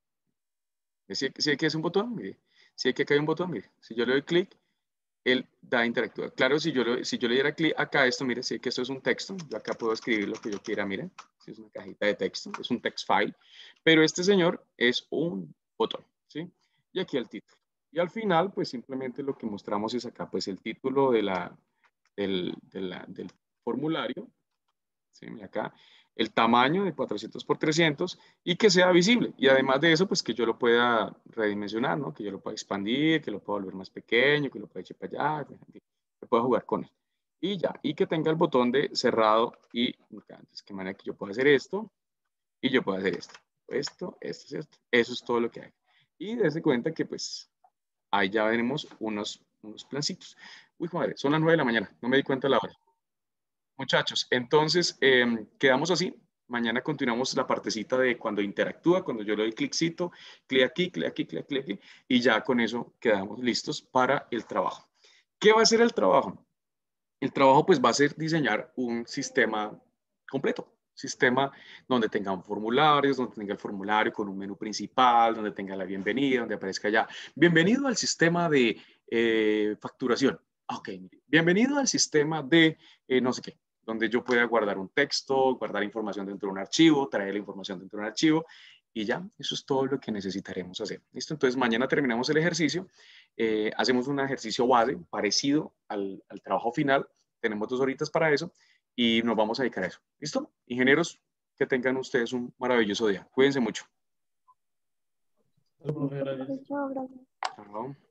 Si, si aquí es un botón, mire. Si aquí hay un botón, mire. Si yo le doy clic, él da interactúa. Claro, si yo, lo, si yo le diera clic acá a esto, mire, si que esto es un texto, yo acá puedo escribir lo que yo quiera, mire. Si es una cajita de texto, es un text file. Pero este señor es un botón, ¿sí? Y aquí el título. Y al final, pues simplemente lo que mostramos es acá, pues el título de la, del, de la, del formulario, ¿sí? Mira acá, el tamaño de cuatrocientos por trescientos y que sea visible. Y además de eso, pues que yo lo pueda redimensionar, ¿no? Que yo lo pueda expandir, que lo pueda volver más pequeño, que lo pueda echar para allá, que pueda jugar con él. Y ya, y que tenga el botón de cerrado y, entonces, que manera que yo pueda hacer esto y yo pueda hacer esto. Esto, esto, esto. Eso es todo lo que hay. Y dése cuenta que pues ahí ya veremos unos, unos plancitos. Uy, madre, son las nueve de la mañana, no me di cuenta de la hora. Muchachos, entonces eh, quedamos así. Mañana continuamos la partecita de cuando interactúa, cuando yo le doy cliccito, clic aquí, clic aquí, clic, clic aquí, y ya con eso quedamos listos para el trabajo. ¿Qué va a ser el trabajo? El trabajo pues va a ser diseñar un sistema completo, sistema donde tengan formularios, donde tenga el formulario con un menú principal, donde tenga la bienvenida, donde aparezca ya, bienvenido al sistema de eh, facturación. Ok, bienvenido al sistema de eh, no sé qué, donde yo pueda guardar un texto, guardar información dentro de un archivo, traer la información dentro de un archivo y ya, eso es todo lo que necesitaremos hacer. ¿Listo? Entonces mañana terminamos el ejercicio, eh, hacemos un ejercicio base parecido al, al trabajo final tenemos dos horitas para eso y nos vamos a dedicar a eso. ¿Listo? Ingenieros, que tengan ustedes un maravilloso día. Cuídense mucho. Chao, profe, gracias. Chao, gracias. Chao.